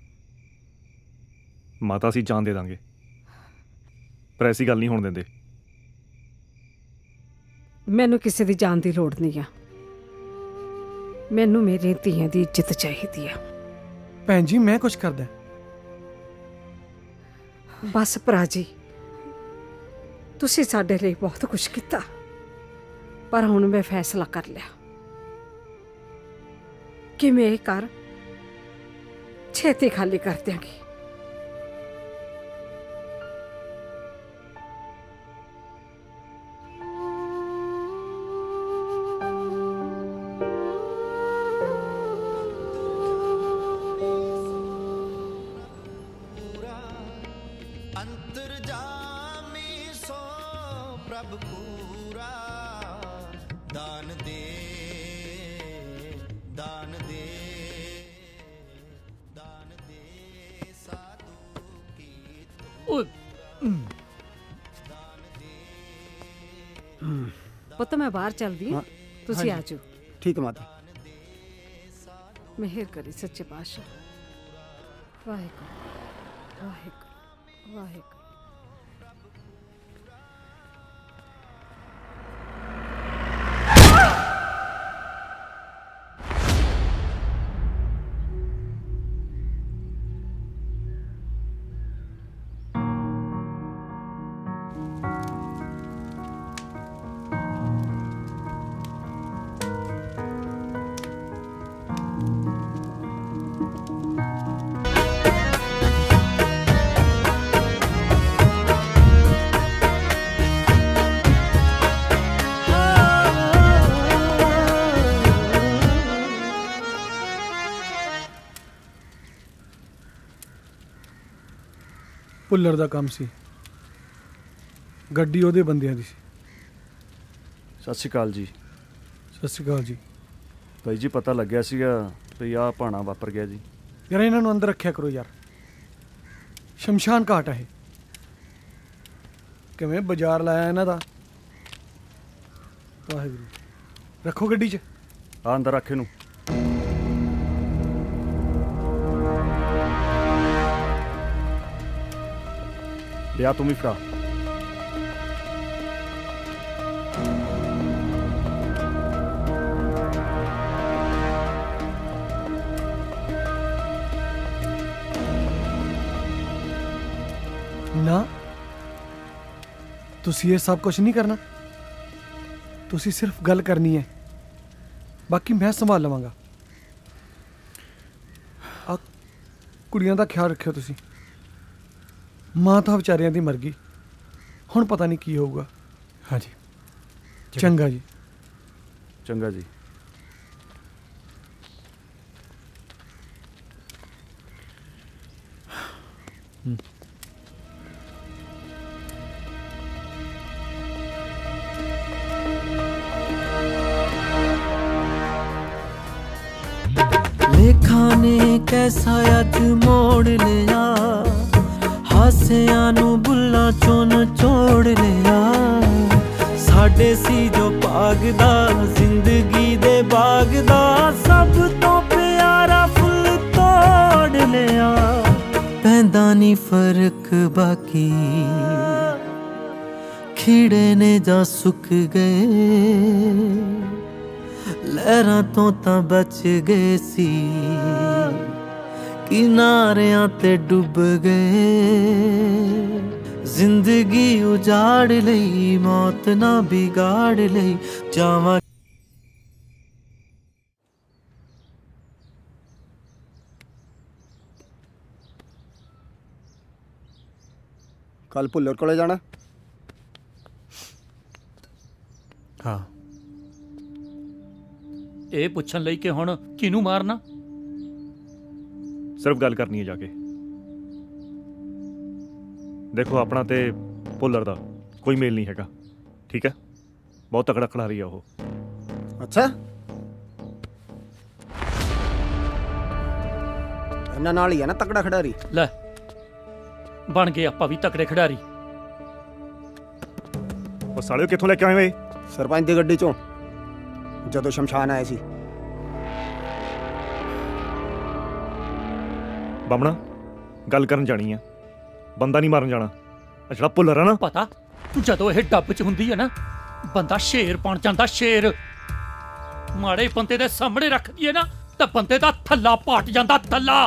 माता असीं जान दे दांगे पर ऐसी गल नहीं होण देंदे मैनू किसी दी जान दी लोड़ नहीं आ मैनू मेरी धीया दी इज्जत चाहिदी आ भैन जी मैं कुछ करदा बस भरा जी ਤੁਸੀਂ ਸਾਡੇ ਲਈ ਬਹੁਤ ਕੁਝ ਕੀਤਾ, ਪਰ ਹੁਣ ਮੈਂ ਫੈਸਲਾ ਕਰ ਲਿਆ ਕਿ ਮੈਂ ਇਹ ਘਰ ਛੇਤੀ ਖਾਲੀ ਕਰ ਦਿਆਂਗੀ। ਪੁੱਤ ਮੈਂ ਬਾਹਰ ਚੱਲਦੀ ਹਾਂ, ਤੁਸੀਂ ਆ ਜਾਓ। ਠੀਕ ਹੈ ਮਾਤਾ। ਮਿਹਰ ਕਰੀ ਸੱਚੇ ਪਾਤਸ਼ਾਹ। ਵਾਹਿਗੁਰੂ ਵਾਹਿਗੁਰੂ ਵਾਹਿਗੁਰੂ। ਭੁੱਲਰ ਦਾ ਕੰਮ ਸੀ, ਗੱਡੀ ਉਹਦੇ ਬੰਦਿਆਂ ਦੀ ਸੀ। ਸਤਿ ਸ਼੍ਰੀ ਅਕਾਲ ਜੀ। ਸਤਿ ਸ਼੍ਰੀ ਅਕਾਲ ਜੀ। ਭਾਈ ਜੀ ਪਤਾ ਲੱਗਿਆ ਸੀਗਾ ਵੀ ਆਹ ਭਾਣਾ ਵਾਪਰ ਗਿਆ ਜੀ। ਯਾਰ ਇਹਨਾਂ ਨੂੰ ਅੰਦਰ ਰੱਖਿਆ ਕਰੋ ਯਾਰ, ਸ਼ਮਸ਼ਾਨ ਘਾਟ ਹੈ। ਕਿਵੇਂ ਬਾਜ਼ਾਰ ਲਾਇਆ ਇਹਨਾਂ ਦਾ। ਵਾਹਿਗੁਰੂ। ਰੱਖੋ ਗੱਡੀ 'ਚ। ਆ ਅੰਦਰ ਰੱਖ ਇਹਨੂੰ। ਲਿਆ ਤੂੰ ਵੀ ਫੜਾ। ਨਾ ਤੁਸੀਂ ਇਹ ਸਭ ਕੁਝ ਨਹੀਂ ਕਰਨਾ, ਤੁਸੀਂ ਸਿਰਫ ਗੱਲ ਕਰਨੀ ਹੈ, ਬਾਕੀ ਮੈਂ ਸੰਭਾਲ ਲਵਾਂਗਾ। ਆ ਕੁੜੀਆਂ ਦਾ ਖਿਆਲ ਰੱਖਿਓ ਤੁਸੀਂ। ਮਾਂ ਤਾਂ ਵਿਚਾਰਿਆਂ ਦੀ ਮਰ ਗਈ, ਹੁਣ ਪਤਾ ਨਹੀਂ ਕੀ ਹੋਊਗਾ। ਹਾਂਜੀ ਚੰਗਾ ਜੀ। ਚੰਗਾ ਜੀ। ਲੇਖਾਂ ਨੇ ਕੈਸਾ ਅੱਜ ਮੋੜ ਲਿਆ, ਹਾਸਿਆਂ ਨੂੰ ਬੁੱਲਾਂ ਚੋਂ ਨਿਚੋੜ ਲਿਆ। ਸਾਡੇ ਸੀ ਜੋ ਭਾਗ ਦਾ, ਜ਼ਿੰਦਗੀ ਦੇ ਬਾਗ ਦਾ, ਸਭ ਤੋਂ ਪਿਆਰਾ ਫੁੱਲ ਤੋੜ ਲਿਆ। ਪੈਂਦਾ ਨੀ ਫਰਕ ਬਾਕੀ, ਖਿੜੇ ਨੇ ਜਾਂ ਸੁੱਕ ਗਏ, ਲਹਿਰਾਂ ਤੋਂ ਤਾਂ ਬਚ ਗਏ ਸੀ, ਕਿਨਾਰਿਆਂ ਤੇ ਡੁੱਬ ਗਏ। ਜ਼ਿੰਦਗੀ ਉਜਾੜ ਲਈ, ਮੌਤ ਨਾ ਵਿਗਾੜ ਲਈ, ਜਾਵਾਂ ਕੱਲ ਭੁੱਲਰ ਕੋਲੇ ਜਾਣਾ। ਹਾਂ। ਇਹ ਪੁੱਛਣ ਲਈ ਕਿ ਹੁਣ ਕਿਹਨੂੰ ਮਾਰਨਾ। ਸਿਰਫ ਗੱਲ ਕਰਨੀ ਹੈ ਜਾ ਕੇ। ਦੇਖੋ ਆਪਣਾ ਤੇ ਭੁੱਲਰ ਦਾ ਕੋਈ ਮੇਲ ਨਹੀਂ ਹੈਗਾ, ਠੀਕ ਹੈ। ਬਹੁਤ ਤਕੜਾ ਖਿਡਾਰੀ ਆ ਉਹ। ਅੱਛਾ, ਇਹਨਾਂ ਨਾਲ ਹੀ ਆ ਨਾ ਤਕੜਾ ਖਿਡਾਰੀ। ਲੈ ਬਣ ਗਏ ਆਪਾਂ ਵੀ ਤਕੜੇ ਖਿਡਾਰੀ। ਉਹ ਸਾਲਿਓ ਕਿੱਥੋਂ ਲੈ ਕੇ ਆਏ ਵੇ? ਸਰਪੰਚ ਦੀ ਗੱਡੀ ਚੋਂ, ਜਦੋਂ ਸ਼ਮਸ਼ਾਨ ਆਏ ਸੀ। ਬਾਮਣਾ ਗੱਲ ਕਰਨ ਜਾਣੀ ਆ, ਬੰਦਾ ਨਹੀਂ ਮਾਰਨ ਜਾਣਾ। ਆ ਜਿਹੜਾ ਭੁੱਲਰ ਆ ਨਾ, ਪਤਾ ਜਦੋਂ ਇਹ ਡੱਬ 'ਚ ਹੁੰਦੀ ਹੈ ਨਾ, ਬੰਦਾ ਸ਼ੇਰ ਬਣ ਜਾਂਦਾ, ਸ਼ੇਰ। ਮਾੜੇ ਬੰਦੇ ਦੇ ਸਾਹਮਣੇ ਰੱਖਦੀ ਹੈ ਨਾ ਤਾਂ ਬੰਦੇ ਦਾ ਥੱਲਾ ਪਾਟ ਜਾਂਦਾ, ਥੱਲਾ।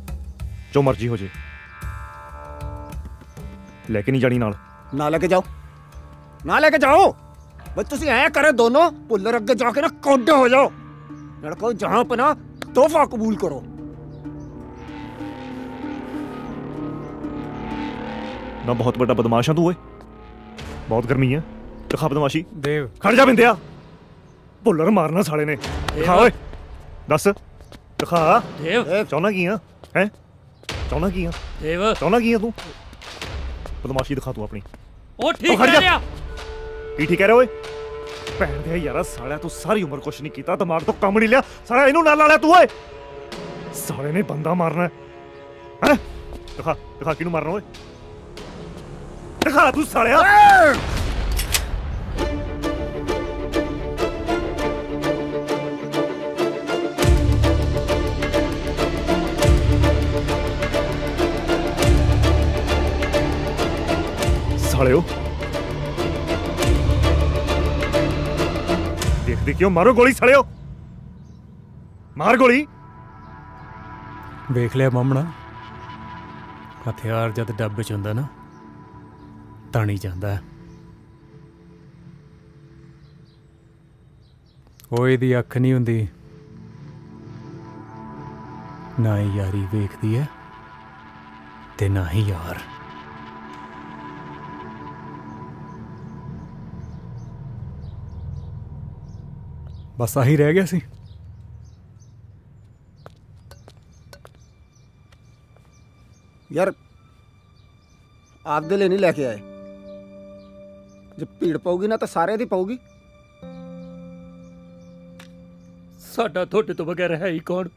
ਜੋ ਮਰਜ਼ੀ ਹੋ ਜੇ, ਲੈ ਕੇ ਨਹੀਂ ਜਾਣੀ ਨਾਲ। ਨਾ ਲੈ ਕੇ ਜਾਓ। ना लेके जाओ बस तुसी ऐ करे दोनों पुल्लर अगे जाके ना कोडे हो जाओ लड़को जहां पे ना तोहफा कबूल करो। ना बहुत बड़ा बदमाश है तू ओए, बहुत गर्मी है, दिखा बदमाशी। देव खड़ जा बिंदिया, भुल्लर मारना साले ने। दिखा ओए, दस दिखा। देव चाहना की है हैं? चाहना की है देव? चाहना की है तू? बदमाशी दिखा तू अपनी। ओ ठीक कह रहा। की ठीक कह रहा ओए? भैन दे यारा साला तू सारी उम्र कुछ नहीं कीता, दिमाग तो काम नहीं लिया, सारा इनू नाल ला लिया तू ओए। साले ने बंदा मारना है हैं? दिखा दिखा किनू मारना ओए, दिखा तू सालिया। सालियो देख देख क्यों मारो गोली, सालियो मार गोली। ਵੇਖ ਲਿਆ ਮਾਮਣਾ, ਹਥਿਆਰ ਜਦ ਡੱਬੇ ਚ ਹੁੰਦਾ ਨਾ ਤਾਂ ਨਹੀਂ ਜਾਂਦਾ। ਉਹ ਇਹਦੀ ਅੱਖ ਨਹੀਂ ਹੁੰਦੀ, ਨਾ ਹੀ ਯਾਰੀ ਵੇਖਦੀ ਹੈ ਤੇ ਨਾ ਹੀ ਯਾਰ। ਬਸ ਆਹੀ ਰਹਿ ਗਿਆ ਸੀ। यार आपदे लिए नहीं लेके आए, जब भीड़ पाऊगी ना तो सारे दी पाऊगी। ਸਾਡਾ ਤੁਹਾਡੇ ਤੋਂ ਬਗੈਰ ਹੈ ਹੀ ਕੌਣ?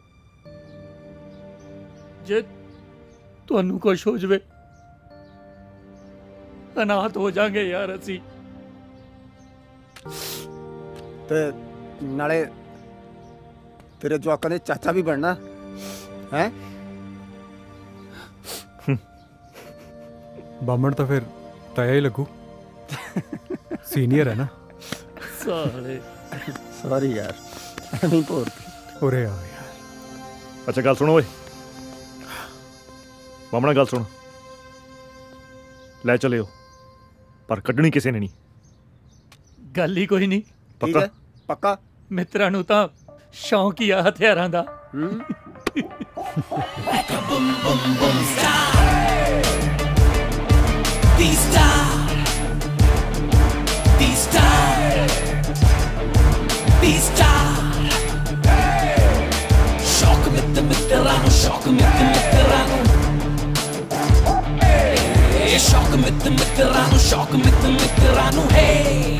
ਜੇ ਤੁਹਾਨੂੰ ਕੁਛ ਹੋ ਜਵੇ ਅਨਾਥ ਹੋ ਜਾਾਂਗੇ ਯਾਰ ਅਸੀਂ। ਤੇ ਨਾਲੇ ਤੇਰੇ ਜਵਾਕਾਂ ਦੇ ਚਾਚਾ ਵੀ ਬਣਨਾ ਹੈ। ਬਾਮਣ ਤਾਂ ਫਿਰ ਤਾਇਆ ਹੀ ਲੱਗੂ, ਸੀਨੀਅਰ ਹੈ ਨਾ। ਸਾਲੇ ਸੌਰੀ ਯਾਰ ਨਹੀਂ ਭੋਰ ਉਰੇ ਆ ਯਾਰ। ਅੱਛਾ ਗੱਲ ਸੁਣੋ ਓਏ ਬਾਮਣਾ, ਗੱਲ ਸੁਣ, ਲੈ ਚਲਿਓ ਪਰ ਕੱਢਣੀ ਕਿਸੇ ਨੇ ਨਹੀਂ। ਗੱਲ ਹੀ ਕੋਈ ਨਹੀਂ। ਪੱਕਾ ਪੱਕਾ। ਮਿੱਤਰਾਂ ਨੂੰ ਤਾਂ ਸ਼ੌਂਕ ਹੀ ਆ ਹਥਿਆਰਾਂ ਦਾ। D-Star, D-Star, D-Star. Shock mit dem Veterano, shock mit dem Veterano. Hey, shock mit dem Veterano, shock mit dem Veterano. Hey.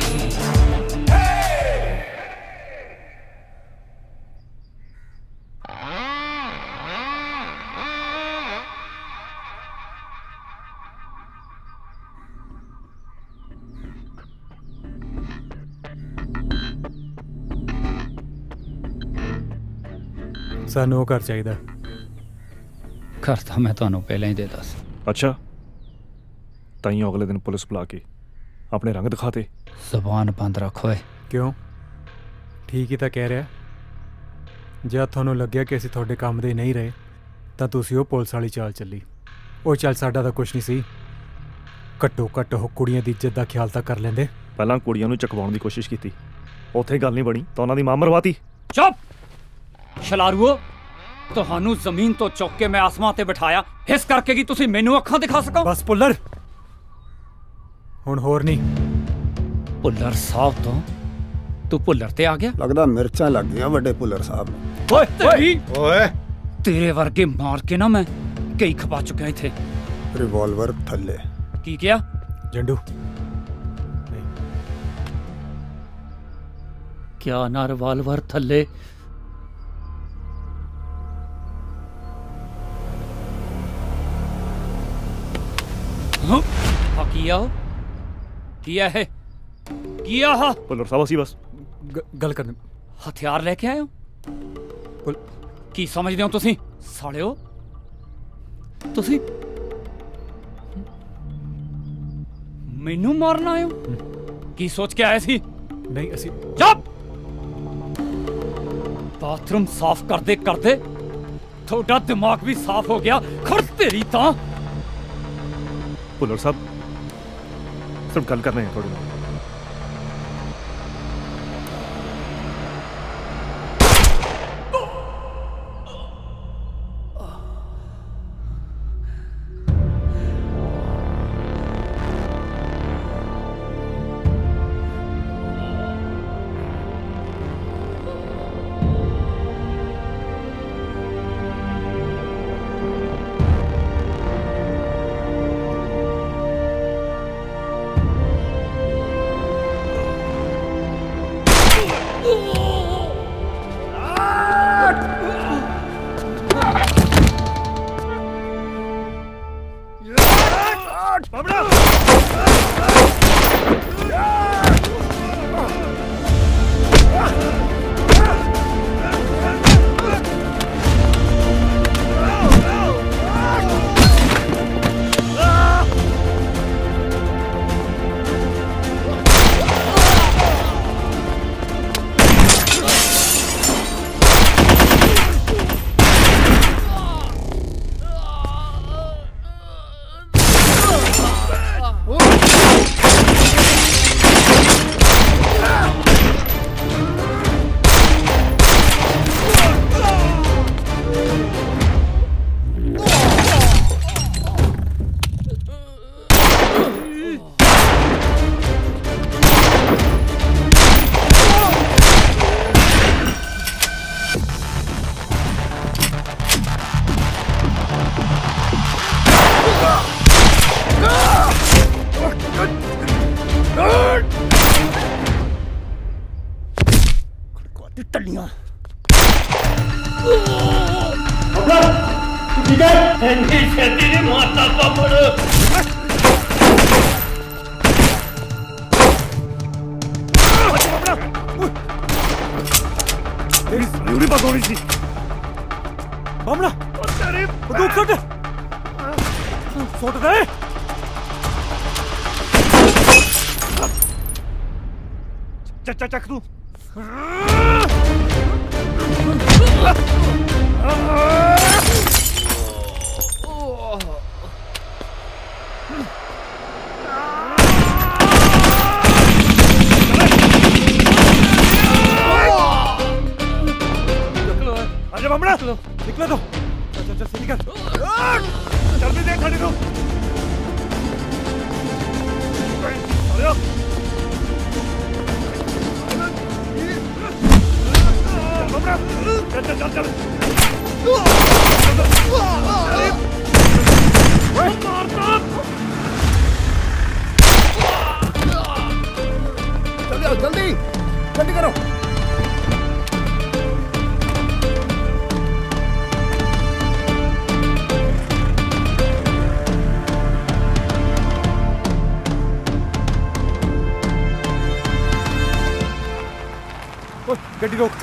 ਸਾਨੂੰ ਉਹ ਘਰ ਚਾਹੀਦਾ। ਘਰ ਤਾਂ ਮੈਂ ਤੁਹਾਨੂੰ ਪਹਿਲਾਂ ਹੀ ਦੇ ਦੱਸ। ਅੱਛਾ ਤਾਈਓ ਅਗਲੇ ਦਿਨ ਪੁਲਿਸ ਬੁਲਾ ਕੇ ਆਪਣੇ ਰੰਗ ਦਿਖਾਤੇ। ਜ਼ਬਾਨ ਬੰਦ ਰੱਖ ਓਏ। ਕਿਉਂ? ਠੀਕ ਹੀ ਤਾਂ ਕਹਿ ਰਿਹਾ। ਜਦ ਤੁਹਾਨੂੰ ਲੱਗਿਆ ਕਿ ਅਸੀਂ ਤੁਹਾਡੇ ਕੰਮ ਦੇ ਨਹੀਂ ਰਹੇ ਤਾਂ ਤੁਸੀਂ ਉਹ ਪੁਲਿਸ ਵਾਲੀ ਚਾਲ ਚੱਲੀ। ਉਹ ਚੱਲ ਸਾਡਾ ਤਾਂ ਕੁਛ ਨਹੀਂ ਸੀ, ਘੱਟੋ ਘੱਟ ਉਹ ਕੁੜੀਆਂ ਦੀ ਇੱਜ਼ਤ ਦਾ ਖਿਆਲ ਤਾਂ ਕਰ ਲੈਂਦੇ। ਪਹਿਲਾਂ ਕੁੜੀਆਂ ਨੂੰ ਚਕਵਾਉਣ ਦੀ ਕੋਸ਼ਿਸ਼ ਕੀਤੀ, ਉੱਥੇ ਗੱਲ ਨਹੀਂ ਬਣੀ ਤਾਂ ਉਹਨਾਂ ਦੀ ਮਾਂ ਮਰਵਾਤੀ। ਚੁੱਪ ਸ਼ਲਾਰੂਓ, ਤੁਹਾਨੂੰ ਜ਼ਮੀਨ ਤੋਂ ਚੁੱਕ ਕੇ ਮੈਂ ਆਸਮਾਨ ਤੇ ਬਿਠਾਇਆ ਇਸ ਕਰਕੇ ਕਿ ਤੁਸੀਂ ਮੈਨੂੰ ਅੱਖਾਂ ਦਿਖਾ ਸਕੋ। ਬਸ ਪੁੱਲਰ, ਹੁਣ ਹੋਰ ਨਹੀਂ। ਪੁੱਲਰ ਸਾਹਿਬ ਤੋਂ ਤੂੰ ਪੁੱਲਰ ਤੇ ਆ ਗਿਆ? ਲੱਗਦਾ ਮਿਰਚਾਂ ਲੱਗ ਗਈਆਂ ਵੱਡੇ ਪੁੱਲਰ ਸਾਹਿਬ ਨੂੰ। ਓਏ ਓਏ ਓਏ, ਤੇਰੇ ਵਰਗੇ ਮਾਰ ਕੇ ਨਾ ਮੈਂ ਕਈ ਖਪਾ ਚੁੱਕਿਆ ਇੱਥੇ। ਰਿਵਾਲਵਰ ਥੱਲੇ। ਕੀ ਕਿਹਾ? ਜੰਡੂ ਕਿਆ ਨਾ ਰਿਵਾਲਵਰ ਥੱਲੇ? ਹਾਂ ਕੀਆ ਕੀਆ ਹੈ ਕੀਆ ਹਾ? ਪੁੱਲਰ ਸਾਹਿਬ ਅਸੀਂ ਬਸ ਗੱਲ ਕਰਨ। ਹਥਿਆਰ ਲੈ ਕੇ ਆਏ ਹੋ? ਕੀ ਸਮਝਦੇ ਹੋ ਤੁਸੀਂ ਸਾਲਿਓ? ਤੁਸੀਂ ਮੈਨੂੰ ਮਾਰਨ ਆਏ ਹੋ? ਕੀ ਸੋਚ ਕੇ ਆਏ ਸੀ? ਨਹੀਂ ਅਸੀਂ। ਚੁੱਪ! ਬਾਥਰੂਮ ਸਾਫ਼ ਕਰਦੇ ਕਰਦੇ ਤੁਹਾਡਾ ਦਿਮਾਗ ਵੀ ਸਾਫ਼ ਹੋ ਗਿਆ। ਖੜ ਤੇਰੀ ਤਾਂ। ਭੁੱਲਰ ਸਾਹਿਬ ਸਿਰਫ ਗੱਲ ਕਰਨਾ ਹੈ ਤੁਹਾਡੇ ਨਾਲ। दी टल्लियां ठीक है एंडी छेती नहीं मारता पापड़ तेरी यूरी बात होनी थी बामड़ा तेरी बंदूक सुट सुट दे चचा चक तू आजा बामड़ा निकलो तो चल चल चल निकल जल्दी देख खड़ी तो आजा बामड़ा चल चल चल चल जल्दी आओ जल्दी जल्दी करो गड्डी रोक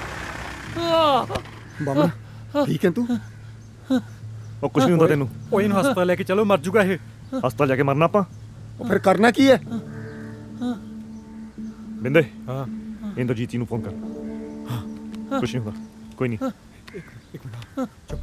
बामड़ा ठीक है तू ਉਹ ਕੁਝ ਨਹੀਂ ਹੁੰਦਾ ਤੈਨੂੰ ਉਹ ਇਹਨੂੰ ਹਸਪਤਾਲ ਲੈ ਕੇ ਚਲੋ ਮਰ ਜੂਗਾ ਇਹ ਹਸਪਤਾਲ ਜਾ ਕੇ ਮਰਨਾ ਆਪਾਂ ਫਿਰ ਕਰਨਾ ਕੀ ਹੈ ਬਿੰਦੇ ਹਾਂ ਇੰਦਰਜੀਤ ਜੀ ਨੂੰ ਫੋਨ ਕਰ ਕੁਝ ਨਹੀਂ ਹੁੰਦਾ ਕੋਈ ਨਹੀਂ ਇੱਕ ਮਿੰਟ ਚੁੱਪ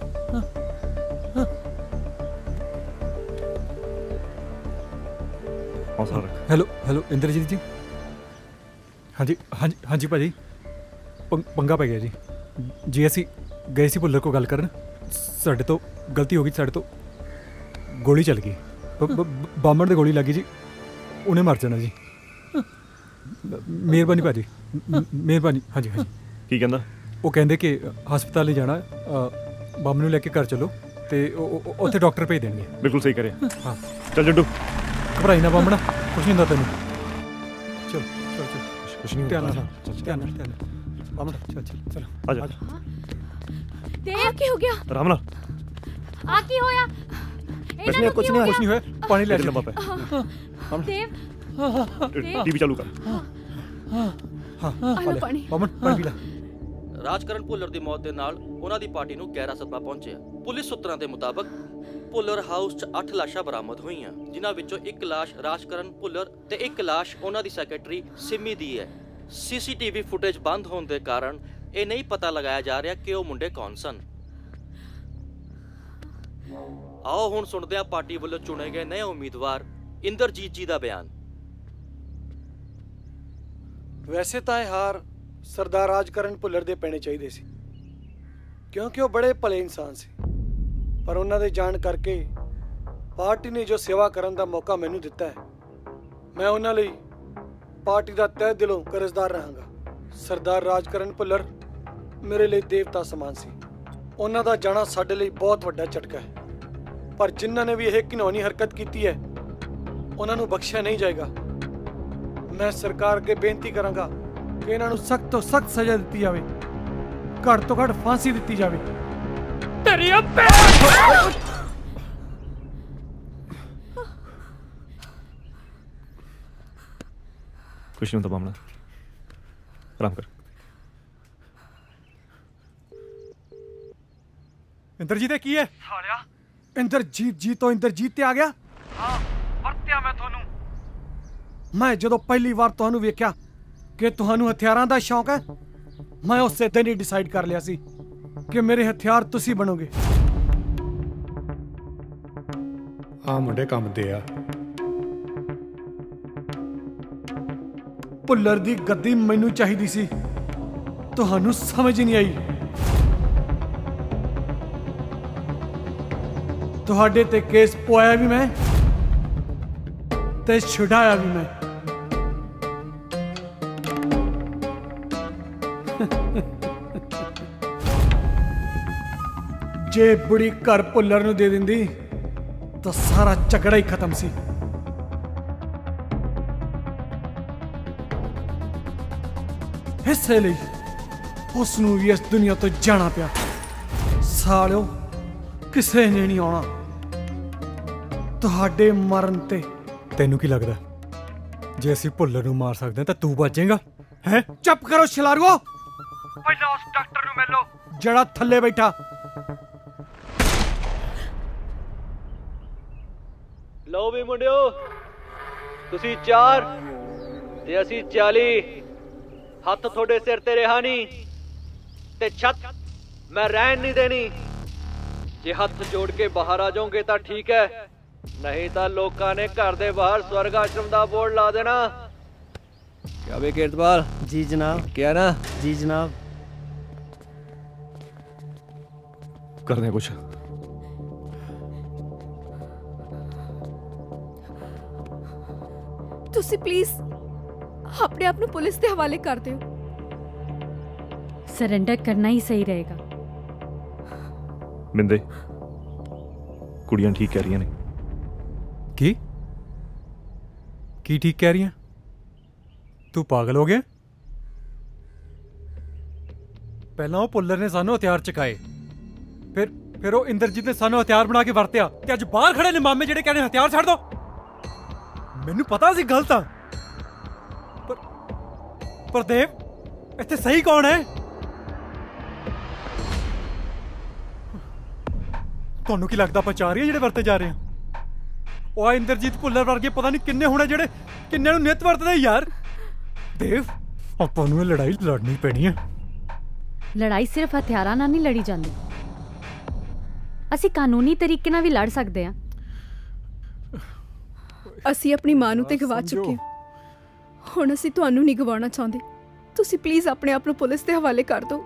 ਹੌਸਲਾ ਰੱਖ ਹੈਲੋ ਹੈਲੋ ਇੰਦਰਜੀਤ ਜੀ ਹਾਂਜੀ ਹਾਂਜੀ ਹਾਂਜੀ ਭਾਜੀ ਪੰਗ- ਪੰਗਾ ਪੈ ਗਿਆ ਜੀ ਜੀ ਅਸੀਂ ਗਏ ਸੀ ਭੁੱਲਰ ਕੋ ਗੱਲ ਕਰਨ ਸਾਡੇ ਤੋਂ ਗਲਤੀ ਹੋ ਗਈ ਸਾਡੇ ਤੋਂ ਗੋਲੀ ਚੱਲ ਗਈ ਬ- ਬ- ਬਾਮਣ ਦੇ ਗੋਲੀ ਲੱਗੀ ਜੀ ਉਹਨੇ ਮਰ ਜਾਣਾ ਜੀ ਮਿਹਰਬਾਨੀ ਭਾਜੀ ਮ- ਮਿਹਰਬਾਨੀ ਹਾਂਜੀ ਹਾਂਜੀ ਕੀ ਕਹਿੰਦਾ ਉਹ ਕਹਿੰਦੇ ਕਿ ਹਸਪਤਾਲ ਨਹੀਂ ਜਾਣਾ ਬਾਮਣ ਨੂੰ ਲੈ ਕੇ ਘਰ ਚਲੋ ਤੇ ਉਹ- ਉਹ- ਉੱਥੇ ਡਾਕਟਰ ਭੇਜ ਦੇਣਗੇ ਬਿਲਕੁਲ ਸਹੀ ਕਰਿਆ ਹਾਂ ਚੱਲ ਜੱਡੂ ਘਬਰਾਈ ਨਾ ਬਾਮਣਾ ਕੁਛ ਨਹੀਂ ਹੁੰਦਾ ਤੈਨੂੰ ਚਲ ਚਲ ਚਲ ਕੁਛ ਨਹੀਂ ਧਿਆਨ ਨਾਲ ਹੁੰਦਾ ਧਿਆਨ ਨਾਲ ਧਿਆਨ ਨਾਲ ਬਾਮਣਾ ਚੱਲ ਚੱਲ ਚਲ ਆ ਜਾ ਦੇਵ ਕੀ ਹੋ ਗਿਆ ਆਰਾਮ ਨਾਲ ਆ ਕੀ ਹੋਇਆ ਕੁਛ ਨਹੀਂ ਕੁਛ ਨਹੀਂ ਕੁਛ ਨਹੀਂ ਹੋਇਆ ਪਾਣੀ ਲੈ ਲੰਮਾ ਪੈ ਦੇਵ ਟੀਵੀ ਚਾਲੂ ਕਰ ਹਾਂ ਆਲੋ ਪਾਣੀ ਬਾਮਣ ਪਾਣੀ ਪੀ ਲੈ ਰਾਜਕਰਨ ਭੁੱਲਰ ਦੀ ਮੌਤ ਦੇ ਨਾਲ ਉਹਨਾਂ ਦੀ ਪਾਰਟੀ ਨੂੰ ਗਹਿਰਾ ਸਦਮਾ ਪਹੁੰਚਿਆ। ਪੁਲਿਸ ਸੂਤਰਾਂ ਦੇ ਮੁਤਾਬਕ ਭੁੱਲਰ ਹਾਊਸ 'ਚ ਅੱਠ ਲਾਸ਼ਾਂ ਬਰਾਮਦ ਹੋਈਆਂ, ਜਿਨ੍ਹਾਂ ਵਿੱਚੋਂ ਇੱਕ ਲਾਸ਼ ਰਾਜਕਰਨ ਭੁੱਲਰ ਤੇ ਇੱਕ ਲਾਸ਼ ਉਹਨਾਂ ਦੀ ਸੈਕਟਰੀ ਸਿੰਮੀ ਦੀ ਹੈ। ਸੀਸੀਟੀਵੀ ਫੁਟੇਜ ਬੰਦ ਹੋਣ ਦੇ ਕਾਰਨ ਇਹ ਨਹੀਂ ਪਤਾ ਲਗਾਇਆ ਜਾ ਰਿਹਾ ਕਿ ਉਹ ਮੁੰਡੇ ਕੌਣ ਸਨ। ਆਓ ਹੁਣ ਸੁਣਦੇ ਹਾਂ ਪਾਰਟੀ ਵੱਲੋਂ ਚੁਣੇ ਗਏ ਨਵੇਂ ਉਮੀਦਵਾਰ ਇੰਦਰਜੀਤ ਜੀ ਦਾ ਬਿਆਨ। ਵੈਸੇ ਤਾਂ ਇਹ ਹਾਰ ਸਰਦਾਰ ਰਾਜਕਰਨ ਭੁੱਲਰ ਦੇ ਪੈਣੇ ਚਾਹੀਦੇ ਸੀ, ਕਿਉਂਕਿ ਉਹ ਬੜੇ ਭਲੇ ਇਨਸਾਨ ਸੀ, ਪਰ ਉਹਨਾਂ ਦੇ ਜਾਣ ਕਰਕੇ ਪਾਰਟੀ ਨੇ ਜੋ ਸੇਵਾ ਕਰਨ ਦਾ ਮੌਕਾ ਮੈਨੂੰ ਦਿੱਤਾ ਹੈ, ਮੈਂ ਉਹਨਾਂ ਲਈ ਪਾਰਟੀ ਦਾ ਤਹਿ ਦਿਲੋਂ ਕਰਜ਼ਦਾਰ ਰਹਾਂਗਾ। ਸਰਦਾਰ ਰਾਜਕਰਨ ਭੁੱਲਰ ਮੇਰੇ ਲਈ ਦੇਵਤਾ ਸਮਾਨ ਸੀ। ਉਹਨਾਂ ਦਾ ਜਾਣਾ ਸਾਡੇ ਲਈ ਬਹੁਤ ਵੱਡਾ ਝਟਕਾ ਹੈ, ਪਰ ਜਿਨ੍ਹਾਂ ਨੇ ਵੀ ਇਹ ਘਿਨੌਣੀ ਹਰਕਤ ਕੀਤੀ ਹੈ ਉਹਨਾਂ ਨੂੰ ਬਖਸ਼ਿਆ ਨਹੀਂ ਜਾਏਗਾ। ਮੈਂ ਸਰਕਾਰ ਅੱਗੇ ਬੇਨਤੀ ਕਰਾਂਗਾ ਕਿ ਇਹਨਾਂ ਨੂੰ ਸਖਤ ਤੋਂ ਸਖਤ ਸਜ਼ਾ ਦਿੱਤੀ ਜਾਵੇ, ਘੱਟ ਤੋਂ ਘੱਟ ਫਾਂਸੀ ਦਿੱਤੀ ਜਾਵੇ। ਤੇਰੀ ਅੱਬੇ ਕੁਛ ਨਹੀਂ ਹੁੰਦਾ ਬਾਮਣਾ ਆਰਾਮ ਕਰ। ਇੰਦਰਜੀਤ ਇਹ ਕੀ ਹੈ ਸਾਲਿਆ ਇੰਦਰਜੀਤ ਜੀ ਤੋਂ ਇੰਦਰਜੀਤ ਤੇ ਆ ਗਿਆ। ਹਾਂ ਵਰਤਿਆ ਮੈਂ ਤੁਹਾਨੂੰ। ਮੈਂ ਜਦੋਂ ਪਹਿਲੀ ਵਾਰ ਤੁਹਾਨੂੰ ਵੇਖਿਆ ਕਿ ਤੁਹਾਨੂੰ ਹਥਿਆਰਾਂ ਦਾ ਸ਼ੌਂਕ ਹੈ, ਮੈਂ ਉਸੇ ਦਿਨ ਹੀ ਡਿਸਾਈਡ ਕਰ ਲਿਆ ਸੀ ਕਿ ਮੇਰੇ ਹਥਿਆਰ ਤੁਸੀਂ ਬਣੋਗੇ। ਆ ਮੁੰਡੇ ਕੰਮ ਦੇ ਆ। ਭੁੱਲਰ ਦੀ ਗੱਦੀ ਮੈਨੂੰ ਚਾਹੀਦੀ ਸੀ, ਤੁਹਾਨੂੰ ਸਮਝ ਨਹੀਂ ਆਈ। ਤੁਹਾਡੇ ਤੇ ਕੇਸ ਪਵਾਇਆ ਵੀ ਮੈਂ ਤੇ ਛੁਡਾਇਆ ਵੀ ਮੈਂ। ਜੇ ਬੁੜੀ ਘਰ ਭੁੱਲਰ ਨੂੰ ਦੇ ਦਿੰਦੀ ਤਾਂ ਸਾਰਾ ਝਗੜਾ ਹੀ ਖਤਮ ਸੀ। ਹਿੱਸੇ ਲਈ ਉਸ ਨੂੰ ਵੀ ਇਸ ਦੁਨੀਆ ਤੋਂ ਜਾਣਾ ਪਿਆ। ਸਾਲਿਓ ਕਿਸੇ ਨੇ ਨਹੀਂ ਆਉਣਾ ਤੁਹਾਡੇ ਮਰਨ ਤੇ। ਤੈਨੂੰ ਕੀ ਲੱਗਦਾ ਜੇ ਅਸੀਂ ਭੁੱਲਰ ਨੂੰ ਮਾਰ ਸਕਦੇ ਹਾਂ ਤਾਂ ਤੂੰ ਬਚੇਗਾ ਹੈ? ਚੁੱਪ ਕਰੋ ਛਲਾਰੂਓ, ਪਹਿਲਾਂ ਉਸ ਡਾਕਟਰ ਨੂੰ ਮਿਲੋ ਜਿਹੜਾ ਥੱਲੇ ਬੈਠਾ। ਲਓ ਵੀ ਮੁੰਡਿਓ, ਤੁਸੀਂ ਚਾਰ ਤੇ ਅਸੀਂ ਚਾਲੀ। ਹੱਥ ਤੁਹਾਡੇ ਸਿਰ ਤੇ ਰਿਹਾ ਨਹੀਂ ਤੇ ਛੱਤ ਮੈਂ ਰਹਿਣ ਨਹੀਂ ਦੇਣੀ। ਜੇ ਹੱਥ ਜੋੜ ਕੇ ਬਾਹਰ ਆ ਜਾਓਗੇ ਤਾਂ ਠੀਕ ਹੈ, ਨਹੀਂ ਤਾਂ ਲੋਕਾਂ ਨੇ ਘਰ ਦੇ ਬਾਹਰ ਸਵਰਗ ਆਸ਼ਰਮ ਦਾ ਬੋਰਡ ਲਾ ਦੇਣਾ। क्या बे कीर्तपाल? जी जनाब। क्या ना? जी जनाब। करने कुछ ਤੁਸੀਂ ਪਲੀਜ਼ ਆਪਣੇ ਆਪ ਨੂੰ ਪੁਲਿਸ ਦੇ ਹਵਾਲੇ ਕਰ ਦਿਓ। सरेंडर करना ही सही रहेगा। मिंदे कुड़ियां ठीक कह रही ने। की की ठीक कह रही हैं? तू पागल हो गया? पहला वो पुल्लर ने सानू हथियार चकाए, फिर फिर वो इंद्रजीत ने सानू हथियार बना के वरत्या ते अज बाहर खड़े ने मामे जेडे कहने हथियार छड़ दो। मैनू पता सी गलत आ, पर पर देव इत्थे सही कौन है? ਤੁਹਾਨੂੰ ਕੀ ਲੱਗਦਾ ਆਪਾਂ ਚਾਰ ਹੀ ਜਿਹੜੇ ਵਰਤੇ ਜਾ ਰਹੇ ਆ? ਉਹ ਇੰਦਰਜੀਤ ਭੁੱਲਰ ਵਰਗੇ ਪਤਾ ਨਹੀਂ ਕਿੰਨੇ ਹੋਣੇ ਜਿਹੜੇ ਕਿੰਨਿਆਂ ਨੂੰ ਨਿਤ ਵਰਤਦੇ ਯਾਰ। ਦੇਵ ਆਪਾਂ ਨੂੰ ਇਹ ਲੜਾਈ ਲੜਨੀ ਪੈਣੀ ਹੈ। ਲੜਾਈ ਸਿਰਫ ਹਥਿਆਰਾਂ ਨਾਲ ਨਹੀਂ ਲੜੀ ਜਾਂਦੀ, ਅਸੀਂ ਕਾਨੂੰਨੀ ਤਰੀਕੇ ਨਾਲ ਵੀ ਲੜ ਸਕਦੇ ਹਾਂ। ਅਸੀਂ ਆਪਣੀ ਮਾਂ ਨੂੰ ਤੇ ਗਵਾ ਚੁੱਕੇ ਹਾਂ, ਹੁਣ ਅਸੀਂ ਤੁਹਾਨੂੰ ਨਹੀਂ ਗਵਾਉਣਾ ਚਾਹੁੰਦੇ। ਤੁਸੀਂ ਪਲੀਜ਼ ਆਪਣੇ ਆਪ ਨੂੰ ਪੁਲਿਸ ਦੇ ਹਵਾਲੇ ਕਰ ਦਿਓ।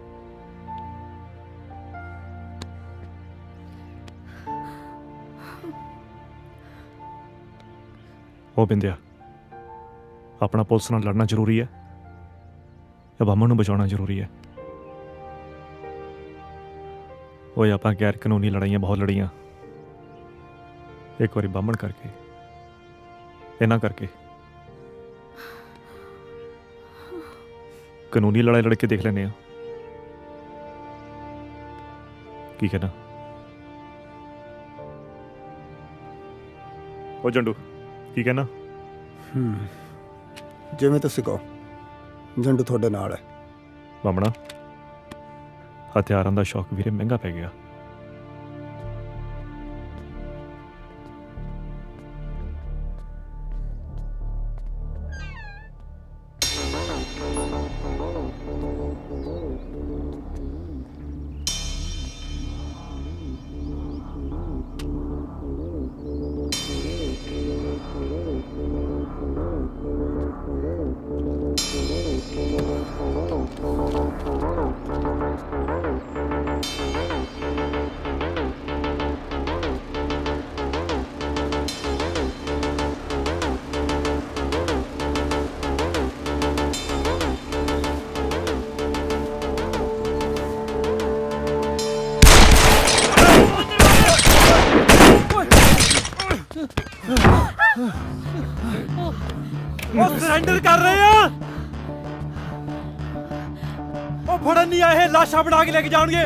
ਉਹ ਬਿੰਦਿਆ, ਆਪਣਾ ਪੁਲਿਸ ਨਾਲ ਲੜਨਾ ਜ਼ਰੂਰੀ ਹੈ ਜਾਂ ਬਾਮਣ ਨੂੰ ਬਚਾਉਣਾ ਜ਼ਰੂਰੀ ਹੈ? ਉਹ ਆਪਾਂ ਗੈਰ ਕਾਨੂੰਨੀ ਲੜਾਈਆਂ ਬਹੁਤ ਲੜੀਆਂ, ਇੱਕ ਵਾਰੀ ਬਾਮਣ ਕਰਕੇ ਇਹਨਾਂ ਕਰਕੇ ਕਾਨੂੰਨੀ ਲੜਾਈ ਲੜ ਕੇ ਦੇਖ ਲੈਂਦੇ ਆ। ਕੀ ਕਹਿਣਾ? ਉਹ ਜੰਡੂ ਕੀ ਕਹਿਣਾ? ਹੂੰ ਜਿਵੇਂ ਤੁਸੀਂ ਕਹੋ, ਜੰਡੂ ਤੁਹਾਡੇ ਨਾਲ ਹੈ। ਬਾਮਣਾ, ਹਥਿਆਰਾਂ ਦਾ ਸ਼ੌਕ ਵੀਰੇ ਮਹਿੰਗਾ ਪੈ ਗਿਆ। ਉਹ ਸਰੈਂਡਰ ਕਰ ਰਹੇ ਆ। ਉਹ ਫੜਨ ਨਹੀਂ ਆਏ, ਲਾਸ਼ਾਂ ਬਣਾ ਕੇ ਲੈ ਕੇ ਜਾਣਗੇ।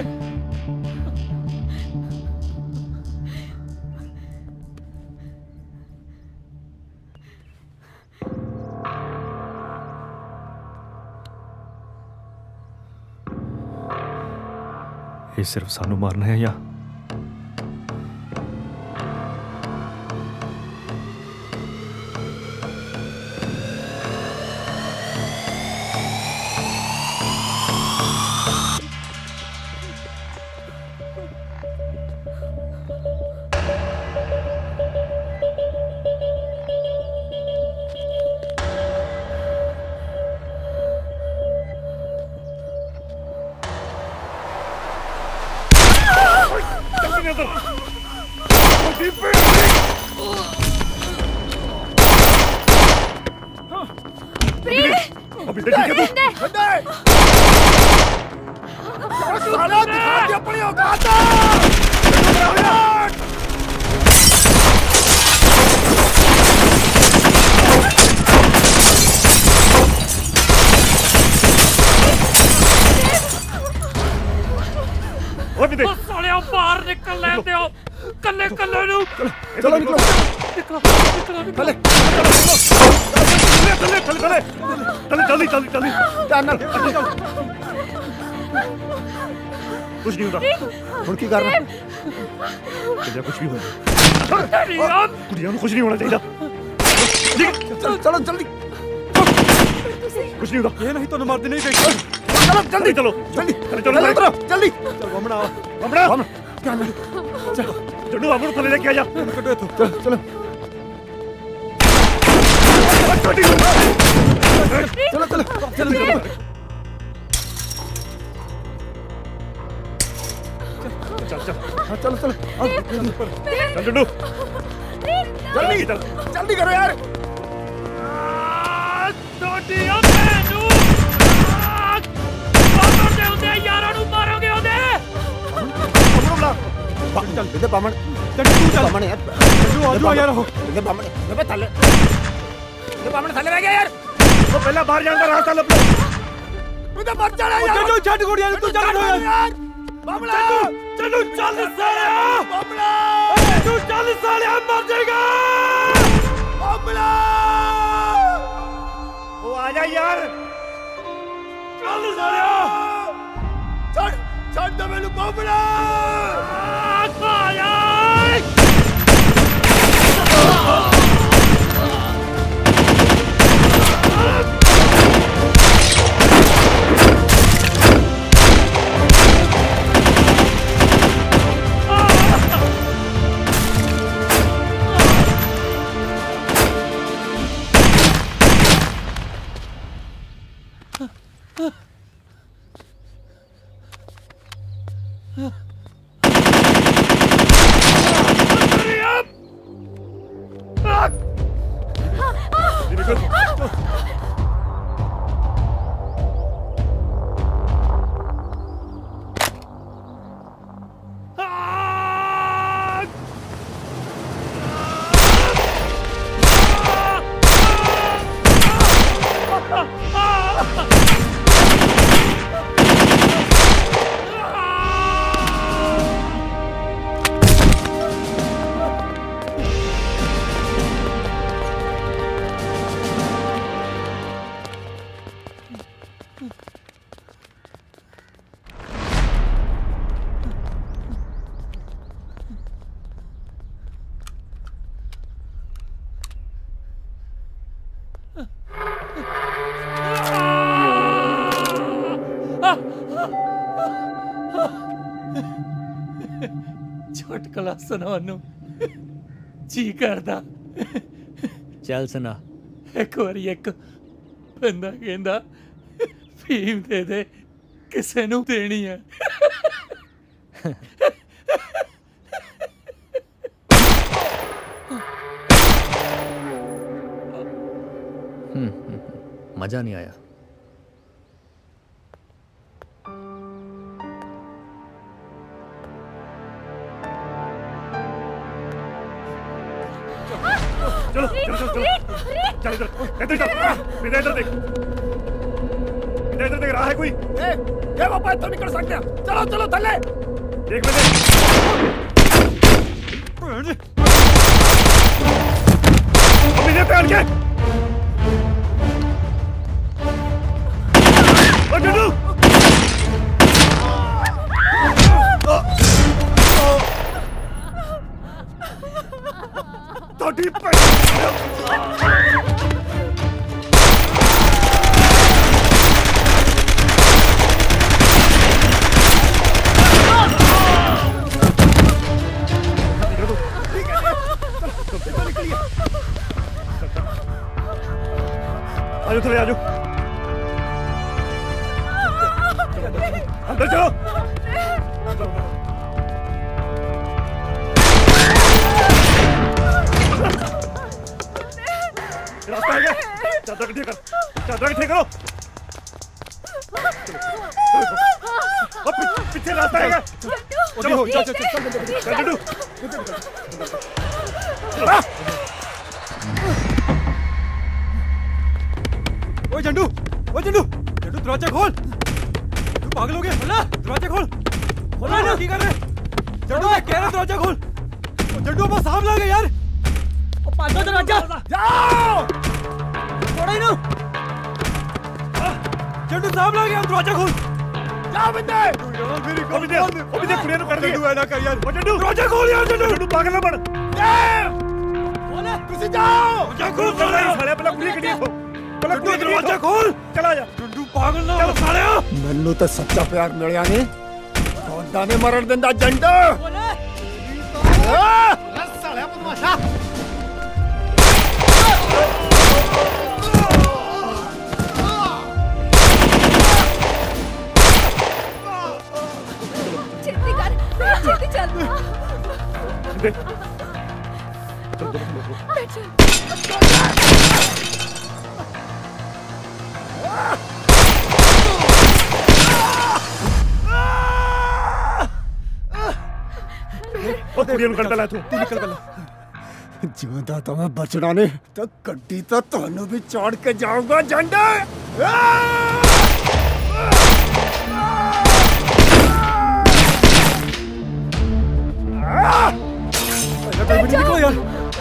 ਇਹ ਸਿਰਫ ਸਾਨੂੰ ਮਾਰਨਾ ਹੈ ਜਾਂ निकल ले दो कल्ले कल्ले नु चलो निकलो निकलो निकलो चले चले चले चले चले जल्दी जल्दी जल्दी ध्यान नाल कुछ नहीं होता हुण की कर रहा चलिए कुछ भी हो कुड़ियां कुछ नहीं होना चाहिए चलो चलो जल्दी कुछ नहीं होता ये नहीं तो मारते नहीं देख चलो जल्दी चलो जल्दी चलो चलो जल्दी चल बमड़ा बमड़ा चलो जड्डू हमको थले लेके आ जा चलो चलो चलो चलो चलो चल चल हाँ चलो चलो चल जड्डू जल्दी चल जल्दी करो यार छोटी ओते नु बाबर दे उते यारां नु मारोगे ओदे बमड़ा चल इधर बामण चल तू चल बामण यार जड्डू आ जाओ यार हो इधर बामण अबे थले इधर बामण थले रह गया यार वो पहला बाहर जाने का रास्ता लप लो इधर मत चढ़ा यार जड्डू छट गोड़ यार तू चल यार बामणा जड्डू चल साले बामणा तू चल साले मर जाएगा बामणा वो आ जा यार चल साले छोड़ छोड़ दे मेनू बामणा आ जा चुटकला सुनाउन नूं जी करदा चल सुना एक बारी एक बंदा कहंदा फीम दे दे किसे नूं देनी है मजा नहीं आया चलो चलो चलो चल इधर इधर चल इधर इधर देख इधर इधर देख रहा है कोई ए ये बाबा तो निकल सकते हैं चलो चलो थले देख ले अभी ये पहन के ओ जड्डू तो डीप पे आजो थोड़े आजो अंदर चलो रास्ता है क्या चादर इकट्ठी कर चादर इकट्ठी करो अब पीछे रास्ता है क्या चलो चल चल चल चल जड्डू ओए जंडू ओए जंडू जंडू दरवाजा खोल तू पागल हो गया खोला दरवाजा खोल खोला ना की कर रहे जड्डू मैं कह रहा दरवाजा खोल। जड्डू बस सामने आ गए यार। ओ पांचो दरवाजा जाओ थोड़ा ही ना। जड्डू सामने आ गया दरवाजा खोल। जा बंदे मेरी को भी दे को भी दे कुड़िया नु कर दे। जड्डू ऐना कर यार। ओ जड्डू दरवाजा खोल यार। जड्डू जड्डू पागल ना बन। बोले तुसी जाओ दरवाजा खोल। साले पहले कुड़ी कटी खो। पहले दरवाजा खोल। चला जा जड्डू पागल ना हो साले। ਮੈਨੂੰ ਤਾਂ ਸੱਚਾ ਪਿਆਰ ਮਿਲਿਆ ਨਹੀਂ ਤੁਹਾਡਾ ਨੇ ਮਰਨ ਦਿੰਦਾ ਜੰਡ। ਸਾਲਿਆ ਬਦਮਾਸ਼ਾ। ਛੇਤੀ ਕਰ ਛੇਤੀ ਚੱਲ देख बैठ चल। ओ कुड़िया नु कर ला तू तू निकल पहले। ਜਿਉਂਦਾ ਤਾਂ ਮੈਂ ਬਚਣਾ ਨਹੀਂ ਤਾਂ ਗੱਡੀ ਤਾਂ ਤੁਹਾਨੂੰ ਵੀ ਚਾੜ ਕੇ ਜਾਊਗਾ ਜੰਡ। निकलो यार।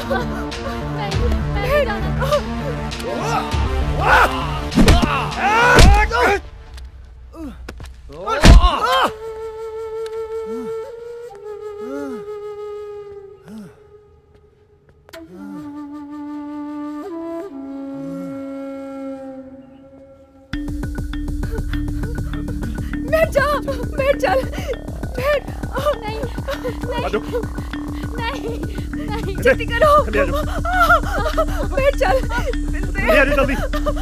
बैठ जा बैठ चल बैठ। नहीं नहीं नहीं नहीं छेती करो। बैठ चल ले आ जल्दी।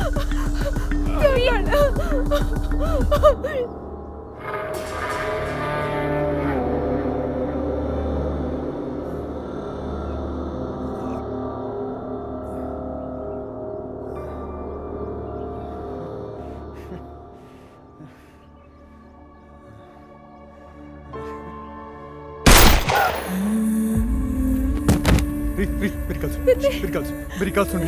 मेरी गल सुन मेरी गल सुन मेरी गल सुन।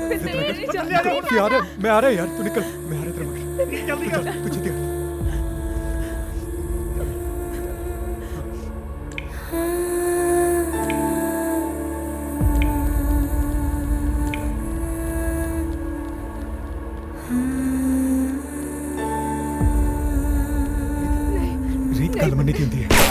आ रहा मैं आ रहा यार तू निकल। मैं आ रहा तेरे मगर जल्दी कर तू जल्दी कर। रीत गल मन्नी की होंदी है।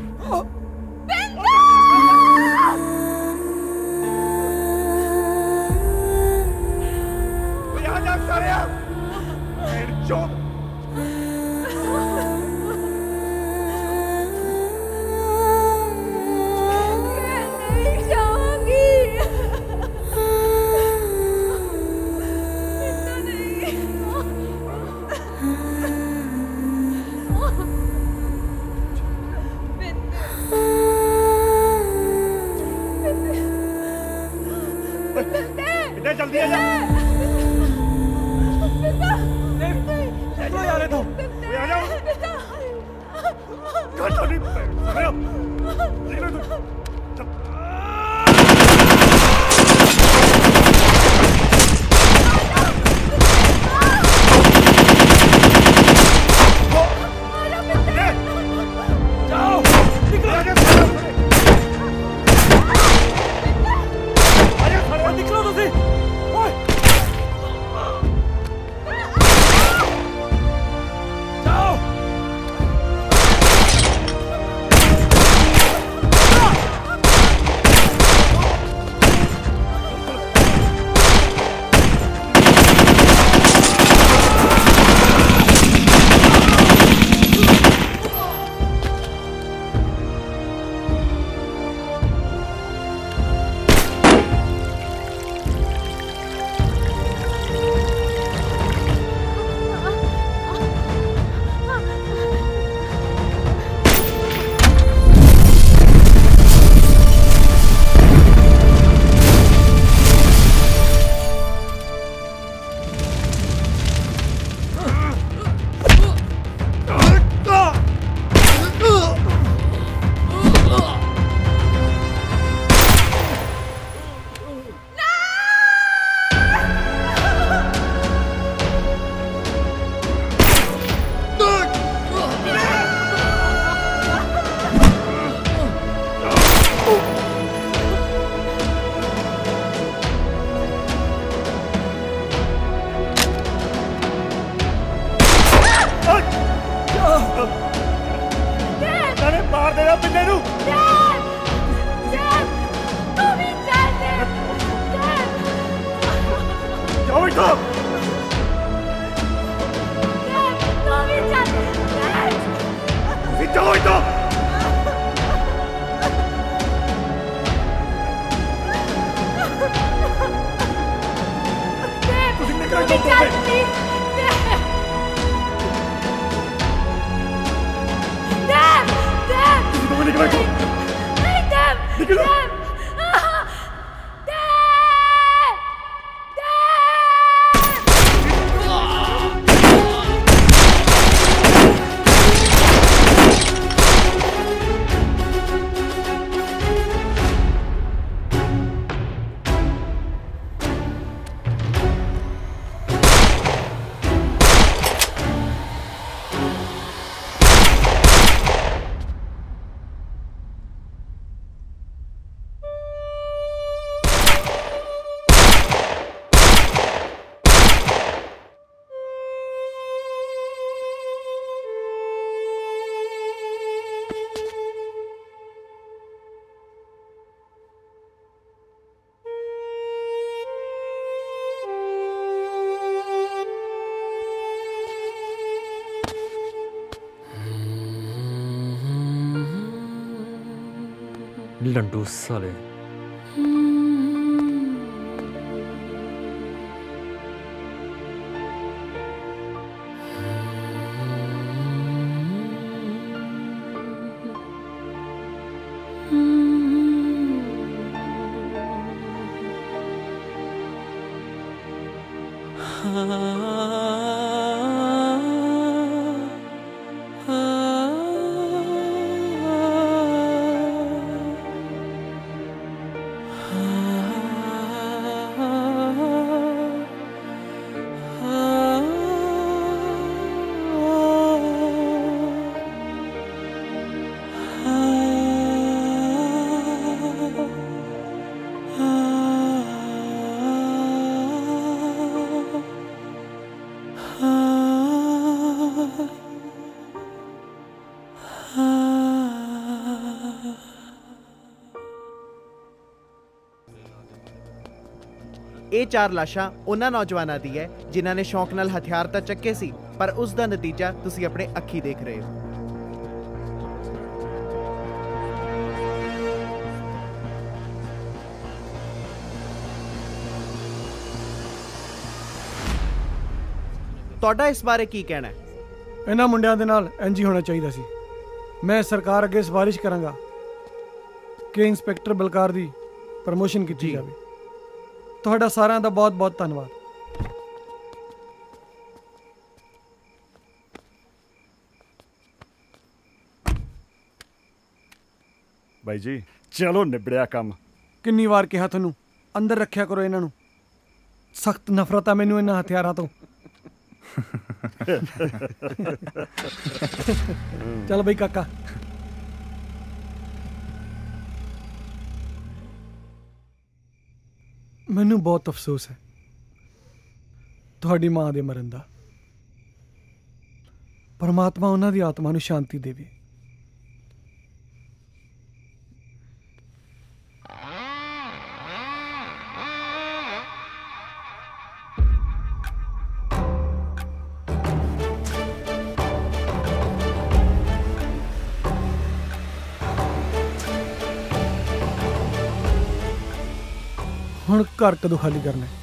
जल्दी आ जा। यार तू आ जाओ। कट तो नहीं अरे ले तू। जाओ निकलो। निकलो तुसी। ओए जाओ। होया बिंदे नू जाओ इधर जाओ इधर लंडू साले ਇਹ ਚਾਰ ਲਾਸ਼ਾਂ ਉਹਨਾਂ ਨੌਜਵਾਨਾਂ ਦੀ ਹੈ ਜਿਨ੍ਹਾਂ ਨੇ ਸ਼ੌਂਕ ਨਾਲ ਹਥਿਆਰ ਤਾਂ ਚੱਕੇ ਸੀ, ਪਰ ਉਸ ਦਾ ਨਤੀਜਾ ਤੁਸੀਂ ਆਪਣੇ ਅੱਖੀ ਦੇਖ ਰਹੇ ਹੋ। ਤੁਹਾਡਾ ਇਸ ਬਾਰੇ ਕੀ ਕਹਿਣਾ ਹੈ? ਇਹਨਾਂ ਮੁੰਡਿਆਂ ਦੇ ਨਾਲ ਇੰਜ ਹੀ ਹੋਣਾ ਚਾਹੀਦਾ ਸੀ। ਮੈਂ ਸਰਕਾਰ ਅੱਗੇ ਸਿਫਾਰਿਸ਼ ਕਰਾਂਗਾ ਕਿ ਇੰਸਪੈਕਟਰ ਬਲਕਾਰ ਦੀ ਪ੍ਰਮੋਸ਼ਨ ਕੀਤੀ ਜਾਵੇ। ਤੁਹਾਡਾ ਸਾਰਿਆਂ ਦਾ ਬਹੁਤ ਬਹੁਤ ਧੰਨਵਾਦ। ਬਾਈ ਜੀ ਚਲੋ ਨਿਬੜਿਆ ਕੰਮ। ਕਿੰਨੀ ਵਾਰ ਕਿਹਾ ਤੁਹਾਨੂੰ ਅੰਦਰ ਰੱਖਿਆ ਕਰੋ ਇਹਨਾਂ ਨੂੰ। ਸਖਤ ਨਫ਼ਰਤ ਆ ਮੈਨੂੰ ਇਹਨਾਂ ਹਥਿਆਰਾਂ ਤੋਂ। ਚੱਲ ਬਈ ਕਾਕਾ। ਮੈਨੂੰ ਬਹੁਤ ਅਫਸੋਸ ਹੈ ਤੁਹਾਡੀ ਮਾਂ ਦੇ ਮਰਨ ਦਾ। ਪਰਮਾਤਮਾ ਉਹਨਾਂ ਦੀ ਆਤਮਾ ਨੂੰ ਸ਼ਾਂਤੀ ਦੇਵੇ। ਹੁਣ ਘਰ ਕਦੋਂ ਖਾਲੀ ਕਰਨਾ ਹੈ?